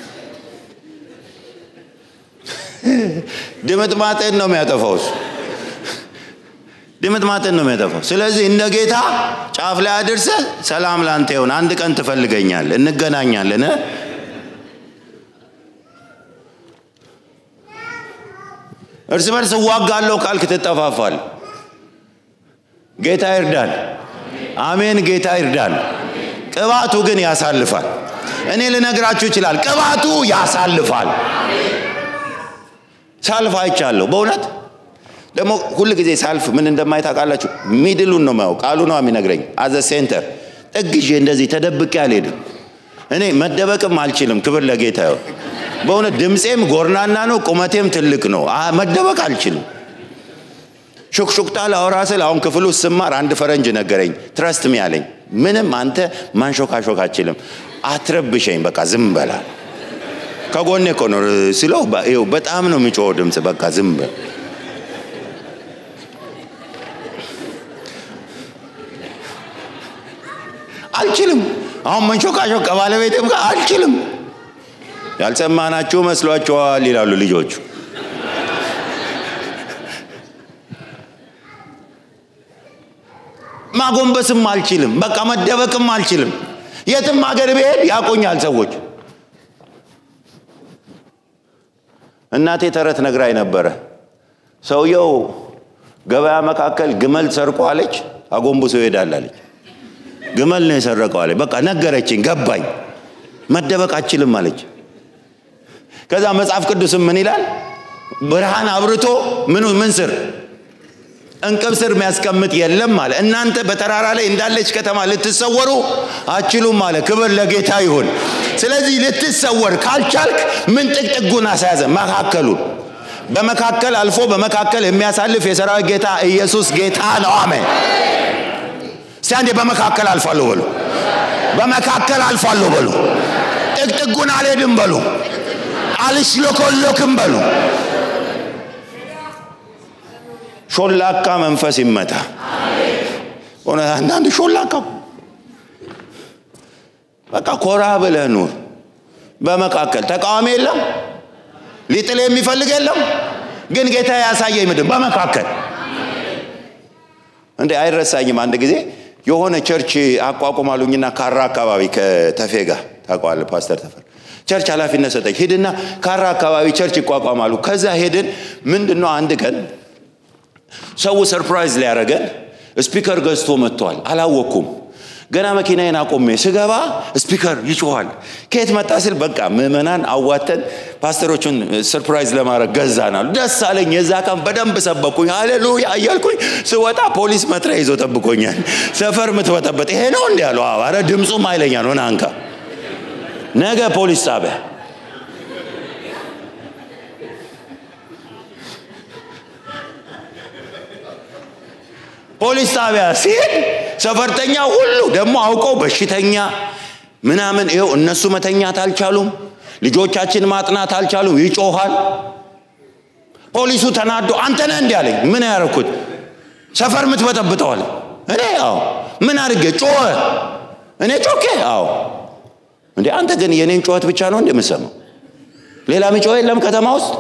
ድምጥማጥን ነው የሚያጠፋው ድምጥማጥን ነው የሚያጠፋው ስለዚህ እንደ ጌታ ጫፍ ላይ አድርሰ ሰላም ላንተ ይሁን አንድ ቀን ትፈልገኛለህ እንገናኛለን እርስ በርስ ዋጋለው ካልክ ተጠፋፋል ጌታ ይርዳን አሜን ጌታ ይርዳን ቅባቱ ግን ያሳልፋል እኔ ልነግራችሁ ይችላል ቅባቱ ያሳልፋል ሳልፍ አይቻለሁ በእውነት ደግሞ ሁሉ ጊዜ ሳልፍ ምን እንደማይታቃላችሁ ሚድሉን ነው ማው ቃሉ ነው የሚነግረኝ አዘ ሴንተር እግጄ እንደዚህ ተደብቄ አልሄድም እኔ መደበቅም አልችልም ክብር ለጌታ ይሁን በእውነት ድምጼም ጎርናና ነው ቁመቴም ትልቅ ነው መደበቅ አልችልም ሹክሹክታ ላውራስል አሁን ክፍሉ ስማር አንድ ፈረንጅ ነገረኝ ትረስት ሚ ያለኝ ምንም አንተ ማንሾካሾክ አትችልም አትረብሸኝ በቃ ዝም በላ ከጎኔ ኮኖ ሲለው በጣም ነው የሚጮህ ድምጽ በቃ ዝም በል አልችልም አሁን መንሾካሾክ ከባለቤቴም ጋር አልችልም ያልሰማናችሁ መስሏችኋል ይላሉ ልጆቹ ማጎንበስም አልችልም በቃ መደበቅም አልችልም የትም ሀገር ብሄድ ያቆኛል ሰዎች እናቴ ተረት ነግራይ ነበር ሰውየው ገበያ መካከል ግመል ሰርቆ አለች አጎንብሶ ይሄዳል አለች ግመል ነው የሰረቀው አለች በቃ ነገረችኝ ገባኝ መደበቅ አልችልም አለች ከዛ መጽሐፍ ቅዱስም ምን ይላል ብርሃን አብርቶ ምን ስር እንቅብ ስር የሚያስቀምጥ የለም ማለት እናንተ በተራራ ላይ እንዳለች ከተማ ልትሰወሩ አችሉም ማለት ክብር ለጌታ ይሁን ስለዚህ ልትሰወር ካልቻልክ ምን ጥቅጥጉን አሳያዘ መካከሉን በመካከል አልፎ በመካከል የሚያሳልፍ የሰራዊት ጌታ ኢየሱስ ጌታ ነው አሜን ሲያንዴ በመካከል አልፋለሁ በሉ በመካከል አልፋለሁ በሉ ጥቅጥጉን አልሄድም በሉ አልሽሎኮሎክም በሉ ሾላካ መንፈስ ይመታ አሜን አንዳንድ ሾላካ በቃ ኮራ ብለህ ኑር በመካከል ተቃዋሚ የለም ሊጥል የሚፈልግ የለም ግን ጌታ ያሳየኝ ምድር በመካከል እንዴ አይረሳኝም አንድ ጊዜ የሆነ ቸርች አቋቁማሉኝና ካራ አካባቢ ከተፌጋ ታቋለ ፓስተር ተፈር ቸርች ኃላፊነት ሰጠኝ ሄድና ካራ አካባቢ ቸርች ይቋቋማሉ ከዛ ሄድን ምንድነው አንድ ቀን ሰው ሰርፕራይዝ ሊያረገን ስፒከር ገዝቶ መጥቷል አላወኩም ገና መኪናዬን አቆሜ ስገባ ስፒከር ይጮሃል ከየት መጣ ሲል በቃ ምዕመናን አዋተን ፓስተሮቹን ሰርፕራይዝ ለማድረግ ገዛናል ደስ አለኝ የዛ ቀን በደንብ ሰበኩኝ ሃሌሉያ እያልኩኝ ስወጣ ፖሊስ መትረያ ይዞ ጠብቆኛል ሰፈር ምትወጣበት ይሄ ነው እንዴ ያለው አረ ድምጹ ማይለኛ ነው ናንካ ነገ ፖሊስ ጣቢያ ፖሊስ ጣቢያ ሲል ሰፈርተኛ ሁሉ ደግሞ አውቀው በሽተኛ ምናምን ይሄው እነሱ መተኛት አልቻሉም ልጆቻችን ማጥናት አልቻሉም ይጮሃል ፖሊሱ ተናዶ አንተ ነህ እንዴ አለኝ ምን ያረኩት ሰፈር ምትበጠብጠዋል እኔ አዎ ምን አርገ ጮኸ እኔ ጮኬ አዎ እንዴ አንተ ግን የኔን ጮኸት ብቻ ነው እንደምሰማው ሌላ ምጮህ የለም ከተማ ውስጥ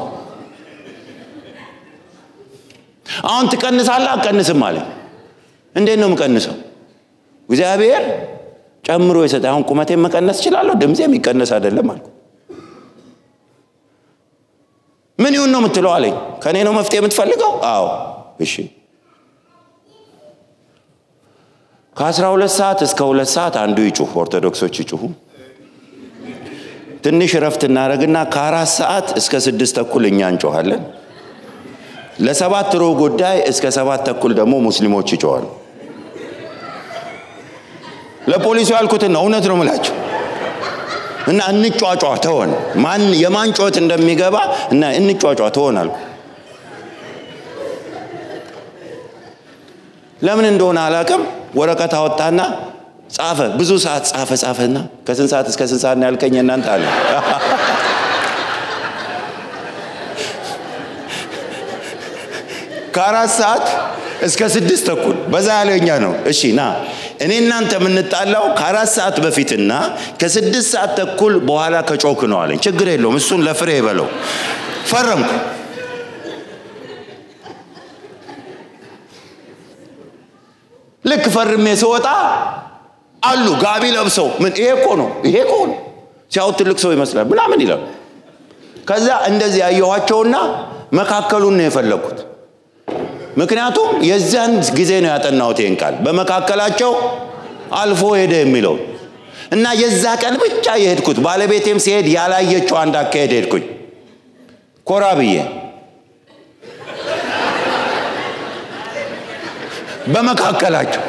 አሁን ትቀንሳለህ አቀንስም አለኝ እንዴት ነው የምቀንሰው እግዚአብሔር ጨምሮ ይሰጣ አሁን ቁመቴን መቀነስ ይችላልው ድምጼም ይቀነስ አይደለም አልኩ ምን ይሁን ነው የምትለው አለኝ ከኔ ነው መፍትሄ የምትፈልገው አዎ እሺ ከ12 ሰዓት እስከ 2 ሰዓት አንዱ ይጮህ ኦርቶዶክሶች ይጮሁ ትንሽ ረፍት እናረግና ከ4 ሰዓት እስከ 6 ተኩል እኛ እንጮሃለን ለ7 ሩብ ጉዳይ እስከ 7 ተኩል ደግሞ ሙስሊሞች ይጮሃሉ ለፖሊሱ ያልኩት ነው እውነት ነው ምላችሁ እና እንጫጫ ተሆን ማን የማን ጮት እንደሚገባ እና እንጫጫ ተሆን አልኩ ለምን እንደሆነ አላውቅም ወረቀት አወጣና ጻፈ ብዙ ሰዓት ጻፈና ከስንት ሰዓት እስከ ስንት ሰዓት ነው ያልከኝ እናንተ አለ ከአራት ሰዓት እስከ 6 ተኩል በዛ ያለኛ ነው እሺ ና እኔ እናንተ ምንጣላው ከአራት ሰዓት በፊትና ከ6 ሰዓት ተኩል በኋላ ከጮክ ነው አለኝ ችግር የለውም እሱን ለፍሬ ይበለው ፈረምኩ ልክ ፈርሜ ስወጣ አሉ ጋቢ ለብሰው ምን ይሄ እኮ ነው ሲያውት ትልቅ ሰው ይመስላል ምናምን ይላል ከዛ እንደዚህ ያየኋቸውና መካከሉን ነው የፈለኩት ምክንያቱም የዛን ጊዜ ነው ያጠናውት ይንቃል በመካከላቸው አልፎ ሄደ የሚለው እና የዛ ቀን ብቻ የሄድኩት ባለቤቴም ሲሄድ ያላየችው አንድ አካሄድ ሄድኩኝ ኮራብዬ በመካከላቸው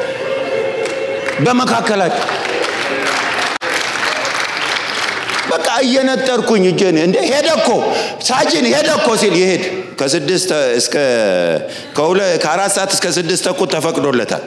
በቃ እየነጠርኩኝ እጄን እንደ ሄደኮ ሳጅን ሄደኮ ሲል ይሄድ ከ6 እስከ ከ4 ሰዓት እስከ 6 ተኩል ተፈቅዶለታል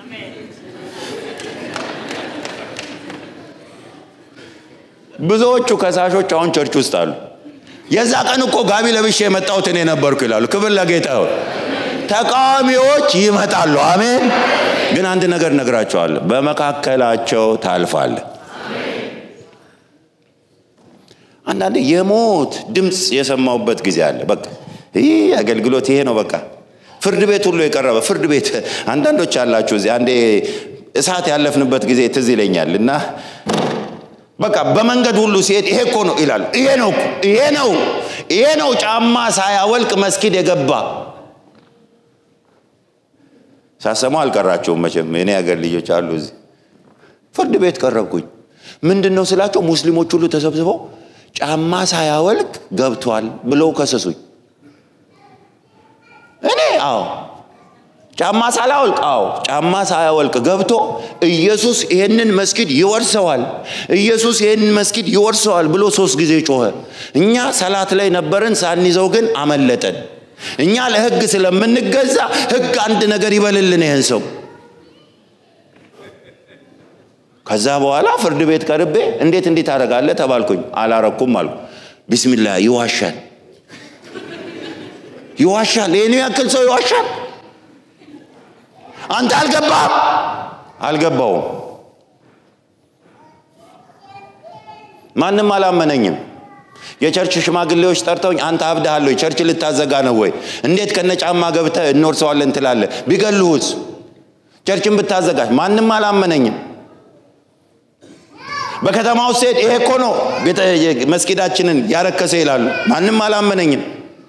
ብዙዎቹ ከሳሾች አሁን ቸርች ውስጥ አሉ የዛ ቀን እኮ ጋቢ ለብሼ የመጣሁት እኔ ነበርኩ ይላሉ ክብር ለጌታ ይሁን ተቃዋሚዎች ይመጣሉ አሜን ግን አንድ ነገር ነግራቸዋለሁ በመካከላቸው ታልፋለ አንዳንዴ የሞት ድምጽ የሰማውበት ጊዜ አለ በቃ ይሄ አገልግሎት ይሄ ነው በቃ ፍርድ ቤት ሁሉ የቀረበ ፍርድ ቤት አንዳንዶች አላችሁ እዚህ አንዴ እሳት ያለፍንበት ጊዜ ትዝ ይለኛልና በቃ በመንገድ ሁሉ ሲሄድ ይሄ እኮ ነው ይላል ይሄ ነው ጫማ ሳያወልቅ መስጊድ የገባ ሳሰማው አልቀራቸውም መቼም እኔ አገር ልጆች አሉ እዚህ ፍርድ ቤት ቀረብኩኝ ምንድነው ስላቸው ሙስሊሞች ሁሉ ተሰብስበው ጫማ ሳያወልቅ ገብቷል ብለው ከሰሱኝ እኔ ጫማ ሳያወልቅ ገብቶ ኢየሱስ ይሄንን መስጊድ ይወርሰዋል ብሎ 3 ጊዜ ጮኸ እኛ ሰላት ላይ ነበርን ሳንይዘው ግን አመለጠን እኛ ለህግ ስለምንገዛ ህግ አንድ ነገር ይበልልን ይሄን ሰው ከዛ በኋላ ፍርድ ቤት ቀርቤ እንዴት አደርጋለህ ተባልኩኝ አላረኩም አልኩ ቢስሚላህ ይዋሻል የኔ ያክል ሰው ይዋሻል አንተ አልገባውም ማንንም አላመነኝም የቸርች ሽማግሌዎች ጠርተውኝ አንተ አብደሃል ወይ ቸርች ልታዘጋ ነው ወይ እንዴት ከነጫማ ገብተህ እንወርሰዋለን ትላለህ ቢገሉስ ቸርችን ብታዘጋጅ ማንንም አላመነኝም በከተማው ሴት ይሄ እኮ ነው መስጊዳችንን ያረከሰ ይላሉ ማንንም አላመነኝም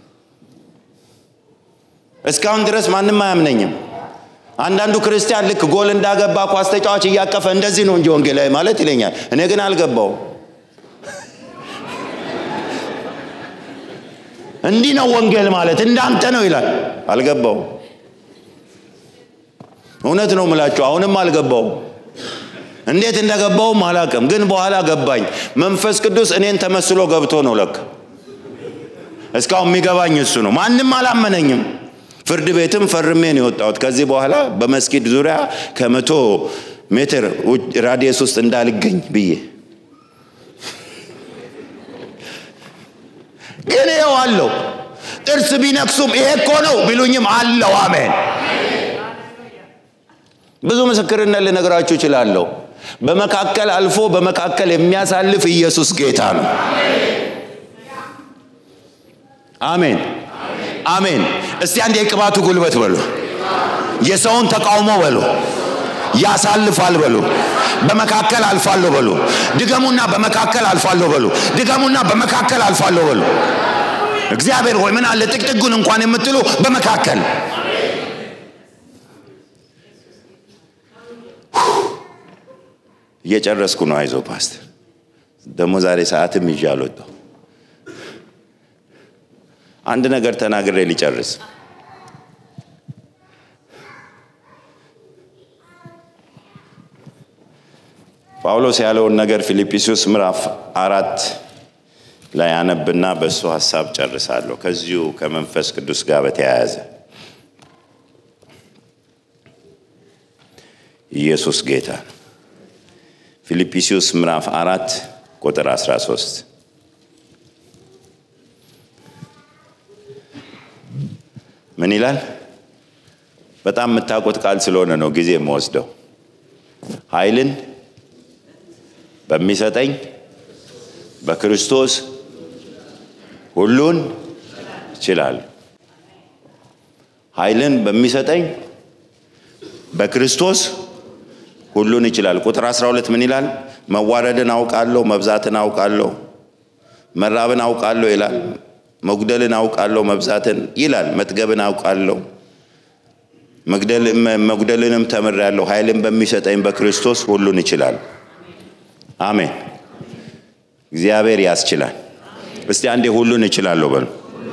እስካሁን ድረስ ማንንም አያምነኝም አንዳንዱ ክርስቲያን ልክ ጎል እንዳገባ ኳስ ተጫዋች እያቀፈ እንደዚህ ነው እንጂ ወንጌላዊ ማለት ይለኛል እኔ ግን አልገባው እንዲህ ነው ወንጌል ማለት እንዳንተ ነው ይላል አልገባው እውነት ነው ምላችሁ አሁንም አልገባው እንዴት እንደገባው ማላቀም ግን በኋላ ገባኝ መንፈስ ቅዱስ እኔን ተመስሎ ገብቶ ነው ለካ እስካሁን የሚገባኝ እሱ ነው ማንንም አላመነኝም ፍርድ ቤትም ፈርሜን የወጣሁት ከዚህ በኋላ በመስጊድ ዙሪያ ከ100 ሜትር ራዲየስ ውስጥ እንዳልገኝ ብዬ ግን ይዋለው ጥርስ ቢነክሱም ይሄ እኮ ነው ቢሉኝም አለው አሜን ብዙ ምስክርነት ልነግራችሁ እችላለሁ በመካከል አልፎ በመካከል የሚያሳልፍ ኢየሱስ ጌታ ነው አሜን እስቲ አንዴ የቅባቱ ጉልበት በሉ የሰውን ተቃውሞ በሉ ያሳልፋል በሉ በመካከል አልፋለሁ በሉ ድገሙና በመካከል አልፋለሁ በሉ እግዚአብሔር ሆይ ምን አለ ጥቅጥጉን እንኳን የምትሉ በመካከል እየጨረስኩ ነው አይዞ ፓስተር ደሞ ዛሬ ሰዓትም ይዣለሁ አንድ ነገር ተናግሬ ሊጨርስ ጳውሎስ ያለውን ነገር ፊልጵስዩስ ምዕራፍ 4 ላይ አነብና በሱ ሐሳብ ጨርሳለሁ ከዚሁ ከመንፈስ ቅዱስ ጋር በተያያዘ ኢየሱስ ጌታ ፊልጵስዩስ ምዕራፍ 4 ቁጥር 13 ምን ይላል? በጣም የምታውቁት ቃል ስለሆነ ነው ጊዜ የምወስደው። ኃይልን በሚሰጠኝ በክርስቶስ ሁሉን ይችላል። ኃይልን በሚሰጠኝ በክርስቶስ ሁሉን ይችላል። ቁጥር 12 ምን ይላል? መዋረድን አውቃለሁ፣ መብዛትን አውቃለሁ፣ መራብን አውቃለሁ ይላል። መጉደልን አውቃለሁ፣ መብዛትን ይላል። መጥገብን አውቃለሁ፣ መጉደልንም ተምሬያለሁ። ኃይልን በሚሰጠኝ በክርስቶስ ሁሉን ይችላል። አሜን። እግዚአብሔር ያስችላል። እስቲ አንዴ ሁሉን ይችላል በሉ።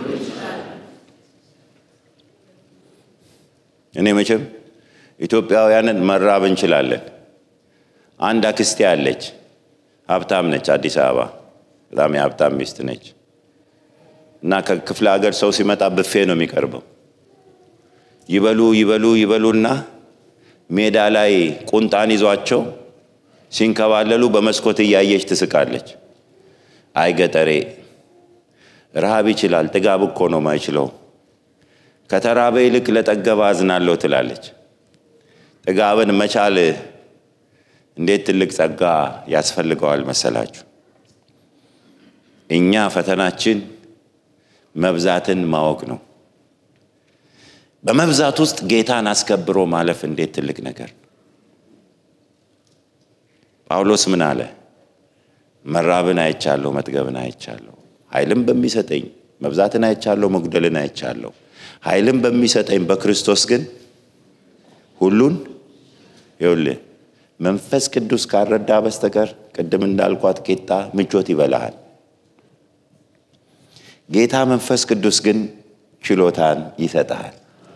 እኔ መቼም ኢትዮጵያውያንን መራብ እንችላለን። አንድ አክስቴ አለች፣ ሀብታም ነች፣ አዲስ አበባ በጣም የሀብታም ሚስት ነች። እና ከክፍለ ሀገር ሰው ሲመጣ ብፌ ነው የሚቀርበው። ይበሉና ሜዳ ላይ ቁንጣን ይዟቸው ሲንከባለሉ በመስኮት እያየች ትስቃለች። አይ ገጠሬ ረሃብ ይችላል፣ ጥጋብ እኮ ነው ማይችለው። ከተራበ ይልቅ ለጠገበ አዝናለሁ ትላለች። ጥጋብን መቻል እንዴት ትልቅ ጸጋ ያስፈልገዋል መሰላችሁ? እኛ ፈተናችን መብዛትን ማወቅ ነው። በመብዛት ውስጥ ጌታን አስከብሮ ማለፍ እንዴት ትልቅ ነገር። ጳውሎስ ምን አለ? መራብን አይቻለሁ፣ መጥገብን አይቻለሁ። ኃይልን በሚሰጠኝ መብዛትን አይቻለሁ፣ መጉደልን አይቻለሁ። ኃይልን በሚሰጠኝ በክርስቶስ ግን ሁሉን ይኸውልህ መንፈስ ቅዱስ ካረዳ በስተቀር ቅድም እንዳልኳት ቂጣ ምቾት ይበላሃል። ጌታ መንፈስ ቅዱስ ግን ችሎታን ይሰጣል።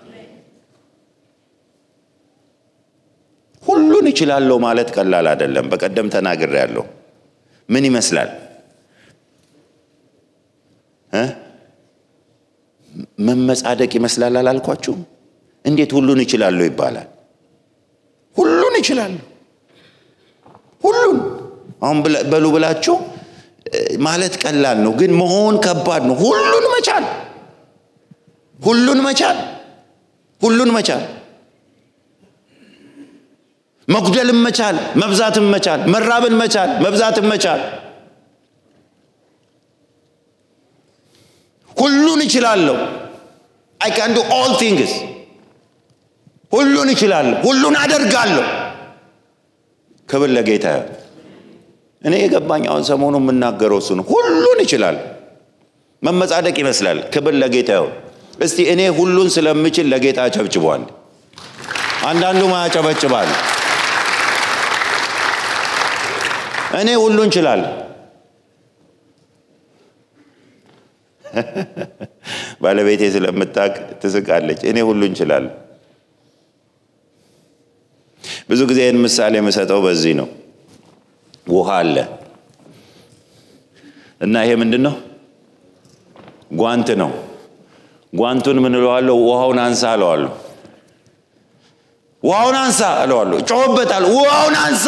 ሁሉን ይችላል ማለት ቀላል አይደለም። በቀደም ተናግሬያለሁ። ምን ይመስላል? መመጻደቅ ይመስላል አላልኳችሁም? እንዴት ሁሉን ይችላል ይባላል? ሁሉን ይችላል። ሁሉን አሁን በሉ ብላችሁ ማለት ቀላል ነው፣ ግን መሆን ከባድ ነው። ሁሉን መቻል መጉደልን መቻል፣ መብዛትን መቻል፣ መራብን መቻል፣ መብዛትን መቻል። ሁሉን ይችላለሁ። I can do all things። ሁሉን ይችላለሁ፣ ሁሉን አደርጋለሁ። ክብር ለጌታ። እኔ የገባኝ አሁን ሰሞኑን የምናገረው እሱ ነው። ሁሉን ይችላል። መመጻደቅ ይመስላል። ክብር ለጌታ። እስቲ እኔ ሁሉን ስለምችል ለጌታ አጨብጭቧል። አንዳንዱ ማያጨበጭባል። እኔ ሁሉን ይችላል። ባለቤቴ ስለምታቅ ትስቃለች። እኔ ሁሉን ይችላል። ብዙ ጊዜ ይህን ምሳሌ የምሰጠው በዚህ ነው። ውሃ አለ እና ይሄ ምንድነው? ጓንት ነው። ጓንቱን ምን እለዋለሁ? ውሃውን አንሳ እለዋለሁ። ውሃውን አንሳ እለዋለሁ። ጮህበታል። ውሃውን አንሳ።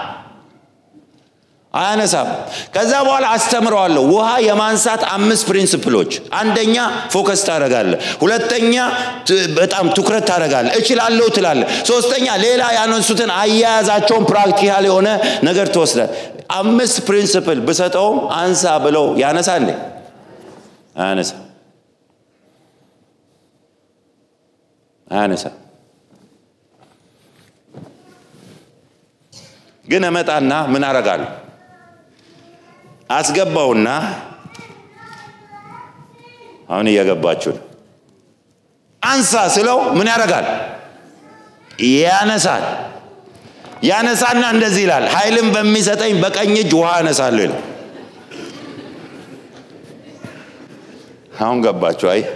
አያነሳም። ከዛ በኋላ አስተምረዋለሁ። ውሃ የማንሳት 5 ፕሪንሲፕሎች። አንደኛ ፎከስ ታደርጋለህ። ሁለተኛ በጣም ትኩረት ታደርጋለህ፣ እችላለሁ ትላለህ። ሶስተኛ ሌላ ያነሱትን አያያዛቸውን ፕራክቲካል የሆነ ነገር ትወስዳለህ። 5 ፕሪንሲፕል ብሰጠው አንሳ ብለው ያነሳል? አያነሳ። ግን እመጣና ምን አደርጋለሁ? አስገባውና አሁን እየገባችሁ ነው። አንሳ ስለው ምን ያደርጋል? ያነሳና እንደዚህ ይላል፣ ኃይልን በሚሰጠኝ በቀኝ እጅ ውሃ አነሳለሁ ይላል። አሁን ገባችሁ? አይ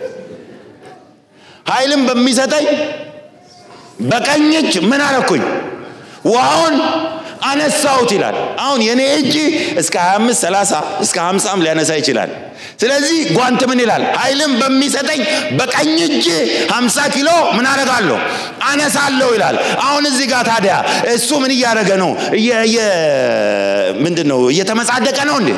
ኃይልን በሚሰጠኝ በቀኝ እጅ ምን አረኩኝ? ውሃውን አነሳውት ይላል። አሁን የኔ እጅ እስከ 25 30 እስከ 50 ሊያነሳ ይችላል። ስለዚህ ጓንት ምን ይላል? ኃይልን በሚሰጠኝ በቀኝ እጅ 50 ኪሎ ምን አደርጋለሁ? አነሳለሁ ይላል። አሁን እዚህ ጋር ታዲያ እሱ ምን እያደረገ ነው? ምንድነው እየተመጻደቀ ነው እንዴ?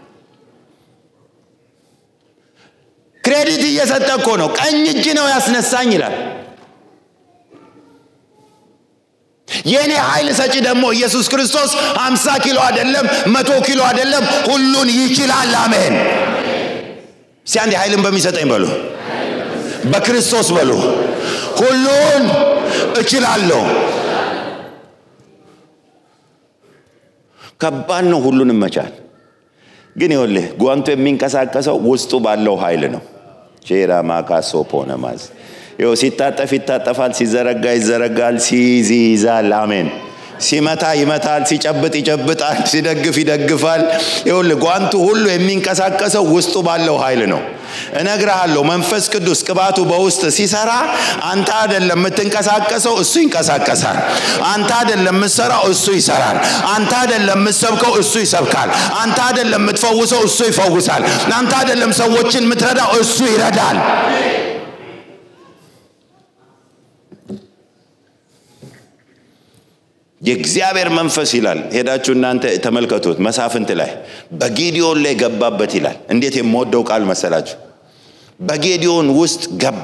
ክሬዲት እየሰጠ እኮ ነው። ቀኝ እጅ ነው ያስነሳኝ ይላል። የኔ ኃይል ሰጪ ደግሞ ኢየሱስ ክርስቶስ 50 ኪሎ አይደለም 100 ኪሎ አይደለም ሁሉን ይችላል። አሜን። ሲያንዲ ኃይልን በሚሰጠኝ በሉ፣ በክርስቶስ በሉ፣ ሁሉን እችላለሁ። ከባድ ነው ሁሉንም መቻል። ግን ይኸውልህ ጓንቱ የሚንቀሳቀሰው ውስጡ ባለው ኃይል ነው። ቼራ ማካሶ ፖነማዝ ይኸው ሲታጠፍ ይታጠፋል፣ ሲዘረጋ ይዘረጋል፣ ሲይዝ ይይዛል። አሜን። ሲመታ ይመታል፣ ሲጨብጥ ይጨብጣል፣ ሲደግፍ ይደግፋል። ይኸውልህ ጓንቱ ሁሉ የሚንቀሳቀሰው ውስጡ ባለው ኃይል ነው። እነግርሃለሁ መንፈስ ቅዱስ ቅባቱ በውስጥ ሲሰራ አንተ አይደለም የምትንቀሳቀሰው፣ እሱ ይንቀሳቀሳል። አንተ አይደለም የምትሰራው፣ እሱ ይሰራል። አንተ አይደለም የምትሰብከው፣ እሱ ይሰብካል። አንተ አይደለም የምትፈውሰው፣ እሱ ይፈውሳል። አንተ አይደለም ሰዎችን የምትረዳው፣ እሱ ይረዳል። የእግዚአብሔር መንፈስ ይላል። ሄዳችሁ እናንተ ተመልከቱት መሳፍንት ላይ በጌዲዮን ላይ ገባበት ይላል። እንዴት የምወደው ቃል መሰላችሁ? በጌዲዮን ውስጥ ገባ።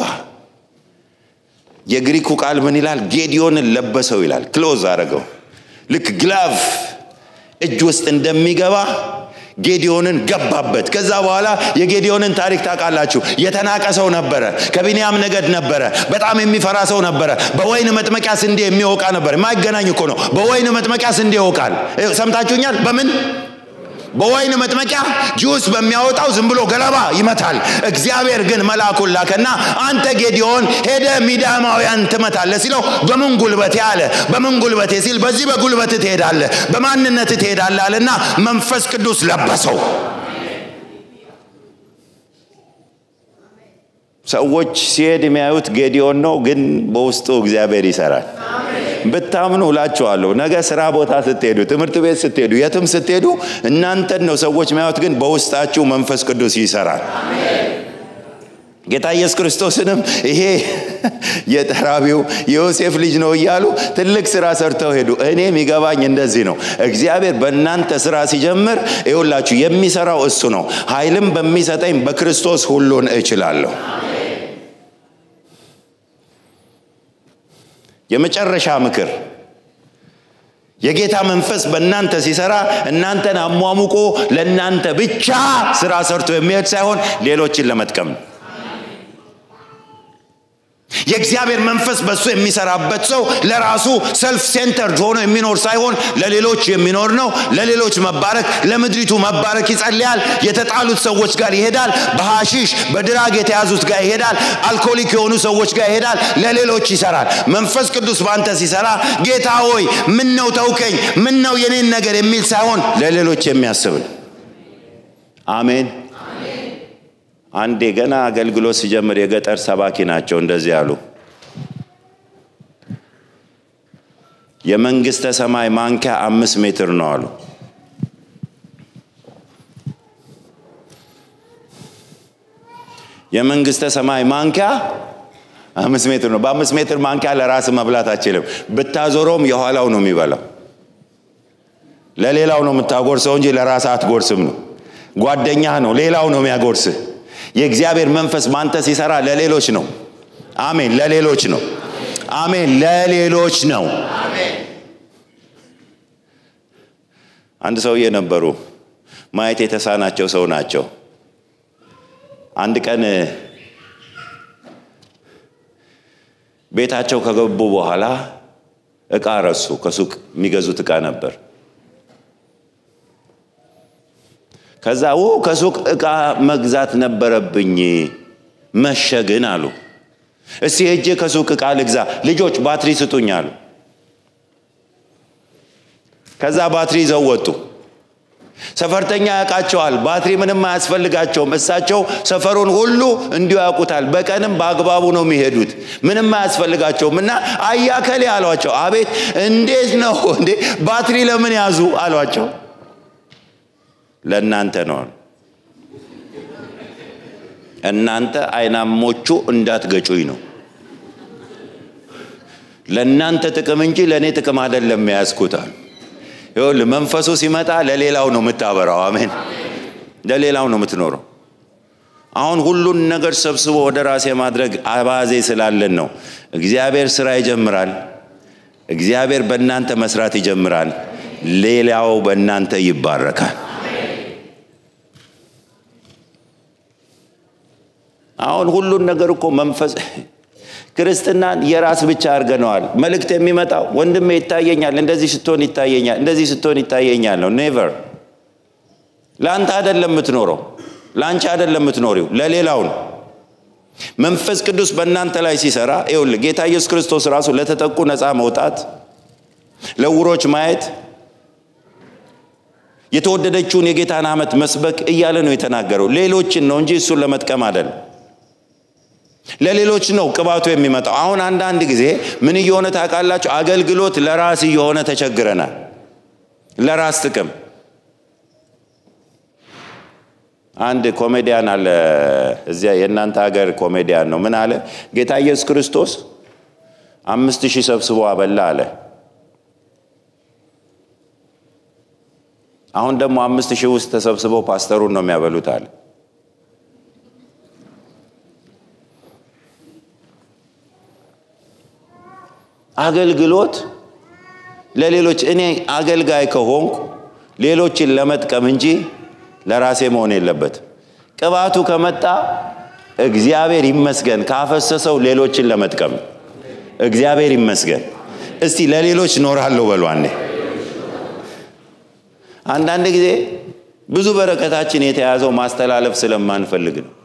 የግሪኩ ቃል ምን ይላል? ጌዲዮንን ለበሰው ይላል። ክሎዝ አረገው። ልክ ግላቭ እጅ ውስጥ እንደሚገባ ጌዲዮንን ገባበት። ከዛ በኋላ የጌዲዮንን ታሪክ ታውቃላችሁ። የተናቀ ሰው ነበረ፣ ከቢንያም ነገድ ነበረ፣ በጣም የሚፈራ ሰው ነበረ። በወይን መጥመቂያ ስንዴ የሚወቃ ነበር። ማይገናኝ እኮ ነው። በወይን መጥመቂያ ስንዴ ይወቃል። ሰምታችሁኛል? በምን? በወይን መጥመቂያ ጁስ በሚያወጣው ዝም ብሎ ገለባ ይመታል። እግዚአብሔር ግን መልአኩን ላከና አንተ ጌዲዮን ሄደ ሚዳማውያን ትመታለህ ሲለው በምን ጉልበቴ አለ። በምን ጉልበቴ ሲል በዚህ በጉልበት ትሄዳለህ፣ በማንነት ትሄዳለህ አለና መንፈስ ቅዱስ ለበሰው። ሰዎች ሲሄድ የሚያዩት ጌዲዮን ነው፣ ግን በውስጡ እግዚአብሔር ይሰራል። ብታምኑ እላችኋለሁ ነገ ስራ ቦታ ስትሄዱ፣ ትምህርት ቤት ስትሄዱ፣ የትም ስትሄዱ እናንተን ነው ሰዎች የሚያዩት፣ ግን በውስጣችሁ መንፈስ ቅዱስ ይሰራል። ጌታ ኢየሱስ ክርስቶስንም ይሄ የጠራቢው የዮሴፍ ልጅ ነው እያሉ ትልቅ ስራ ሰርተው ሄዱ። እኔ የሚገባኝ እንደዚህ ነው። እግዚአብሔር በእናንተ ስራ ሲጀምር ይኸውላችሁ የሚሰራው እሱ ነው። ኃይልም በሚሰጠኝ በክርስቶስ ሁሉን እችላለሁ። የመጨረሻ ምክር፣ የጌታ መንፈስ በእናንተ ሲሰራ እናንተን አሟሙቆ ለእናንተ ብቻ ስራ ሰርቶ የሚሄድ ሳይሆን ሌሎችን ለመጥቀም ነው። የእግዚአብሔር መንፈስ በሱ የሚሰራበት ሰው ለራሱ ሰልፍ ሴንተርድ ሆኖ የሚኖር ሳይሆን ለሌሎች የሚኖር ነው። ለሌሎች መባረክ፣ ለምድሪቱ መባረክ ይጸልያል። የተጣሉት ሰዎች ጋር ይሄዳል። በሐሺሽ በድራግ የተያዙት ጋር ይሄዳል። አልኮሊክ የሆኑ ሰዎች ጋር ይሄዳል። ለሌሎች ይሰራል። መንፈስ ቅዱስ ባንተ ሲሰራ ጌታ ሆይ ምን ነው ተውከኝ፣ ምን ነው የኔን ነገር የሚል ሳይሆን ለሌሎች የሚያስብ ነው። አሜን። አንዴ ገና አገልግሎት ሲጀምር የገጠር ሰባኪ ናቸው እንደዚህ ያሉ፣ የመንግስተ ሰማይ ማንኪያ 5 ሜትር ነው አሉ። የመንግስተ ሰማይ ማንኪያ 5 ሜትር ነው። በ5 ሜትር ማንኪያ ለራስ መብላት አትችልም። ብታዞረውም የኋላው ነው የሚበላው። ለሌላው ነው የምታጎርሰው እንጂ ለራስ አትጎርስም ነው። ጓደኛህ ነው ሌላው ነው የሚያጎርስህ። የእግዚአብሔር መንፈስ ባንተ ሲሰራ ለሌሎች ነው። አሜን። ለሌሎች ነው። አሜን። ለሌሎች ነው። አሜን። አንድ ሰውዬ ነበሩ፣ ማየት የተሳናቸው ሰው ናቸው። አንድ ቀን ቤታቸው ከገቡ በኋላ እቃ ረሱ። ከሱቅ የሚገዙት እቃ ነበር። ከዛ ከሱቅ እቃ መግዛት ነበረብኝ መሸግን አሉ። እስቲ ሄጄ ከሱቅ እቃ ልግዛ፣ ልጆች ባትሪ ስጡኝ አሉ። ከዛ ባትሪ ይዘው ወጡ። ሰፈርተኛ ያቃቸዋል ባትሪ ምንም አያስፈልጋቸውም እሳቸው ሰፈሩን ሁሉ እንዲሁ ያውቁታል በቀንም በአግባቡ ነው የሚሄዱት ምንም አያስፈልጋቸውምና አያከለ አሏቸው አቤት እንዴት ነው እንዴ ባትሪ ለምን ያዙ አሏቸው ለእናንተ ነው እናንተ አይናሞቹ እንዳትገጩኝ ነው ለእናንተ ጥቅም እንጂ ለኔ ጥቅም አይደለም ያስኩታል ይሁን መንፈሱ ሲመጣ ለሌላው ነው የምታበራው አሜን ለሌላው ነው የምትኖረው አሁን ሁሉን ነገር ሰብስቦ ወደ ራስ የማድረግ አባዜ ስላለን ነው እግዚአብሔር ስራ ይጀምራል እግዚአብሔር በእናንተ መስራት ይጀምራል ሌላው በእናንተ ይባረካል አሁን ሁሉን ነገር እኮ መንፈስ ክርስትናን የራስ ብቻ አርገነዋል መልእክት የሚመጣው ወንድሜ ይታየኛል እንደዚህ ስትሆን ይታየኛል እንደዚህ ስትሆን ይታየኛል ነው ኔቨር ላንተ አይደለም የምትኖረው ላንቺ አይደለም የምትኖሪው ለሌላው ነው መንፈስ ቅዱስ በእናንተ ላይ ሲሰራ ይኸውልህ ጌታ ኢየሱስ ክርስቶስ ራሱ ለተጠቁ ነፃ መውጣት ለውሮች ማየት የተወደደችውን የጌታን ዓመት መስበክ እያለ ነው የተናገረው ሌሎችን ነው እንጂ እሱን ለመጥቀም አይደለም ለሌሎች ነው ቅባቱ የሚመጣው አሁን አንድ ጊዜ ምን እየሆነ ታውቃላችሁ አገልግሎት ለራስ እየሆነ ተቸግረናል ለራስ ጥቅም አንድ ኮሜዲያን አለ እዚያ የእናንተ ሀገር ኮሜዲያን ነው ምን አለ ጌታ ኢየሱስ ክርስቶስ 5000 ሰብስቦ አበላ አለ አሁን ደግሞ 5000 ውስጥ ተሰብስበው ፓስተሩን ነው የሚያበሉት አለ አገልግሎት ለሌሎች እኔ አገልጋይ ከሆንኩ ሌሎችን ለመጥቀም እንጂ ለራሴ መሆን የለበት ቅባቱ ከመጣ እግዚአብሔር ይመስገን ካፈሰሰው ሌሎችን ለመጥቀም እግዚአብሔር ይመስገን እስቲ ለሌሎች ኖራለሁ በሏኔ አንዳንድ ጊዜ ብዙ በረከታችን የተያዘው ማስተላለፍ ስለማንፈልግ ነው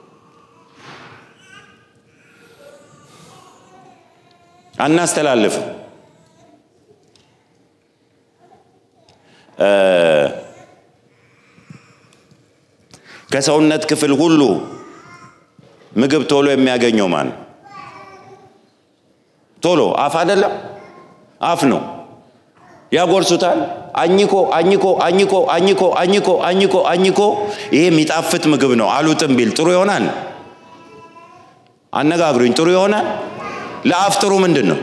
አናስተላልፍ ከሰውነት ክፍል ሁሉ ምግብ ቶሎ የሚያገኘው ማን ቶሎ አፍ አይደለም አፍ ነው ያጎርሱታል አኝኮ አኝኮ አኝኮ አኝኮ አኝኮ አኝኮ አኝኮ ይሄ የሚጣፍጥ ምግብ ነው አሉጥም ቢል ጥሩ ይሆናል አነጋግሩኝ ጥሩ ይሆናል ለአፍጥሩ ምንድነው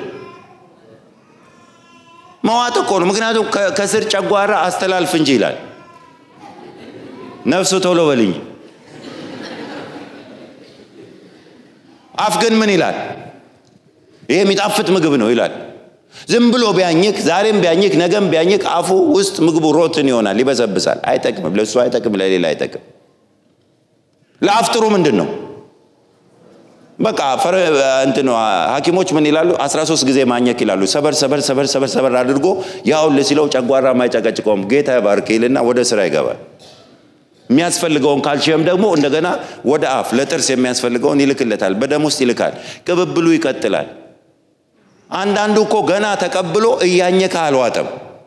መዋጥ እኮ ነው ምክንያቱም ከስር ጨጓራ አስተላልፍ እንጂ ይላል ነፍሱ ቶሎ በልኝ አፍ ግን ምን ይላል ይሄ የሚጣፍጥ ምግብ ነው ይላል ዝም ብሎ ቢያኝክ ዛሬም ቢያኝክ ነገም ቢያኝክ አፉ ውስጥ ምግቡ ሮትን ይሆናል ይበሰብሳል አይጠቅምም ለሱ አይጠቅም ለሌላ አይጠቅም ለአፍጥሩ ምንድነው በቃ እንትኑ ሐኪሞች ምን ይላሉ 13 ጊዜ ማኘክ ይላሉ ሰበር ሰበር ሰበር ሰበር ሰበር አድርጎ ያው ለሲለው ጨጓራ ማይጨቀጭቆም ጌታ ይባርክልና ወደ ስራ ይገባል የሚያስፈልገውን ካልሲየም ደግሞ እንደገና ወደ አፍ ለጥርስ የሚያስፈልገውን ይልክለታል በደም ውስጥ ይልካል ቅብብሉ ይቀጥላል አንዳንዱ እኮ ገና ተቀብሎ እያኘካ አልዋጠም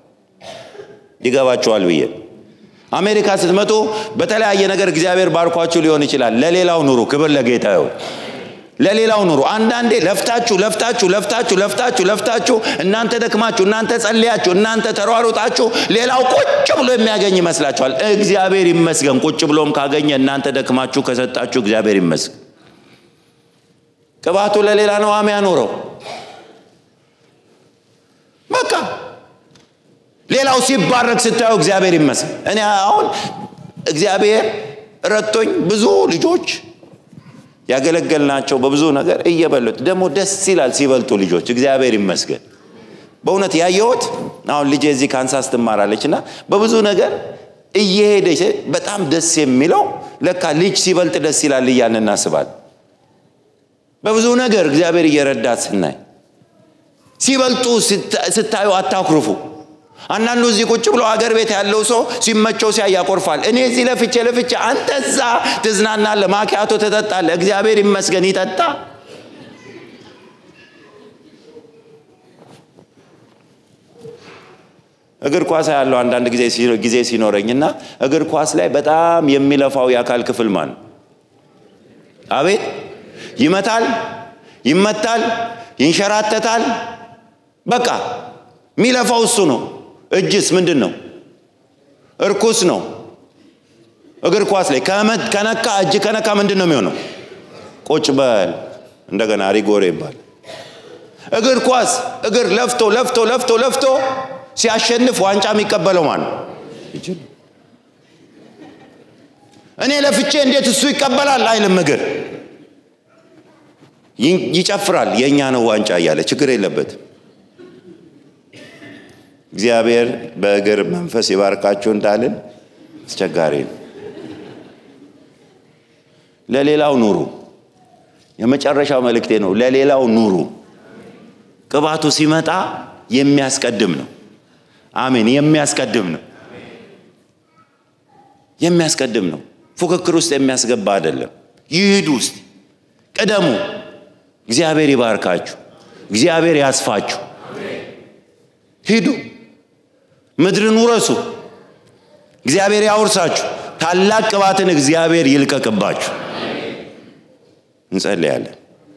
ይገባቸዋል ብዬ አሜሪካ ስትመጡ በተለያየ ነገር እግዚአብሔር ባርኳችሁ ሊሆን ይችላል ለሌላው ኑሩ ክብር ለጌታ ይሁን ለሌላው ኑሩ አንዳንዴ ለፍታችሁ እናንተ ደክማችሁ እናንተ ጸልያችሁ እናንተ ተሯሩጣችሁ ሌላው ቁጭ ብሎ የሚያገኝ ይመስላችኋል እግዚአብሔር ይመስገን ቁጭ ብሎም ካገኘ እናንተ ደክማችሁ ከሰጣችሁ እግዚአብሔር ይመስገን ቅባቱ ለሌላ ነው የሚያኖረው በቃ ሌላው ሲባረክ ስታዩ እግዚአብሔር ይመስገን እኔ አሁን እግዚአብሔር ረቶኝ ብዙ ልጆች ያገለገልናቸው በብዙ ነገር እየበሉት ደግሞ ደስ ይላል ሲበልጡ ልጆች እግዚአብሔር ይመስገን በእውነት ያየሁት አሁን ልጄ እዚህ ካንሳስ ትማራለችና በብዙ ነገር እየሄደች በጣም ደስ የሚለው ለካ ልጅ ሲበልጥ ደስ ይላል እያልን እናስባለን በብዙ ነገር እግዚአብሔር እየረዳት ስናይ ሲበልጡ ስታዩ አታኩርፉ አንዳንዱ እዚህ ቁጭ ብሎ ሀገር ቤት ያለው ሰው ሲመቸው ሲያያቆርፋል እኔ እዚህ ለፍቼ አንተዛ ትዝናናለህ ማኪያቶ ተጠጣለህ እግዚአብሔር ይመስገን ይጠጣ እግር ኳስ ያለው አንዳንድ ጊዜ ሲኖረኝና እግር ኳስ ላይ በጣም የሚለፋው የአካል ክፍል ማን? አቤት ይመታል፣ ይመታል፣ ይንሸራተታል። በቃ ሚለፋው እሱ ነው። እጅስ ምንድነው? እርኩስ ነው። እግር ኳስ ላይ ከነካ እጅ ከነካ ምንድነው የሚሆነው? ቁጭ በል እንደገና ሪጎሬ ይባል። እግር ኳስ እግር ለፍቶ ሲያሸንፍ ዋንጫ የሚቀበለው ማን? እኔ ለፍቼ እንዴት እሱ ይቀበላል አይልም። እግር ይጨፍራል፣ የኛ ነው ዋንጫ እያለ ችግር የለበትም። እግዚአብሔር በእግር መንፈስ ይባርካችሁ እንዳልን አስቸጋሪ ነው። ለሌላው ኑሩ። የመጨረሻው መልእክቴ ነው። ለሌላው ኑሩ። ቅባቱ ሲመጣ የሚያስቀድም ነው። አሜን። የሚያስቀድም ነው። ፉክክር ውስጥ የሚያስገባ አይደለም። ይሂዱ ውስጥ ቀደሙ። እግዚአብሔር ይባርካችሁ። እግዚአብሔር ያስፋችሁ። ሂዱ። ምድርን ውረሱ። እግዚአብሔር ያወርሳችሁ። ታላቅ ቅባትን እግዚአብሔር ይልቀቅባችሁ። እንጸልያለን።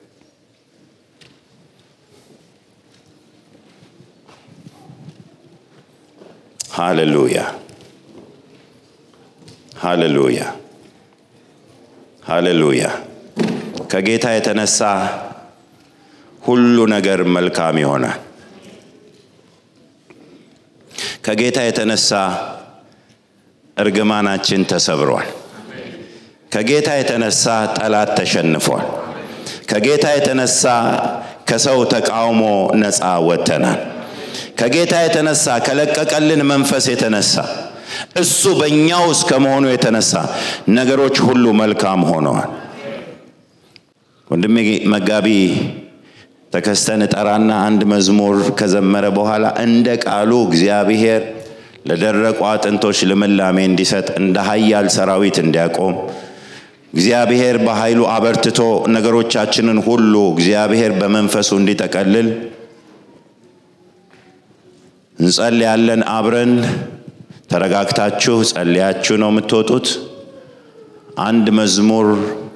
ሃሌሉያ ሃሌሉያ ሃሌሉያ። ከጌታ የተነሳ ሁሉ ነገር መልካም ይሆናል። ከጌታ የተነሳ እርግማናችን ተሰብሯል። ከጌታ የተነሳ ጠላት ተሸንፏል። ከጌታ የተነሳ ከሰው ተቃውሞ ነፃ ወጥተናል። ከጌታ የተነሳ ከለቀቀልን መንፈስ የተነሳ እሱ በእኛው ውስጥ ከመሆኑ የተነሳ ነገሮች ሁሉ መልካም ሆነዋል። ወንድሜ መጋቢ ተከስተን ጠራና አንድ መዝሙር ከዘመረ በኋላ እንደ ቃሉ እግዚአብሔር ለደረቁ አጥንቶች ልምላሜ እንዲሰጥ እንደ ኃያል ሰራዊት እንዲያቆም እግዚአብሔር በኃይሉ አበርትቶ ነገሮቻችንን ሁሉ እግዚአብሔር በመንፈሱ እንዲጠቀልል እንጸልያለን። አብረን ተረጋግታችሁ ጸልያችሁ ነው የምትወጡት። አንድ መዝሙር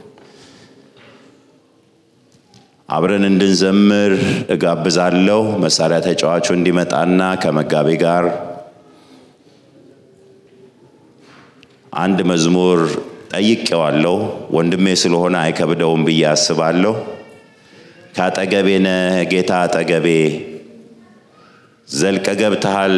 አብረን እንድንዘምር እጋብዛለሁ። መሳሪያ ተጫዋቹ እንዲመጣና ከመጋቢ ጋር አንድ መዝሙር ጠይቄዋለሁ። ወንድሜ ስለሆነ አይከብደውም ብዬ አስባለሁ። ካጠገቤ ነህ ጌታ አጠገቤ፣ ዘልቀ ገብተሃል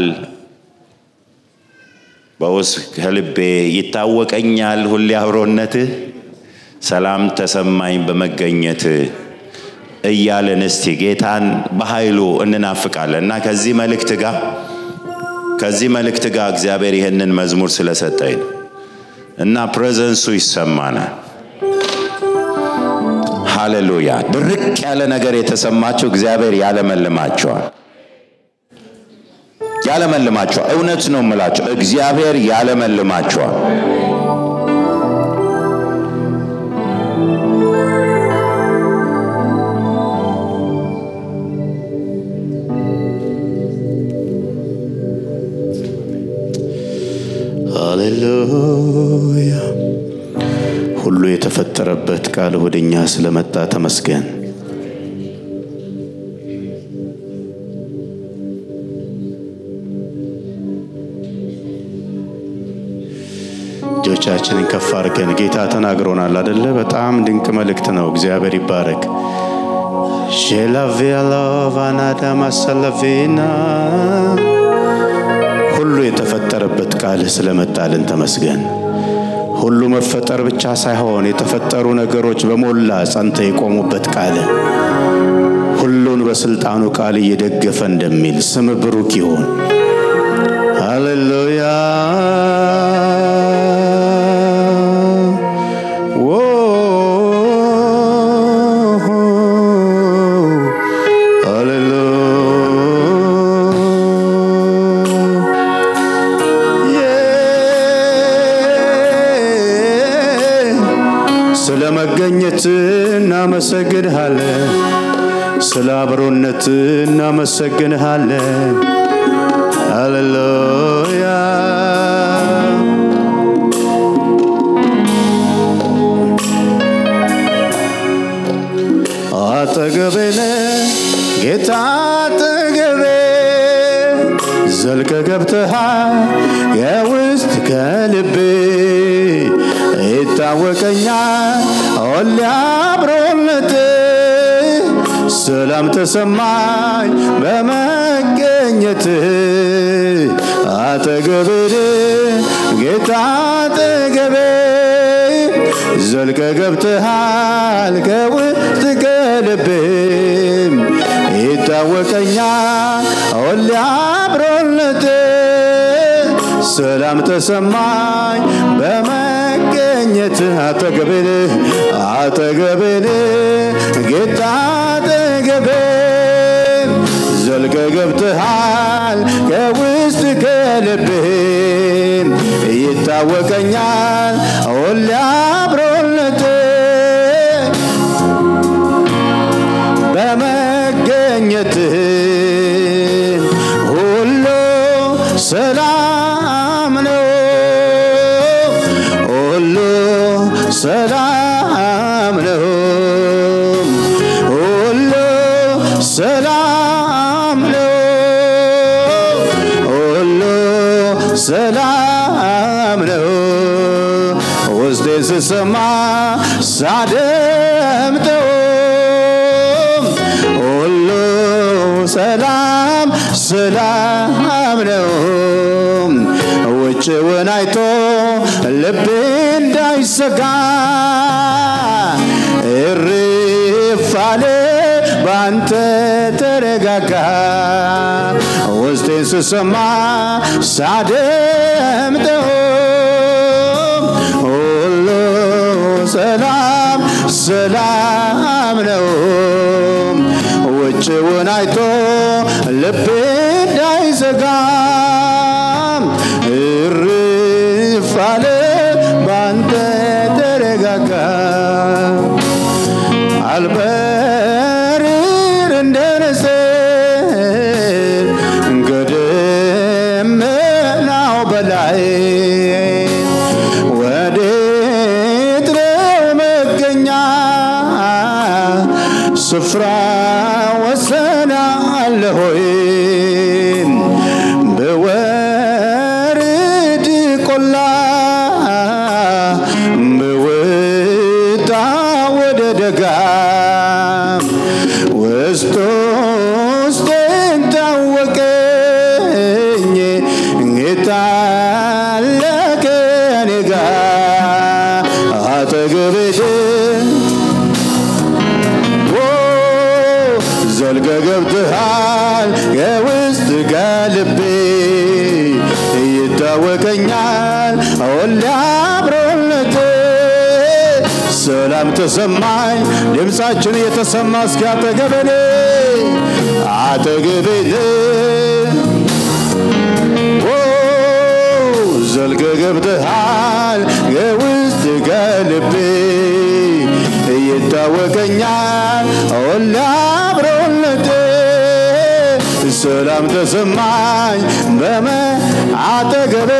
በውስጥ ከልቤ፣ ይታወቀኛል ሁሌ አብሮነትህ፣ ሰላም ተሰማኝ በመገኘትህ እያለን እስቲ ጌታን በኃይሉ እንናፍቃለን። እና ከዚህ መልእክት ጋር እግዚአብሔር ይሄንን መዝሙር ስለሰጠኝ እና ፕሬዘንሱ ይሰማናል። ሃሌሉያ። ድርቅ ያለ ነገር የተሰማችሁ እግዚአብሔር ያለመልማችኋል። እውነት ነው የምላችሁ፣ እግዚአብሔር ያለመልማችኋል። ሃሌሉያ። ሁሉ የተፈጠረበት ቃል ወደኛ ስለመጣ ተመስገን። እጆቻችንን ከፍ አድርገን ጌታ ተናግሮናል አይደለ? በጣም ድንቅ መልእክት ነው። እግዚአብሔር ይባረክ። ሼላቪያላ ቫናዳ ማሰለቬና ሁሉ የተፈጠረበት ቃል ስለመጣልን ተመስገን። ሁሉ መፈጠር ብቻ ሳይሆን የተፈጠሩ ነገሮች በሞላ ጸንተው የቆሙበት ቃል ሁሉን በስልጣኑ ቃል እየደገፈ እንደሚል ስም ብሩክ ይሁን። ሃሌሉያ። እናመሰግንሃለን፣ ስለ አብሮነት እናመሰግንሃለን። ሃሌሉያ አጠገቤ ጌታ አጠገቤ ዘልቀ ገብተሃል የውስጥ ከልቤ ይታወቀኛል ሁሌ አብሮነት ሰላም ተሰማኝ በመገኘት አጠገቤ ጌታ አጠገቤ ዘልቀ ገብተሃል ከውስጥ ከልቤ ይታወቀኛል ሁሌ አብሮነት ሰላም ተሰማኝ በመገኘት አጠገቤ ጌታ አጠገቤ ዘልቀ ገብተሃል ከውስጥ ከልቤ ይታወቀኛል ሁሌ አብሮነት በመገኘት ሁሉ ሰላም ነው ሁሉ ሰላም ነው ሁሉ ሰላም ነው ሁሉ ሰላም ነው ውስጤ ስሰማ ሳደምጠው ሁሉ ሰላም ሰላም ነው ውጭውን አይቶ ልቤ እንዳይሰጋ እርፍ አለ ባንተ ተረጋጋ ውስጤን ስሰማ ሳደምጠው ሁሉ ሰላም ሰላም ነው ውጭውን አይቶ ልቤ እንዳይሰጋ እርፍ አለ ባንተ ተረጋጋ አልበርር እንደ ንስር ከደመናው በላይ ወዴት ነው መገኛ ስፍራ ወሰን አለ ሆይ በወርድ ቆላ በወጣ ወደ ደጋ ውስጤን ታወቀኝ ጌታ አለ ከኔ ጋር አጠገቤ ዘልቀ ገብተሃል የውስጥ ከልቤ ይታወቀኛል ሁሌ አብሮነት ሰላም ተሰማኝ ድምፃችን እየተሰማ እስኪ አጠገቤ ዘልቀ ገብተሃል የውስጥ ከልቤ ይታወቀኛል ሁሌ አብሮነት ሰላም ተሰማኝ አጠገቤ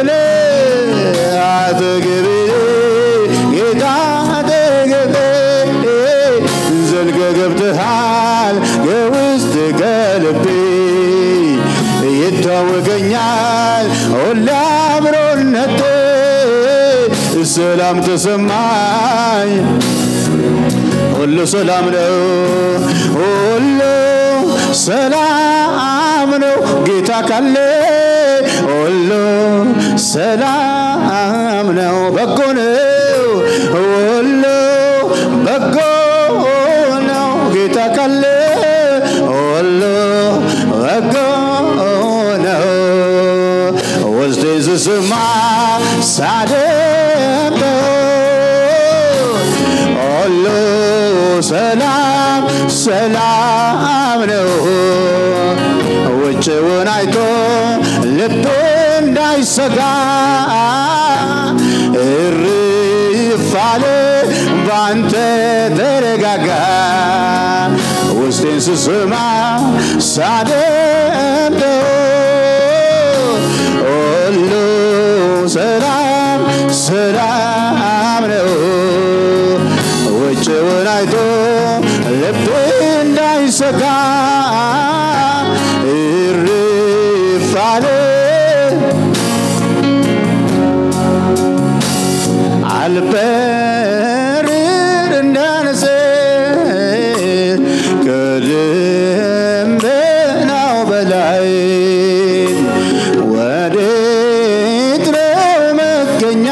ጌታ አጠገቤ ዘልቀ ገብተሃል የውስጥ ከልቤ ይታወቀኛል ሁሌ አብሮነት ሰላም ተሰማኝ ሁሉ ሰላም ነው ሁሉ ሰላም ነው ጌታ ካለ ሁሉ ሰላም ነው በጎ ነው ሁሉ በጎ ነው ጌታ ካለ ሁሉ በጎ ነው ውስጤ ስሰማ ሳደምጠው ሁሉ ሰላም ሰላም ነው ውጭውን አይቶ ልቤ እንዳይሰጋ እርፍ አለ ባንተ ተረጋጋ ውስጤን ስሰማ ሳደምጠው አልበርር እንዳነስር ከደመናው በላይ ወዴት ነው መገኛ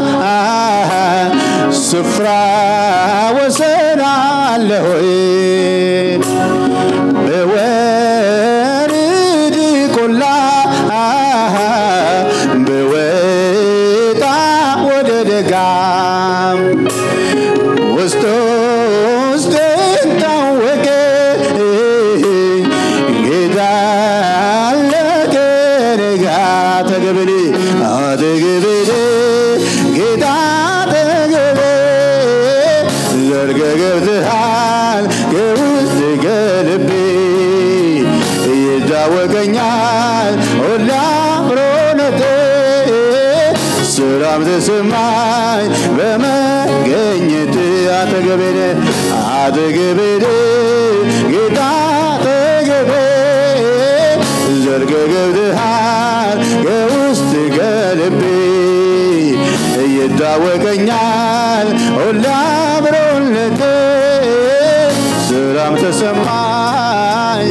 ስፍራ ወሰን አለ ሆይ በወርድ ቆላ በወጣ ወደ ደጋ ውስጥ ውስጤን ታወቀ ጌታ አለ ከእኔ ጋር አጠገቤ ጌታ አጠገቤ ዘልቀህ ገብተሃል ከውስጥ ከልቤ ይታወቀኛል ሁላ አብሮነቴ ሰላም ተሰማኝ በመገኘት አጠገቤ ጌታ አጠገቤ ዘልቀህ ገብተሃል ከውስጥ ከልቤ ይታወቀኛል ሁላ አብሮነቴ ሰላም ተሰማኝ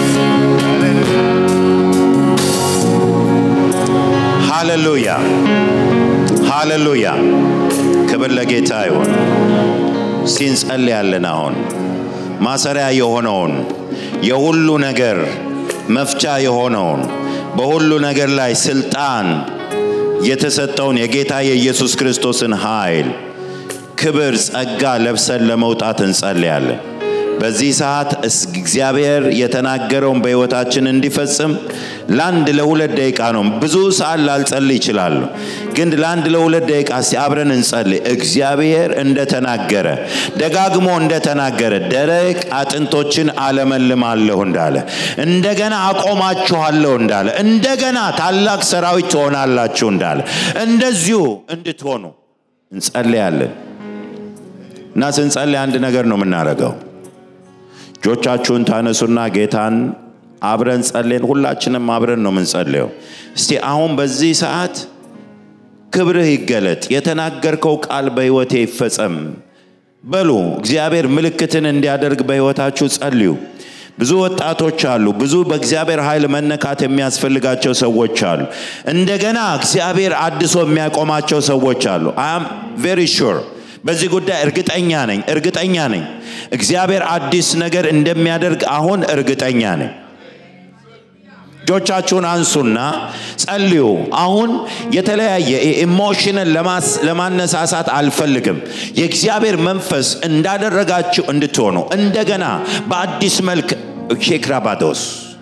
ሃሌሉያ ሃሌሉያ ክብር ለጌታ ይሁን ሲንጸልያለን አሁን ማሰሪያ የሆነውን የሁሉ ነገር መፍቻ የሆነውን በሁሉ ነገር ላይ ስልጣን የተሰጠውን የጌታ የኢየሱስ ክርስቶስን ኃይል ክብር ጸጋ ለብሰን ለመውጣት እንጸልያለን በዚህ ሰዓት እግዚአብሔር የተናገረውን በሕይወታችን እንዲፈጽም ለአንድ ለሁለት ደቂቃ ነው ብዙ ሰዓት ላልጸልይ ይችላል ግን ለአንድ ለሁለት ደቂቃ ሲአብረን እንጸልይ እግዚአብሔር እንደተናገረ ደጋግሞ እንደተናገረ ደረቅ አጥንቶችን አለመልማለሁ እንዳለ እንደገና አቆማችኋለሁ እንዳለ እንደገና ታላቅ ሰራዊት ትሆናላችሁ እንዳለ እንደዚሁ እንድትሆኑ እንጸልያለን እና ስንጸልይ አንድ ነገር ነው የምናደርገው ጆቻችሁን ታነሱና ጌታን አብረን ጸልየን ሁላችንም አብረን ነው የምንጸልየው እስቲ አሁን በዚህ ሰዓት ክብርህ ይገለጥ የተናገርከው ቃል በሕይወቴ ይፈጸም በሉ እግዚአብሔር ምልክትን እንዲያደርግ በሕይወታችሁ ጸልዩ ብዙ ወጣቶች አሉ ብዙ በእግዚአብሔር ኃይል መነካት የሚያስፈልጋቸው ሰዎች አሉ እንደገና እግዚአብሔር አድሶ የሚያቆማቸው ሰዎች አሉ I am very sure በዚህ ጉዳይ እርግጠኛ ነኝ እግዚአብሔር አዲስ ነገር እንደሚያደርግ አሁን እርግጠኛ ነኝ ጆቻችሁን አንሱና ጸልዩ አሁን የተለያየ ኢሞሽንን ለማነሳሳት አልፈልግም የእግዚአብሔር መንፈስ እንዳደረጋችሁ እንድትሆኑ እንደገና በአዲስ መልክ ሼክራባዶስ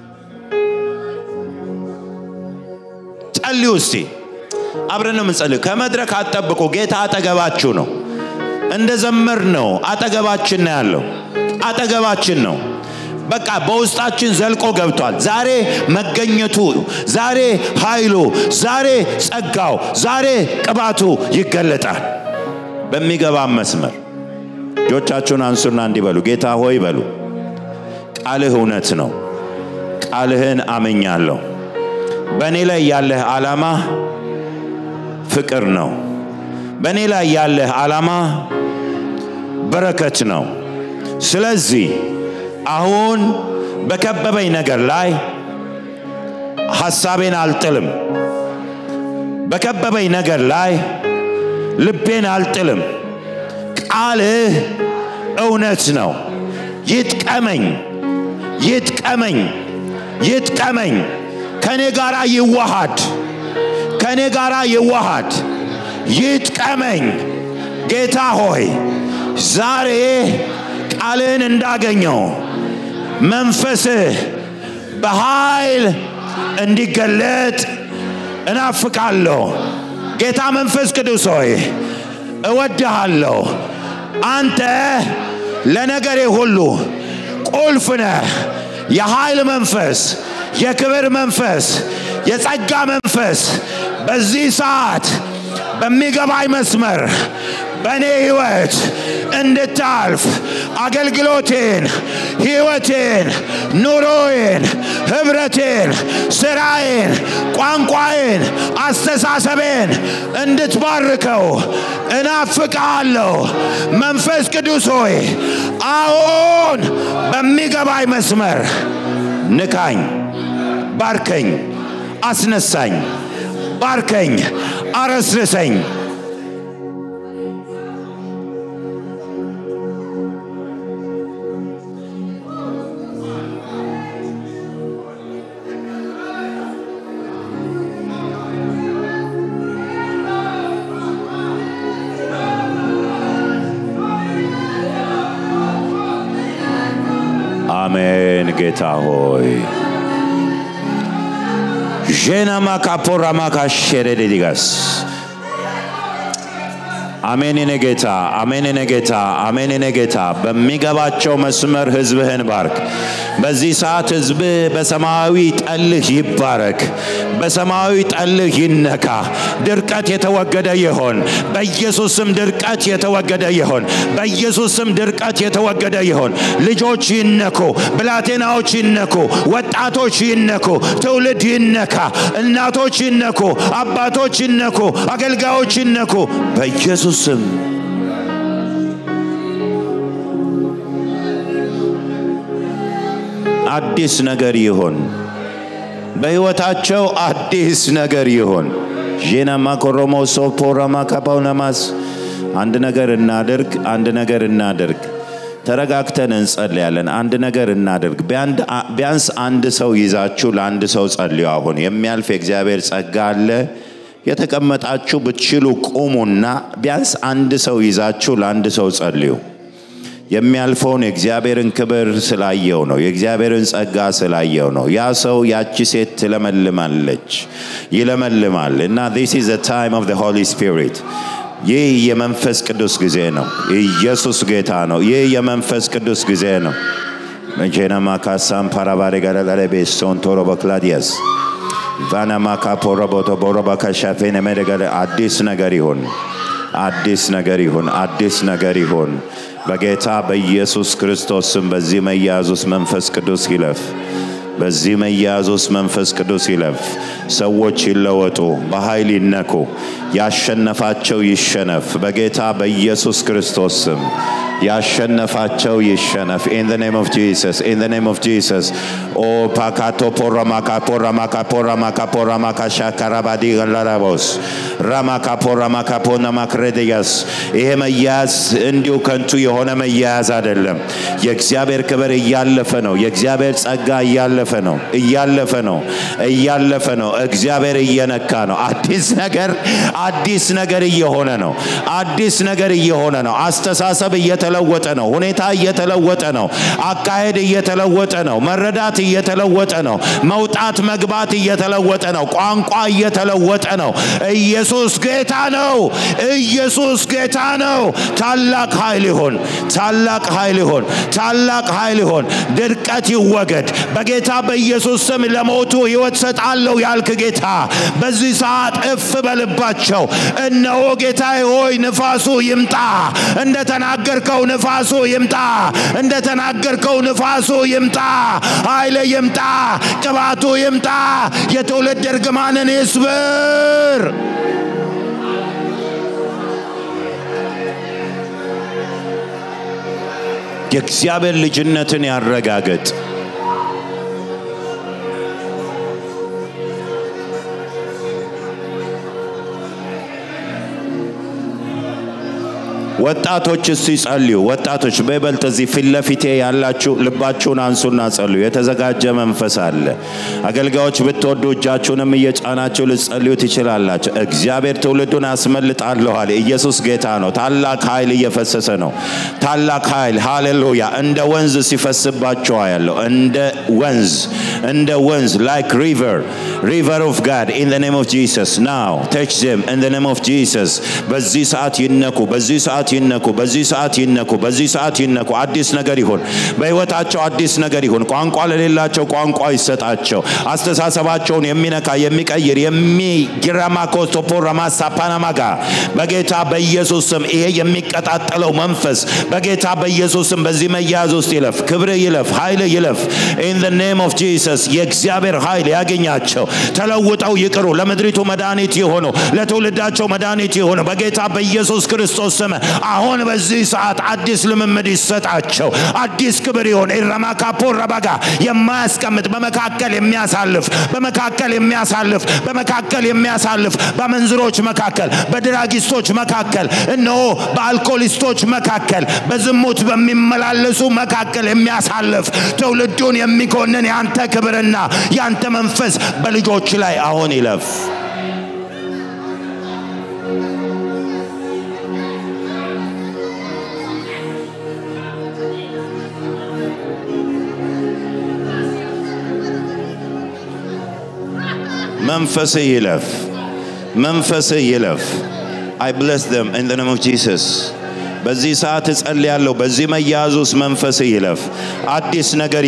ጸልዩ እስቲ አብረን ነው የምንጸልዩ ከመድረክ አትጠብቁ ጌታ አጠገባችሁ ነው እንደዘመር ነው አጠገባችን ነው ያለው አጠገባችን ነው በቃ በውስጣችን ዘልቆ ገብቷል ዛሬ መገኘቱ ዛሬ ኃይሉ ዛሬ ጸጋው ዛሬ ቅባቱ ይገለጣል በሚገባ መስመር ጆቻችሁን አንሱና እንዲበሉ ጌታ ሆይ በሉ ቃልህ እውነት ነው ቃልህን አመኛለሁ በእኔ ላይ ያለህ ዓላማ ፍቅር ነው በእኔ ላይ ያለህ ዓላማ በረከት ነው ስለዚህ አሁን በከበበኝ ነገር ላይ ሐሳቤን አልጥልም በከበበኝ ነገር ላይ ልቤን አልጥልም ቃልህ እውነት ነው ይጥቀመኝ ከኔ ጋራ ይዋሃድ ይጥቀመኝ ጌታ ሆይ ዛሬ ቃልህን እንዳገኘው መንፈስህ በኃይል እንዲገለጥ እናፍቃለሁ ጌታ መንፈስ ቅዱስ ሆይ እወድሃለሁ አንተ ለነገሬ ሁሉ ቁልፍ ነህ የኃይል መንፈስ የክብር መንፈስ የጸጋ መንፈስ በዚህ ሰዓት በሚገባኝ መስመር በኔ ህይወት እንድታልፍ አገልግሎቴን ህይወቴን ኑሮዬን ህብረቴን ስራዬን ቋንቋዬን አስተሳሰቤን እንድትባርከው እናፍቃለሁ መንፈስ ቅዱስ ሆይ አሁን በሚገባኝ መስመር ንካኝ ባርከኝ አስነሳኝ ባርከኝ አረስርሰኝ አሜን ጌታ ሆይ ጄናማ ካፖራማ ካሸረዲጋስ አሜን ነገታ አሜን ነገታ አሜን ነገታ በሚገባቸው መስመር ህዝብህን ባርክ በዚህ ሰዓት ህዝብ በሰማያዊ ጠልህ ይባረክ በሰማያዊ ጠልህ ይነካ ድርቀት የተወገደ ይሆን በኢየሱስ ስም ድርቀት የተወገደ ይሆን በኢየሱስ ስም ድርቀት የተወገደ ይሆን ልጆች ይነኩ ብላቴናዎች ይነኩ ወጣቶች ይነኩ ትውልድ ይነካ እናቶች ይነኩ አባቶች ይነኩ አገልጋዮች ይነኩ በኢየሱስ ስም አዲስ ነገር ይሆን በህይወታቸው አዲስ ነገር ይሆን ጄናማ ኮሮሞሶ ፖራማ ካፓውናማስ አንድ ነገር እናድርግ ተረጋግተን እንጸልያለን አንድ ነገር እናድርግ ቢያንስ አንድ ሰው ይዛችሁ ለአንድ ሰው ጸልዩ አሁን የሚያልፍ እግዚአብሔር ጸጋ አለ የተቀመጣችሁ ብትችሉ ቆሙና ቢያንስ አንድ ሰው ይዛችሁ ለአንድ ሰው ጸልዩ የሚያልፈውን እግዚአብሔርን ክብር ስላየው ነው የእግዚአብሔርን ጸጋ ስላየው ነው ያ ሰው ያቺ ሴት ትለመልማለች ይለመልማል እና this is the time of the Holy Spirit ይህ የመንፈስ ቅዱስ ጊዜ ነው ኢየሱስ ጌታ ነው ይህ የመንፈስ ቅዱስ ጊዜ ነው መጀናማ ካሳም ፓራባሬ ጋራጋሬ ቤሶን ቶሮ በክላዲያስ ቫናማ ካፖሮቦቶ ቦሮባ ካሻፌነ መደጋለ አዲስ ነገር ይሁን አዲስ ነገር ይሁን አዲስ ነገር ይሁን በጌታ በኢየሱስ ክርስቶስ ስም በዚህ መያዙስ መንፈስ ቅዱስ ይለፍ በዚህ መያዙስ መንፈስ ቅዱስ ይለፍ ሰዎች ይለወጡ በኃይል ይነኩ ያሸነፋቸው ይሸነፍ በጌታ በኢየሱስ ክርስቶስ ስም ያሸነፋቸው ይሸነፍ in the name of Jesus in the name of Jesus o pakato porama kashakarabadi galarabos rama kapona makredigas ይሄ መያዝ እንዲሁ ከንቱ የሆነ መያዝ አይደለም የእግዚአብሔር ክብር ያለፈ ነው የእግዚአብሔር ጸጋ ያለፈ ነው እግዚአብሔር እየነካ ነው አዲስ ነገር እየሆነ ነው አዲስ ነገር እየሆነ ነው አስተሳሰብ እየተለወጠ ነው ሁኔታ እየተለወጠ ነው አካሄድ እየተለወጠ ነው መረዳት እየተለወጠ ነው መውጣት መግባት እየተለወጠ ነው ቋንቋ እየተለወጠ ነው ኢየሱስ ጌታ ነው ታላቅ ኃይል ይሁን ድርቀት ይወገድ በጌታ በኢየሱስ ስም ለሞቱ ሕይወት ሰጣለው ያልክ ጌታ በዚህ ሰዓት እፍ በልባቸው እነሆ ጌታዬ ሆይ ንፋሱ ይምጣ እንደተናገርከው ንፋሱ ይምጣ ኃይል ይምጣ ቅባቱ ይምጣ የትውልድ እርግማንን ይስበር የእግዚአብሔር ልጅነትን ያረጋግጥ ወጣቶች ሲጸልዩ ወጣቶች በበልጥ እዚህ ፊትለፊቴ ያላችሁ ልባችሁን አንሱና ጸልዩ የተዘጋጀ መንፈስ አለ አገልጋዮች ብትወዱ እጃችሁንም እየጫናችሁ ልጸልዩ ትችላላችሁ እግዚአብሔር ትውልዱን ያስመልጣለሁ አለ ኢየሱስ ጌታ ነው ታላቅ ኃይል እየፈሰሰ ነው ታላቅ ኃይል ሃሌሉያ እንደ ወንዝ ሲፈስባቸው ያለው እንደ ወንዝ like river of God in the name of Jesus now touch them in the name of Jesus በዚህ ሰዓት ይነኩ በዚህ ሰዓት ይነኩ አዲስ ነገር ይሁን በህይወታቸው አዲስ ነገር ይሁን ቋንቋ ለሌላቸው ቋንቋ ይሰጣቸው አስተሳሰባቸውን የሚነካ የሚቀይር የሚግራማ ኮስቶፖራማ ሳፓናማጋ በጌታ በኢየሱስ ስም ይሄ የሚቀጣጠለው መንፈስ በጌታ በኢየሱስ ስም በዚህ መያዝ ውስጥ ይለፍ ክብር ይለፍ ኃይል ይለፍ in the name of Jesus የእግዚአብሔር ኃይል ያገኛቸው ተለውጠው ይቅሩ ለምድሪቱ መድኃኒት ይሆኑ ለትውልዳቸው መድኃኒት ይሆኑ በጌታ በኢየሱስ ክርስቶስ ስም አሁን በዚህ ሰዓት አዲስ ልምምድ ይሰጣቸው አዲስ ክብር ይሆን ኢራማካፖር ረባጋ የማያስቀምጥ በመካከል የሚያሳልፍ በመንዝሮች መካከል በድራጊስቶች መካከል እነሆ በአልኮሊስቶች መካከል በዝሙት በሚመላለሱ መካከል የሚያሳልፍ ትውልዱን የሚኮንን ያንተ ክብርና ያንተ መንፈስ በልጆች ላይ አሁን ይለፍ መንፈስ ይለፍ I bless them in the name of Jesus በዚህ ሰዓት ጸልያለሁ በዚህ መያዙስ መንፈስ ይለፍ አዲስ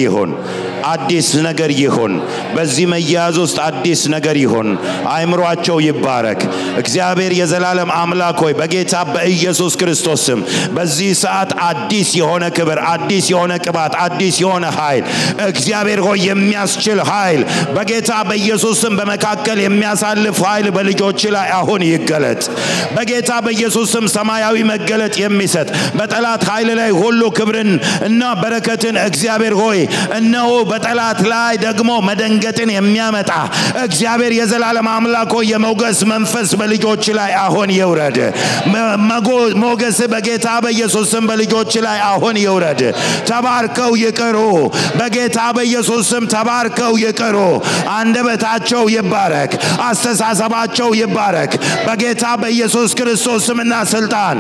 ነገር ይሁን በዚህ መያዝ ውስጥ አዲስ ነገር ይሁን አይምሮአቸው ይባረክ እግዚአብሔር የዘላለም አምላክ ሆይ በጌታ በኢየሱስ ክርስቶስ ስም በዚህ ሰዓት አዲስ የሆነ ክብር አዲስ የሆነ ቅባት አዲስ የሆነ ኃይል እግዚአብሔር ሆይ የሚያስችል ኃይል በጌታ በኢየሱስ ስም በመካከል የሚያሳልፍ ኃይል በልጆች ላይ አሁን ይገለጥ በጌታ በኢየሱስ ስም ሰማያዊ መገለጥ የሚሰጥ በጠላት ኃይል ላይ ሁሉ ክብርን እና በረከትን እግዚአብሔር ሆይ እነሆ በጠላት ላይ ደግሞ መደንገጥን የሚያመጣ እግዚአብሔር የዘላለም አምላክ ሆይ የሞገስ መንፈስ በልጆች ላይ አሁን ይውረድ ሞገስ በጌታ በኢየሱስ ስም በልጆች ላይ አሁን ይውረድ ተባርከው ይቅሩ በጌታ በኢየሱስ ስም ተባርከው ይቅሩ አንደበታቸው ይባረክ አስተሳሰባቸው ይባረክ በጌታ በኢየሱስ ክርስቶስ ስምና ስልጣን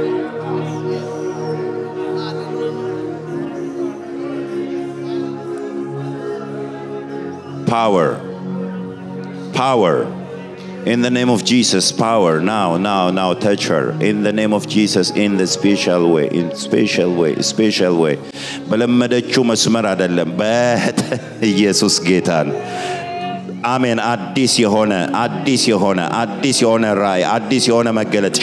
power in the name of Jesus power now touch her in the name of Jesus in the special way በለመደችው መስመር አይደለም በኢየሱስ ጌታ አሜን አዲስ የሆነ ራይ አዲስ የሆነ መገለጥ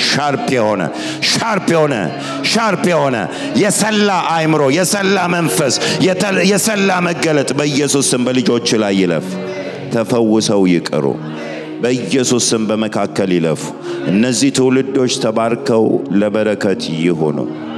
ሻርፕ የሆነ የሰላ አይምሮ የሰላ መንፈስ የሰላ መገለጥ በኢየሱስ ስም በልጆች ላይ ይለፍ ተፈውሰው ይቅሩ በኢየሱስ ስም በመካከል ይለፉ እነዚህ ትውልዶች ተባርከው ለበረከት ይሆኑ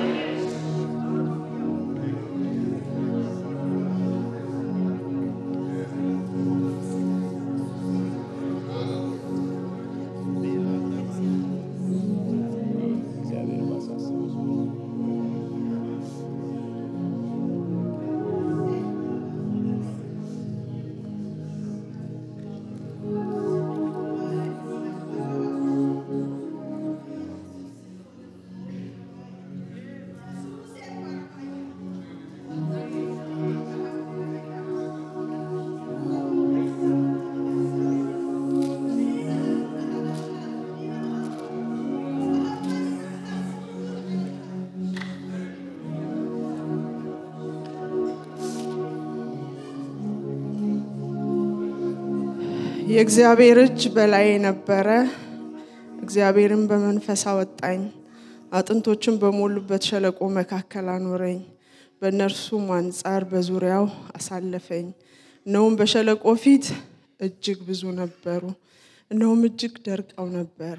የእግዚአብሔር እጅ በላይ ነበረ እግዚአብሔርን በመንፈስ አወጣኝ አጥንቶችን በሞሉበት ሸለቆ መካከል አኖረኝ በእነርሱም አንጻር በዙሪያው አሳለፈኝ እነሆም በሸለቆ ፊት እጅግ ብዙ ነበሩ እነሆም እጅግ ደርቀው ነበር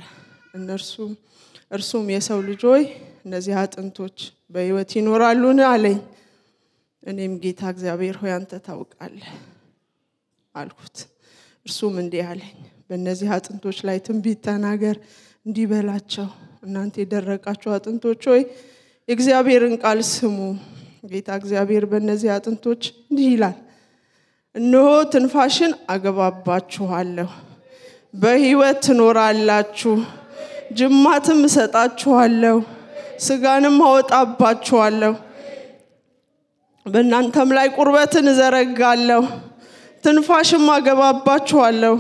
እርሱም የሰው ልጅ ሆይ እነዚህ አጥንቶች በሕይወት ይኖራሉን አለኝ እኔም ጌታ እግዚአብሔር ሆይ አንተ ታውቃለህ አልኩት እርሱም እንዲህ አለኝ በእነዚህ አጥንቶች ላይ ትንቢት ተናገር እንዲበላቸው እናንተ የደረቃችሁ አጥንቶች ሆይ የእግዚአብሔርን ቃል ስሙ ጌታ እግዚአብሔር በእነዚህ አጥንቶች እንዲህ ይላል እነሆ ትንፋሽን አገባባችኋለሁ በሕይወት ትኖራላችሁ ጅማትም እሰጣችኋለሁ ስጋንም አወጣባችኋለሁ በእናንተም ላይ ቁርበትን እዘረጋለሁ ትንፋሽም አገባባችኋለሁ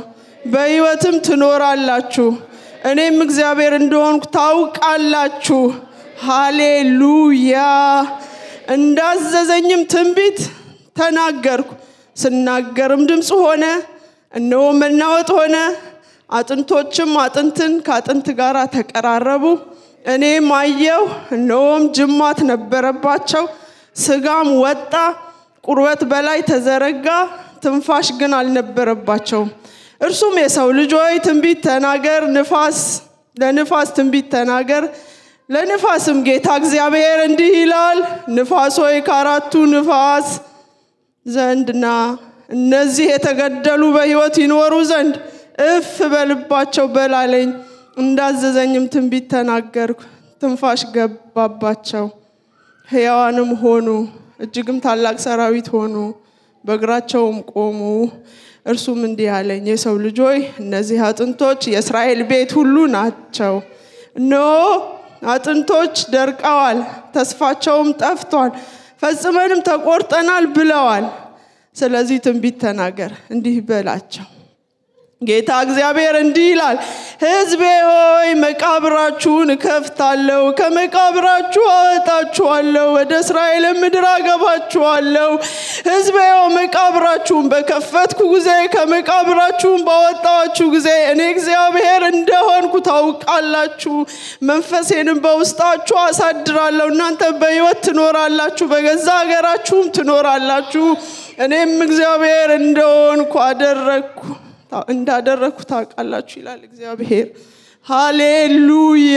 በሕይወትም ትኖራላችሁ እኔም እግዚአብሔር እንደሆንኩ ታውቃላችሁ ሃሌሉያ እንዳዘዘኝም ትንቢት ተናገርኩ ስናገርም ድምጽ ሆነ እነሆ መናወጥ ሆነ አጥንቶችም አጥንትን ከአጥንት ጋር ተቀራረቡ እኔም አየሁ እነሆም ጅማት ነበረባቸው ስጋም ወጣ ቁርበት በላይ ተዘረጋ ትንፋሽ ግን አልነበረባቸው እርሱም የሰው ልጅ ሆይ ትንቢት ተናገር ለንፋስ ትንቢት ተናገር ለንፋስም ጌታ እግዚአብሔር እንዲህ ይላል ንፋስ ሆይ ከአራቱ ንፋስ ዘንድና እነዚህ የተገደሉ በሕይወት ይኖሩ ዘንድ እፍ በልባቸው በላለኝ እንዳዘዘኝም ትንቢት ተናገርኩ ትንፋሽ ገባባቸው ሕያዋንም ሆኑ እጅግም ታላቅ ሰራዊት ሆኑ በእግራቸውም ቆሙ እርሱም እንዲህ አለኝ የሰው ልጅ ሆይ እነዚህ አጥንቶች የእስራኤል ቤት ሁሉ ናቸው እነሆ አጥንቶች ደርቀዋል ተስፋቸውም ጠፍቷል ፈጽመንም ተቆርጠናል ብለዋል ስለዚህ ትንቢት ተናገር እንዲህ በላቸው ጌታ እግዚአብሔር እንዲህ ይላል ሕዝቤ ሆይ መቃብራችሁን እከፍታለሁ ከመቃብራችሁ አወጣችኋለሁ ወደ እስራኤል ምድር አገባችኋለሁ ሕዝቤ ሆይ መቃብራችሁን በከፈትኩ ጊዜ ከመቃብራችሁም ባወጣችሁ ጊዜ እኔ እግዚአብሔር እንደሆንኩ ታውቃላችሁ መንፈሴንም በውስጣችሁ አሳድራለሁ እናንተ በሕይወት ትኖራላችሁ በገዛ ሀገራችሁም ትኖራላችሁ እኔም እግዚአብሔር እንደሆንኩ እንዳደረኩ ታውቃላችሁ ይላል እግዚአብሔር ሃሌሉያ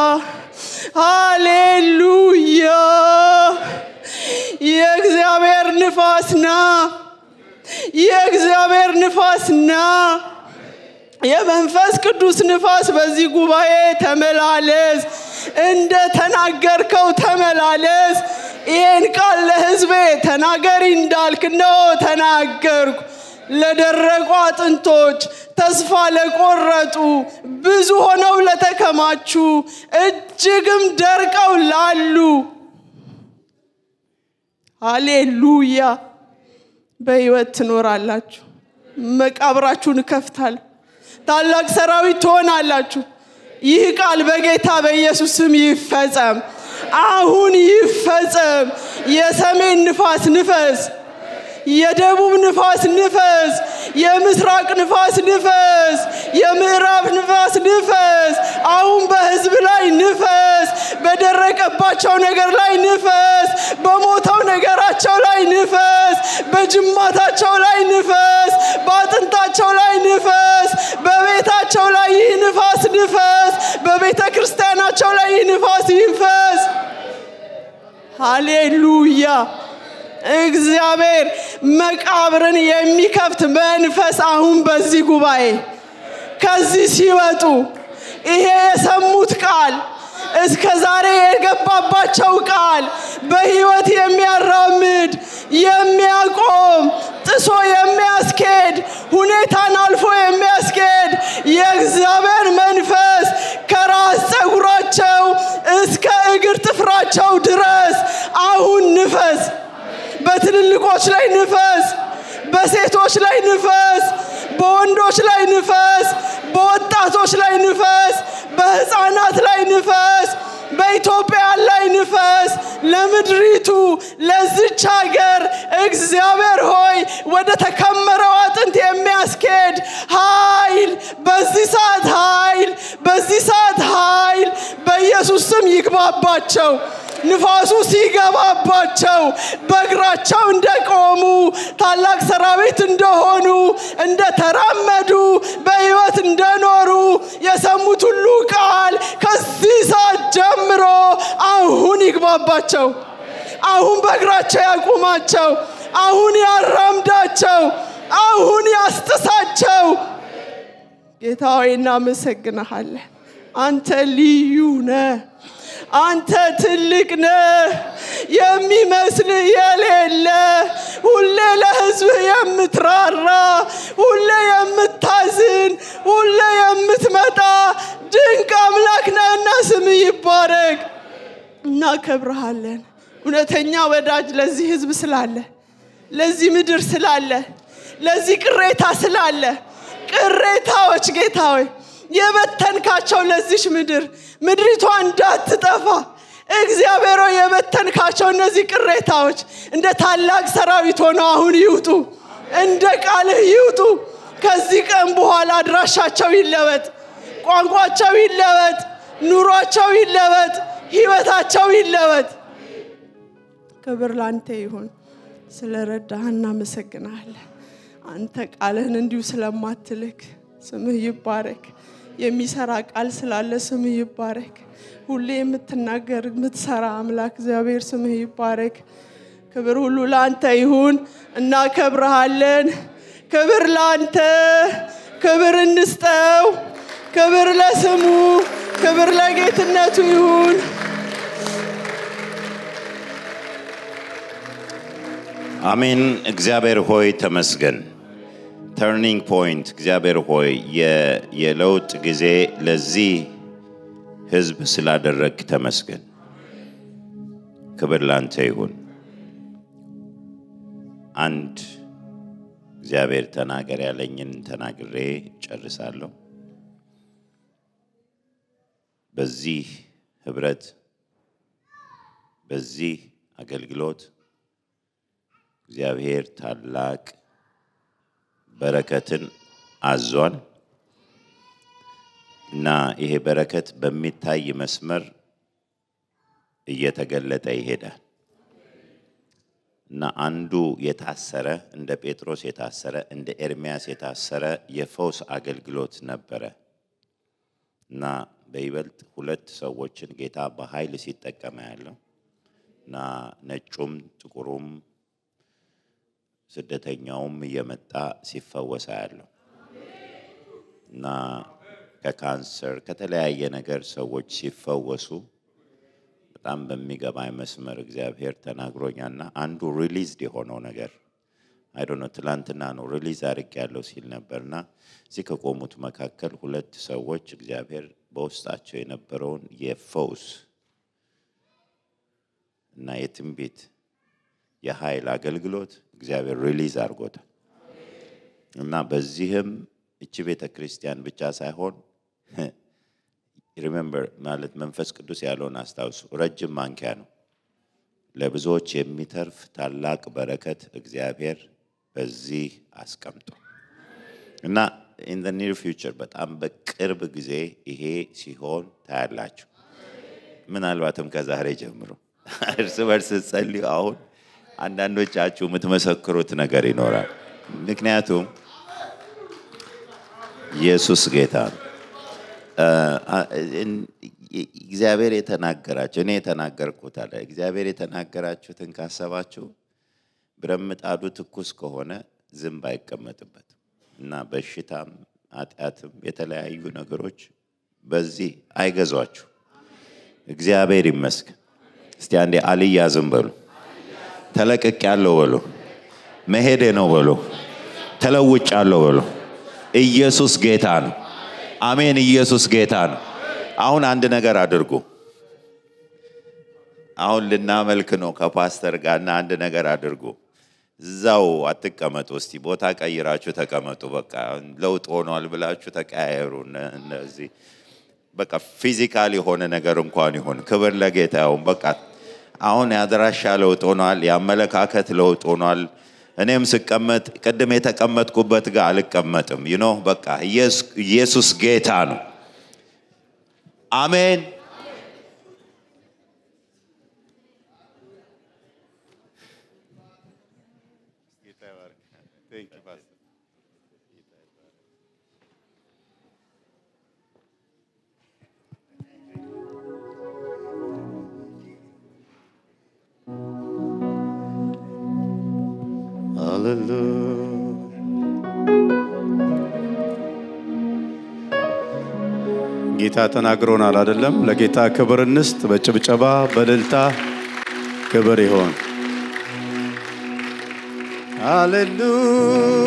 ሃሌሉያ የእግዚአብሔር ንፋስና የመንፈስ ቅዱስ ንፋስ በዚህ ጉባኤ ተመላለስ እንደ ተናገርከው ተመላለስ ይሄን ቃል ለሕዝቤ ተናገሪ እንዳልክ ነው ተናገርኩ ለደረቁ አጥንቶች ተስፋ ለቆረጡ ብዙ ሆነው ለተከማቹ እጅግም ደርቀው ላሉ ሃሌሉያ በሕይወት ትኖራላችሁ መቃብራችሁን እከፍታለሁ ታላቅ ሰራዊት ትሆናላችሁ ይህ ቃል በጌታ በኢየሱስ ስም ይፈጸም አሁን ይፈጸም የሰሜን ንፋስ ንፈስ የደቡብ ንፋስ ንፈስ የምስራቅ ንፋስ ንፈስ የምዕራብ ንፋስ ንፈስ አሁን በሕዝብ ላይ ንፈስ በደረቀባቸው ነገር ላይ ንፈስ በሞተው ነገራቸው ላይ ንፈስ በጅማታቸው ላይ ንፈስ በአጥንታቸው ላይ ንፈስ በቤታቸው ላይ ይህ ንፋስ ንፈስ በቤተ ክርስቲያናቸው ላይ ይህ ንፋስ ይንፈስ ሃሌሉያ እግዚአብሔር መቃብርን የሚከፍት መንፈስ አሁን በዚህ ጉባኤ ከዚህ ሲወጡ ይሄ የሰሙት ቃል እስከ ዛሬ የገባባቸው ቃል በሕይወት የሚያራምድ የሚያቆም ጥሶ የሚያስኬድ ሁኔታን አልፎ የሚያስኬድ የእግዚአብሔር መንፈስ ከራስ ጸጉራቸው እስከ እግር ጥፍራቸው ድረስ አሁን ንፈስ በትልልቆች ላይ ንፈስ በሴቶች ላይ ንፈስ በወንዶች ላይ ንፈስ በወጣቶች ላይ ንፈስ በህፃናት ላይ ንፈስ በኢትዮጵያ ላይ ንፈስ ለምድሪቱ ለዚች ሀገር እግዚአብሔር ሆይ ወደ ተከመረው አጥንት የሚያስኬድ ኃይል በዚህ ሰዓት ኃይል በኢየሱስ ስም ይግባባቸው ንፋሱ ሲገባባቸው በእግራቸው እንደቆሙ ታላቅ ሰራዊት እንደሆኑ እንደተራመዱ በሕይወት እንደኖሩ የሰሙት ሁሉ ቃል ከዚህ ሰዓት ጀምሮ አሁን ይግባባቸው አሁን በእግራቸው ያቁማቸው አሁን ያራምዳቸው አሁን ያስጥሳቸው ጌታ ሆይ እናመሰግንሃለን አንተ ልዩ ነህ አንተ ትልቅ ነህ የሚመስል የሌለ ሁሌ ለሕዝብ የምትራራ ሁሌ የምታዝን ሁሌ የምትመጣ ድንቅ አምላክ ነህና ስም ይባረክ እናከብርሃለን እውነተኛ ወዳጅ ለዚህ ሕዝብ ስላለ ለዚህ ምድር ስላለ ለዚህ ቅሬታ ስላለ ቅሬታዎች ጌታ ሆይ የበተንካቸው ለዚህ ምድሪቷ እንዳትጠፋ እግዚአብሔር ሆይ የበተንካቸው እነዚህ ቅሬታዎች እንደ ታላቅ ሰራዊት ሆነው አሁን ይውጡ እንደ ቃልህ ይውጡ ከዚህ ቀን በኋላ አድራሻቸው ይለወጥ ቋንቋቸው ይለወጥ ኑሯቸው ይለወጥ ህይወታቸው ይለወጥ ክብር ላንተ ይሁን ስለረዳህና እናመሰግናለን አንተ ቃልህን እንዲሁ ስለማትልክ ስምህ ይባረክ የሚሰራ ቃል ስላለ ስምህ ይባረክ ሁሌ የምትናገር የምትሰራ አምላክ እግዚአብሔር ስምህ ይባረክ ክብር ሁሉ ላንተ ይሁን እናከብርሃለን ክብር ላንተ ክብር እንስጠው ክብር ለስሙ ክብር ለጌትነቱ ይሁን አሜን እግዚአብሔር ሆይ ተመስገን turning point እግዚአብሔር ሆይ የለውጥ ጊዜ ለዚህ ህዝብ ስላደረክ ተመስገን ክብር ላንተ ይሁን አንድ እግዚአብሔር ተናገር ያለኝን ተናግሬ ጨርሳለሁ በዚህ ህብረት በዚህ አገልግሎት እግዚአብሔር ታላቅ በረከትን አዟል እና ይሄ በረከት በሚታይ መስመር እየተገለጠ ይሄዳል እና አንዱ የታሰረ እንደ ጴጥሮስ የታሰረ እንደ ኤርሚያስ የታሰረ የፈውስ አገልግሎት ነበረ እና በይበልጥ ሁለት ሰዎችን ጌታ በኃይል ሲጠቀም ያለው እና ነጩም ጥቁሩም ስደተኛውም እየመጣ ሲፈወስ ያለው እና ከካንሰር ከተለያየ ነገር ሰዎች ሲፈወሱ በጣም በሚገባኝ መስመር እግዚአብሔር ተናግሮኛልና አንዱ ሪሊዝድ የሆነው ነገር አይ ዶንት ኖ ትላንትና ነው ሪሊዝ አድርጌያለሁ ሲል ነበርና እዚህ ከቆሙት መካከል ሁለት ሰዎች እግዚአብሔር በውስጣቸው የነበረውን የፈውስ እና የትንቢት የኃይል አገልግሎት እግዚአብሔር ሪሊዝ አድርጎታል እና በዚህም እቺ ቤተክርስቲያን ብቻ ሳይሆን ሪሜምበር ማለት መንፈስ ቅዱስ ያለውን አስታውሱ ረጅም ማንኪያ ነው ለብዙዎች የሚተርፍ ታላቅ በረከት እግዚአብሔር በዚህ አስቀምጦ እና in the near future በጣም በቅርብ ጊዜ ይሄ ሲሆን ታያላችሁ ምናልባትም ከዛሬ ጀምሮ እርስ በርስ ጸልዩ አሁን አንዳንዶቻችሁ የምትመሰክሩት ነገር ይኖራል ምክንያቱም ኢየሱስ ጌታ እግዚአብሔር የተናገራችሁ እኔ የተናገርኩት አለ እግዚአብሔር የተናገራችሁትን ካሰባችሁ ብረምጣዱ ትኩስ ከሆነ ዝምብ አይቀመጥበት እና በሽታም ኃጢአትም የተለያዩ ነገሮች በዚህ አይገዟችሁ እግዚአብሔር ይመስገን እስቲ አንዴ አልያዝም በሉ ተለቅቅ ያለው በሉ መሄዴ ነው በሉ ተለውጭ ያለው በሉ ኢየሱስ ጌታ ነው አሜን ኢየሱስ ጌታ ነው አሁን አንድ ነገር አድርጉ አሁን ልናመልክ ነው ከፓስተር ጋርና አንድ ነገር አድርጉ እዛው አትቀመጡ እስቲ ቦታ ቀይራችሁ ተቀመጡ በቃ ለውጥ ሆኗል ብላችሁ ተቀያየሩ እነዚህ በቃ ፊዚካሊ ሆነ ነገር እንኳን ይሁን ክብር ለጌታ ይሁን በቃ አሁን ያድራሻ ለውጥ ሆኗል ያመለካከት ለውጥ ሆኗል እኔም ስቀመጥ ቀደም የተቀመጥኩበት ጋር አልቀመጥም በቃ ኢየሱስ ጌታ ነው አሜን Thank you, Pastor. ጌታ ተናግሮናል አይደለም ለጌታ ክብር እንስጥ በጭብጨባ በእልልታ ክብር ይሁን ሃሌሉያ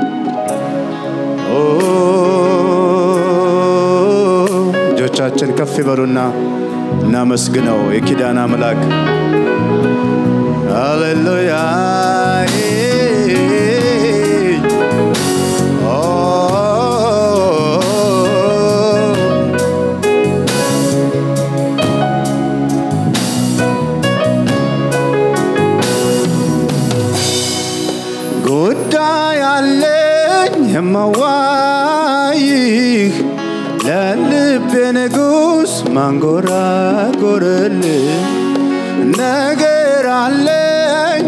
እጆቻችን ከፍ ከፍ ይበሉና እናመስግነው የኪዳን አምላክ ሃሌሉያ ጉዳይ አለኝ የማዋይህ ለልቤ ንጉስ ማንጎራጎርልህ ነገር አለኝ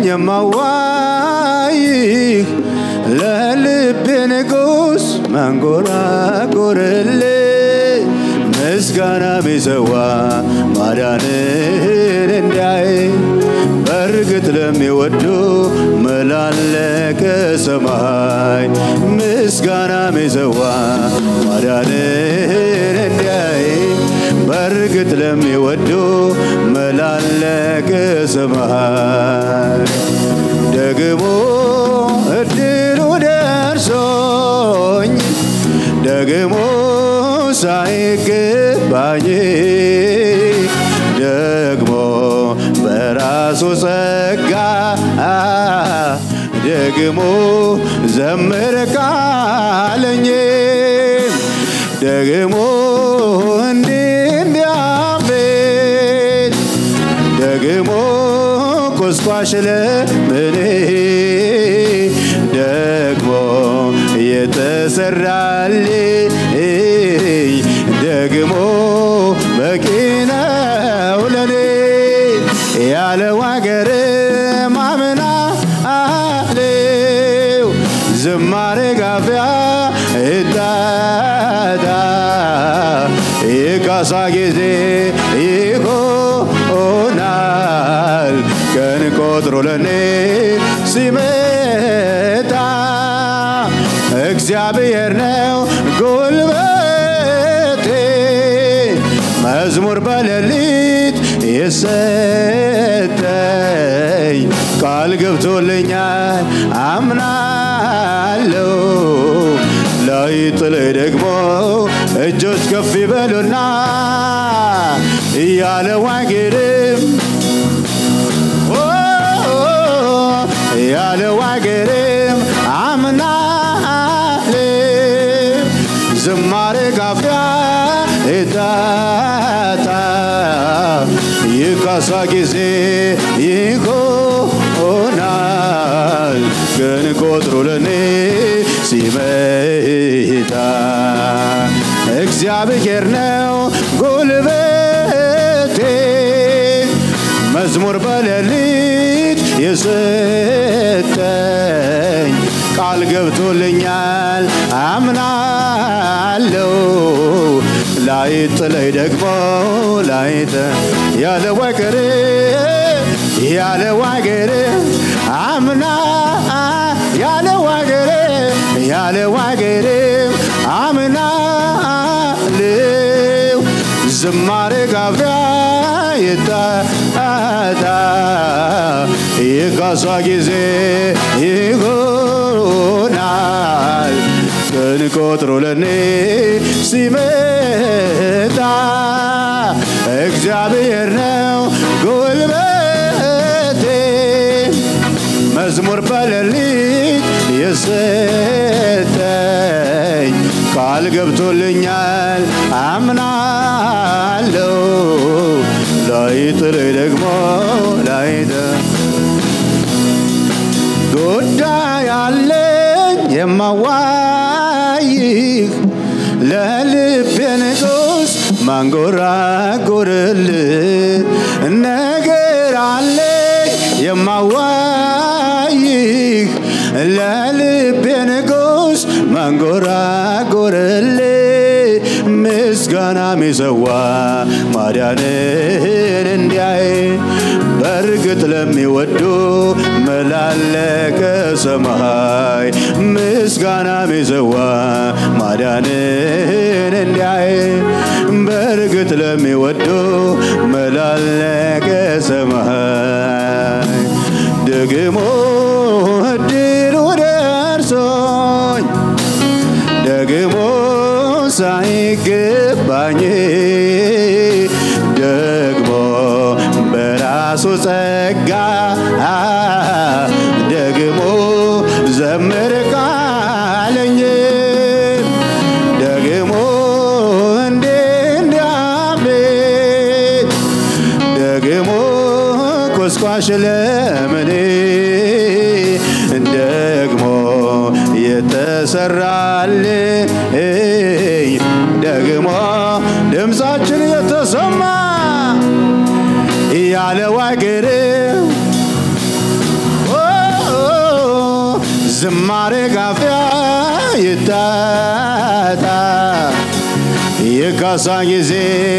የማዋይህ ለልቤ ንጉስ ማንጎራጎርልህ ምስጋና ቢሰዋ ማዳንህን እንዳይ በርግጥ ለሚወዱ መላለከ ሰማይ ምስጋና ቢሰዋ ማዳንህን እንዳይ በርግጥ ለሚወዱ መላለከ ሰማይ ደግሞ እድሉ ደርሶኝ ደግሞ ሳይገባኝ ደግሞ በራሱ ጸጋ ደግሞ ዘምር ካለኝ ደግሞ እንዲያምል ደግሞ ቁስቋሽ ለምኔ ደግሞ የተሰራልኝ ደግሞ በቂ ነው ለኔ ያለው አገር ማመና አለው ዝማሬ ጋፊያ እዳዳ የካሳ ጊዜ ይሆናል ቀን ቆጥሮ ለኔ ሲመጣ እግዚአብሔር ነው ጉልበቴ መዝሙር በሌሊት የሰጠኝ ቃል ገብቶልኛል አምናለሁ ላይጥለኝ ደግሞ እጆች ከፍ ይበሉና ያለው አይገድም ያለው አይገድም አምናለሁ ዝማሬ ጋፊያ እዳታ የካሳ ጊዜ ይሆናል ቀን ቆጥሮ ለኔ ሲመጣ እግዚአብሔር ነው ጉልበቴ መዝሙር በሌሊት የሰጠኝ ቃል ገብቶልኛል አምናለሁ ላይጥለኝ ደግሞ ያለው አገር አምና ያለው አገር አምናለሁ ዝማሬ ጋፊያ የታታ የካሳ ጊዜ ይሆናል ቀን ቆጥሮ ለኔ ሲመጣ እግዚአብሔር ነው ጉልበቴ መዝሙር በሌሊት የሰጠኝ ቃል ገብቶልኛል አምናለሁ ላይጥለኝ ደግሞ ጉዳይ አለኝ የማዋይህ ለልቤ ንጉስ ማንጎራጎርልህ ነገር አለኝ የማዋይህ ለልቤ ንጉስ ማንጎራጎርልህ ምስጋና ሚሰዋ ማዳንህን እንዲያይ በርግጥ ለሚወዱ መላለከ ሰማይ ምስጋና ሚሰዋ ማዳንህን እንዲያይ በርግጥ ለሚወዱ መላለከ ሰማይ ደግሞ እድሉ ደርሶኝ ደግሞ ሳይገባኝ ጸጋ ደግሞ ዘምር ቃለኝ ደግሞ እንዲያቤት ደግሞ ቆስቋሽ ለምኔ ደግሞ የተሰራልኝ ደግሞ ድምፃችን የተሰማ ያለ ዋግር ዝማሬ ጋፊያ ይታጣ የካሳ ጊዜ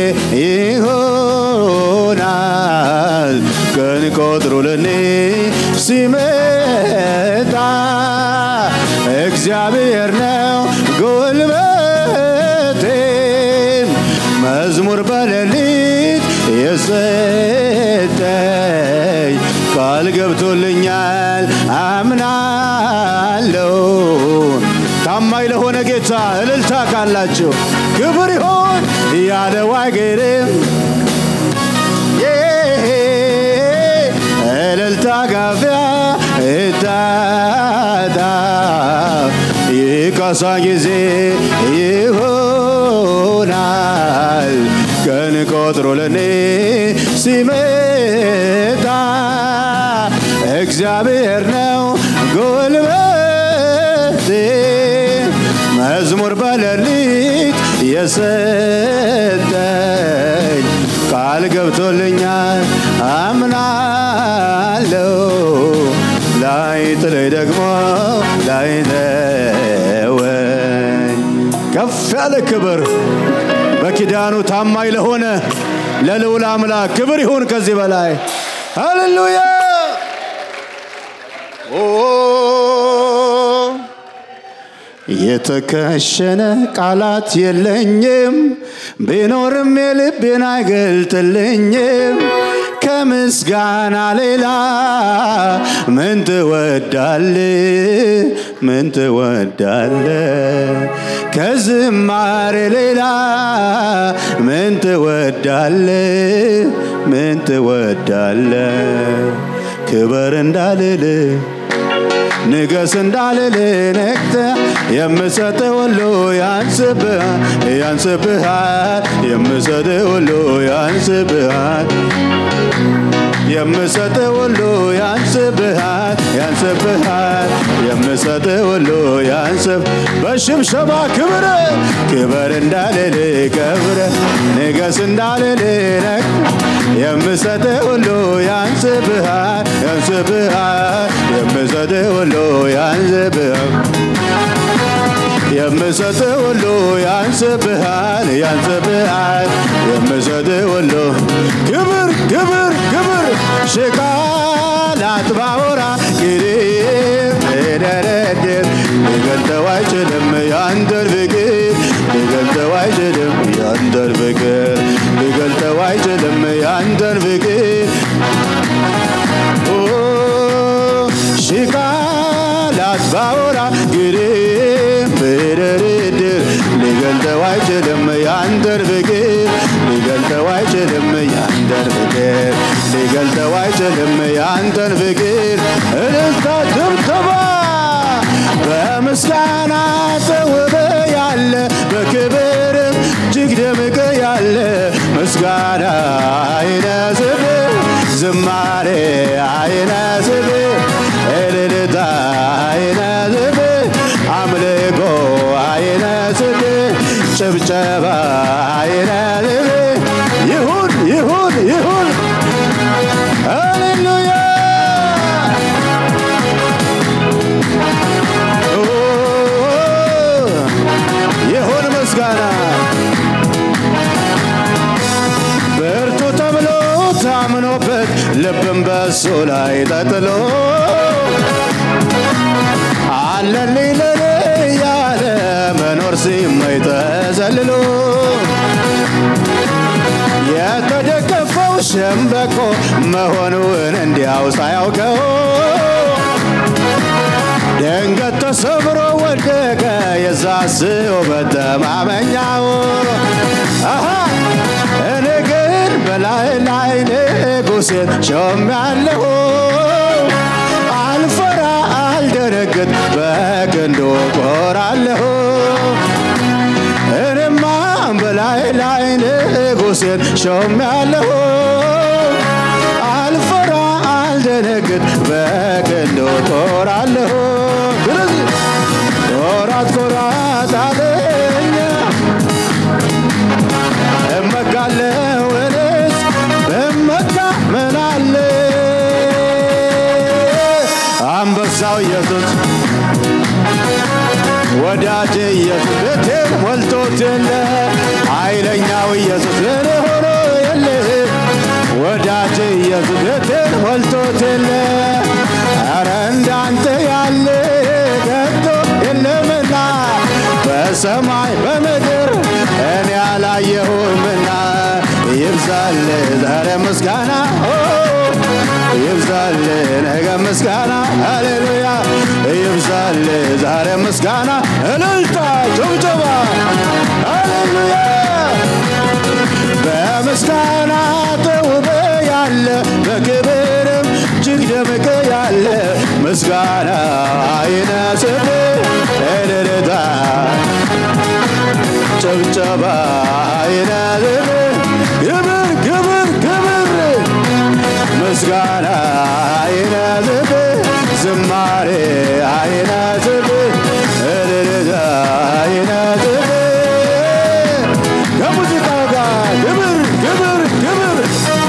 ይሆናል ቀን ቆጥሮ ለኔ ሲመጣ እግዚአብሔር ነው ጉልበቴን መዝሙር በሌሊት የሰጠኝ ቃል ገብቶልኛል አምናለሁ ታማኝ ለሆነ ጌታ እልልታ ካላችሁ ክብር ይሁን ያለው አይገርም እልልታ ጋፊያ እታታ የካሳ ጊዜ ይሆናል ቀን ቆጥሮ ለኔ ሲመጣ እግዚአብሔር ነው ጉልበቴ መዝሙር በሌሊት የሰጠኝ ቃል ገብቶልኛል አምናለሁ ላይ ጥለይ ደግሞ ላይ ተወኝ ከፍ ያለ ክብር በኪዳኑ ታማኝ ለሆነ ለልዑል አምላክ ክብር ይሁን ከዚህ በላይ ሃሌሉያ የተከሸነ ቃላት የለኝም ቢኖርም የልቤን አይገልጥልኝም ከምስጋና ሌላ ምን ትወዳለህ ከዝማሬ ሌላ ምን ትወዳለህ ክበር እንዳልል ንገስ እንዳልል ነክተ የምሰጠው ሁሉ ያንስብሃል የምሰጠው ሁሉ ያንስብሃል የምሰጠው ሁሉ ያንስብሃል የምሰጠው ሁሉ ያንስብ በሽብሸባ ክብር እንዳልል ከብረ ንገስ እንዳልል ነክ የምሰጠው ሁሉ ያንስብሃል የምሰጠው ሁሉ ያንስብሃል የምሰጠው ሁሉ ያንስብሃል የምሰጠው ሁሉ ክብር ሽቃላት ባወራ ሊገልጠው አይችልም ያንተን ፍቅር ሊገልጠው አይችልም ያንተን ፍቅር ሊገልጠው አይችልም ያንተን ፍቅር ሽቃላት ባወራ ሊገልጠው አይችልም ያንተን ፍቅር ሊገልጠው አይችልም ያንተን ፍቅር ሊገልጠው አይችልም ያንተን ፍቅር እልልታ ድብደባ በምስጋና ተውበ ያለ በክብርም እጅግ ደምቀ ያለ ምስጋና አይነስብ ዝማሬ አይነስብ እልልታ አይነስብ አምልኮ አይነስብ ጭብጨባ አይነስብ ይሁን ሃሌሉያ ይሁን ምስጋና ብርቱ ተብሎ ታምኖበት ልብም በሱ ላይ ተጥሎ አለልኝ ለኔ ያለ መኖር ሲመኝ ተዘልሎ የተደገፈው ሸምበቆ መሆኑን እንዲያው ሳያውቀው ድንገት ተሰብሮ ወደቀ የዛ ሰው በተማመኛው እኔ ግን በላይ ንጉሥ ንጉሴን ሾሜያለሁ አልፈራ አልደነግጥ በክንዱ እኮራለሁ እኔማ በላይ ላይ ንጉሴን ሾሜያለሁ አልፈራ አልደነግጥ በክንዱ እኮራለሁ ኮራት ኮራት አለኝ እመካለሁ እኔስ በመካ ምን አለ አንበሳው ኢየሱስ ወዳጄ ኢየሱስ ቤቴን ሞልቶት የለ ኃይለኛው ኢየሱስ እኔ ሆኖ የለ ወዳጄ ኢየሱስ ቤቴን ሞልቶት የለ ኧረ እንዳንተ ያለ ከቶ የለምና በሰማይ በምድር እኔ አላየሁምና ይብዛል ዛሬ ምስጋና ይብዛል ነገ ምስጋና ሃሌሉያ ይብዛል ዛሬ ምስጋና እልልታ ጭብጨባ ሃሌሉያ በምስጋና ተውበ ያለ በክብርም እጅግ ደምቀ ያለ ምስጋና አይነስብ እልልታ ጭብጨባ አይነስብ ክብር ክብር ክብር ምስጋና አይነስብ ዝማሬ አይነስብ እልልታ አይነስብ ከሙዚቃው ጋር ክብር ክብር ክብር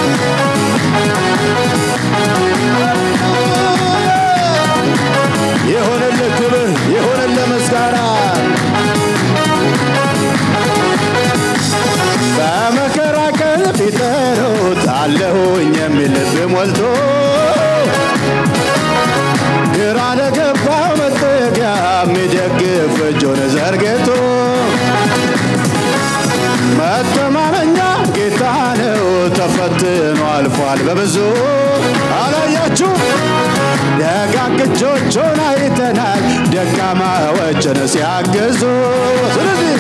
የሆነልህ ክብር የሆነልህ ምስጋና በመከራ ቀን ፊትሮት አለሁኝ የሚል ልብ ሞልቶ ግራ ለገባው መጠጊያ የሚደግፍ እጁን ዘርግቶ መተማመኛ ጌታ ነው ተፈትኖ አልፏል በብዙ አላያችሁ ደጋግ እጆቹን አይተናል ደካማዎችን ሲያግዙ ስለዚህ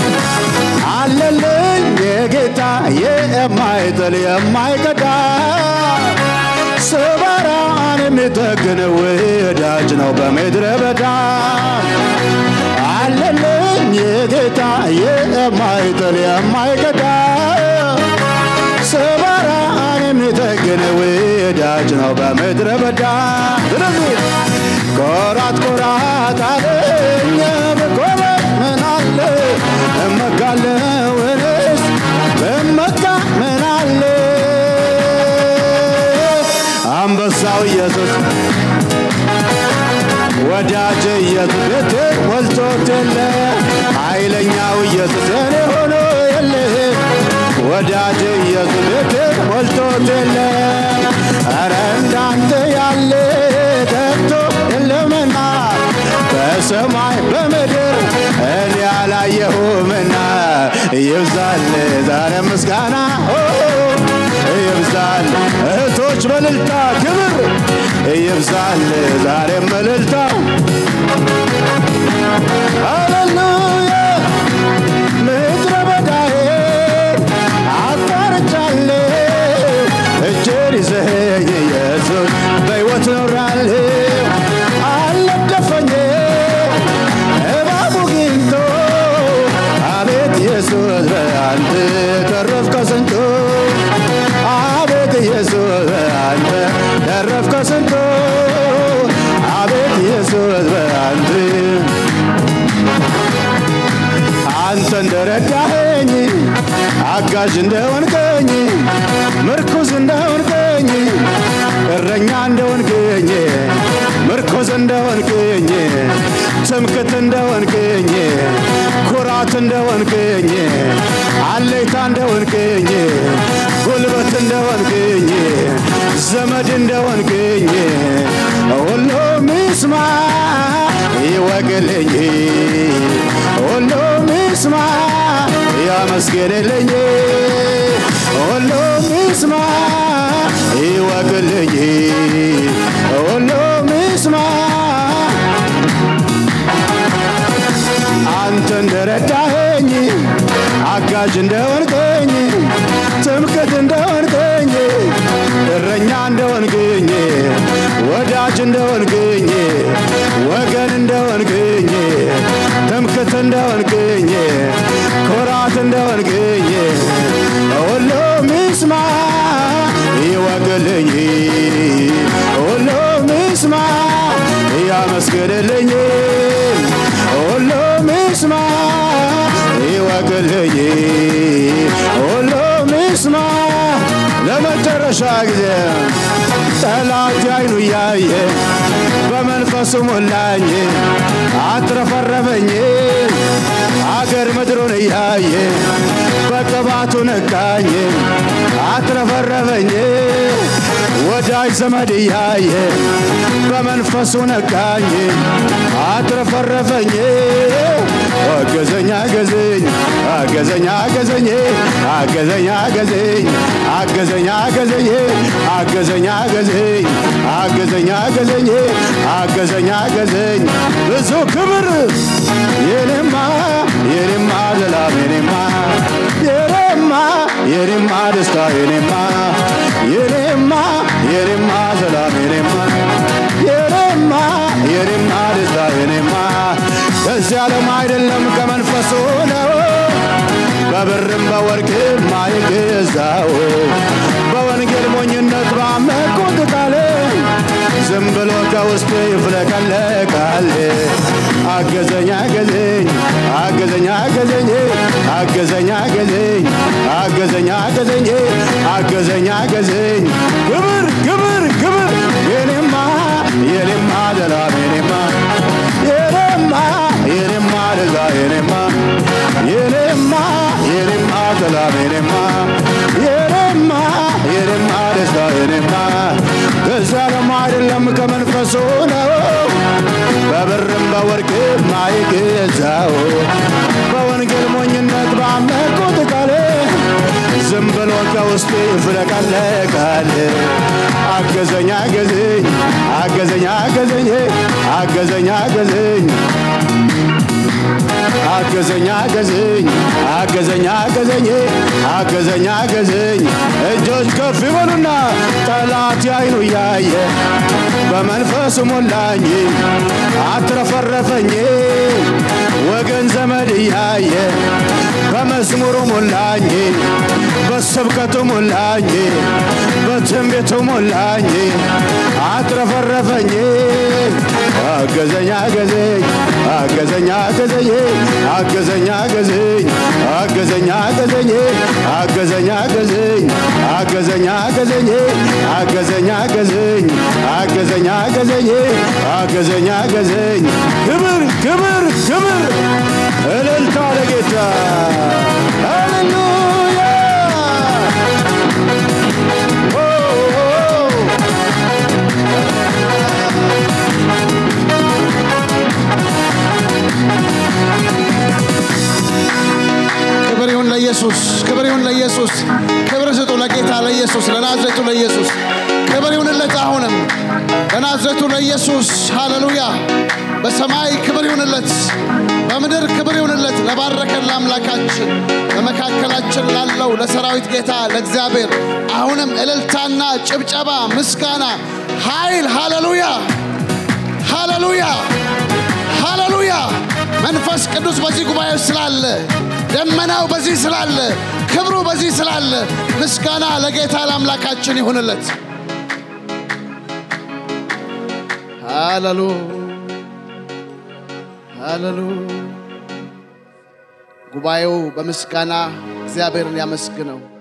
አለልኝ የጌታ የማይጥል የማይከዳ ስባራን የሚጠግን ወዳጅ ነው በምድረ በዳ አለልኝ የጌታ የማይጥል የማይከዳ ስባራን የሚጠግን ወዳጅ ነው በምድረ በዳ ስለዚህ ኮራት ኮራት አለኝ በኮራት ምን አለ እመካለሁ እኔስ በመካ ምን አለ አንበሳው ኢየሱስ ወዳጄ ኢየሱስ ቤቴን ሞልቶት የለ ኃይለኛው ኢየሱስ እኔ ሆኖ የለ ወዳጄ ኢየሱስ ቤቴን ሞልቶት የለ ኧረ እንዳንተ ያለ ከቶ የለምና በሰማይ በምድር እኔ አላየሁምና ይብዛል ዛሬ ምስጋና ይብዛል እህቶች በእልልታ ክብር ይብዛል ዛሬ በእልልታ ሃሌሉያ ምድረ በዳዬን አቋርጫለሁ እጄን ይዘኸኝ ኢየሱስ በሕይወት ኖራለሁ አልነደፈኝ እባቡ ጊንቶ አቤት ኢየሱስ በአንተ ተረፍኩ ከስንቱ አቤት ኢየሱስ በአንተ ተረፍኩ ከስንቱ አቤት ኢየሱስ በአንተ አንተ እንደረዳኸኝ አጋዥ እንደሆንከኝ ምርኩዝ እንደሆንከኝ እረኛ እንደሆንከኝ ምርኩዝ እንደሆንከኝ ትምክህት እንደሆንከኝ ኩራት እንደሆንከኝ አለይታ እንደሆንከኝ ጉልበት እንደሆንከኝ ዘመድ እንደሆንከኝ ሁሉም ይስማ ይወቅልኝ ሁሉም ይስማ ያመስግንልኝ ሁሉም ይስማ ይወቅልኝ ሁሉም ይስማ አንተ እንደረዳኸኝ አጋዥ እንደሆንከኝ ትምክህት እንደሆንከኝ እንደሆንክኝ እረኛ እንደሆንክኝ ወዳጅ እንደሆንክኝ ወገን እንደሆንክኝ ትምክህት እንደሆንክኝ ኩራት እንደሆንክኝ ሁሉም ይስማ ይወቅልኝ ሁሉም ይስማ ያመስግንልኝ ሁሉም ይስማ ይወቅልኝ ሁሉም ይስማ ለመጨረሻ ጊዜ ጠላት አይኑ ያየ በመንፈሱ ሞላኝ አትረፈረፈኝ አገር ምድሩን ያየ በቅባቱ ነካኝ አትረፈረፈኝ ወዳጅ ዘመድ ያየ በመንፈሱ ነካኝ አትረፈረፈኝ አገዘኝ አገዘኝ አገዘኝ አገዘኝ አገዘኝ አገዘኝ አገዘኝ አገዘኝ አገዘኝ አገዘኝ አገዘኝ አገዘኝ አገዘኝ አገዘኝ ብዙ ክብር የኔማ የኔማ ዘላለም የኔማ የኔማ የኔማ ደስታ የኔማ የኔማ የኔማ ዘላለም የኔማ የኔማ የኔማ ደስታ የኔማ ከዚህ ዓለም አይደለም ከመንፈሱ ነው በብርም በወርቅም አይገዛው በወንጌል ሞኝነት ባመንኩት ቃል ዝም ብሎ ከውስጥ ይፍለቀለቃል አገዘኝ አገዘኝ አገዘኝ አገዘኝ አገዘኝ አገዘኝ አገዘኝ አገዘኝ አገዘኝ አገዘኝ ክብር ክብር ክብር የኔማ የኔማ ዘላለም የኔማ የኔማ የኔማ ደዛ የኔማ የኔማ የኔማ ዘላለም የኔማ የኔማ የኔማ ደስታ የኔማ ከዛ ለማይደለም ከመንፈሱ ነው በብርም በወርቅም አይገዛው በወንጌል ሞኝነት ባመንኩት ቃል ዝም ብሎ ከውስጥ ይፍለቀለቃል አገዘኝ አገዘኝ አገዘኝ አገዘኝ አገዘኝ አገዘኝ አገዘኝ አገዘኝ አገዘኝ አገዘኝ አገዘኝ አገዘኝ እጆች ከፍ ይበሉና ጠላት አይኑ ያየ በመንፈሱ ሞላኝ አትረፈረፈኝ ወገን ዘመድ ያየ በመዝሙሩ ሞላኝ በስብከቱ ሞላኝ በትንቢቱ ሞላኝ አትረፈረፈኝ አገዘኝ አገዘኝ አገዘኝ አገዘኝ አገዘኝ አገዘኝ አገዘኝ አገዘኝ አገዘኝ አገዘኝ አገዘኝ አገዘኝ አገዘኝ አገዘኝ አገዘኝ አገዘኝ አገዘኝ አገዘኝ ክብር ክብር ክብር እልልታ ለጌታ ሃሌሉያ ክብር ይሁን ለኢየሱስ ክብር ይሁን ለኢየሱስ ክብር ስጡ ለጌታ ለኢየሱስ ለናዝሬቱ ለኢየሱስ ክብር ይሁንለት አሁንም ለናዝሬቱ ለኢየሱስ ሃሌሉያ በሰማይ ክብር ይሁንለት በምድር ክብር ይሁንለት ለባረከን ለአምላካችን በመካከላችን ላለው ለሰራዊት ጌታ ለእግዚአብሔር አሁንም እልልታና ጭብጨባ ምስጋና ኃይል ሃሌሉያ ሃሌሉያ ሃሌሉያ መንፈስ ቅዱስ በዚህ ጉባኤ ስላለ ደመናው በዚህ ስላለ ክብሩ በዚህ ስላለ ምስጋና ለጌታ ለአምላካችን ይሁንለት ሃሌሉያ ሃሌሉያ ጉባኤው በምስጋና እግዚአብሔርን ያመስግነው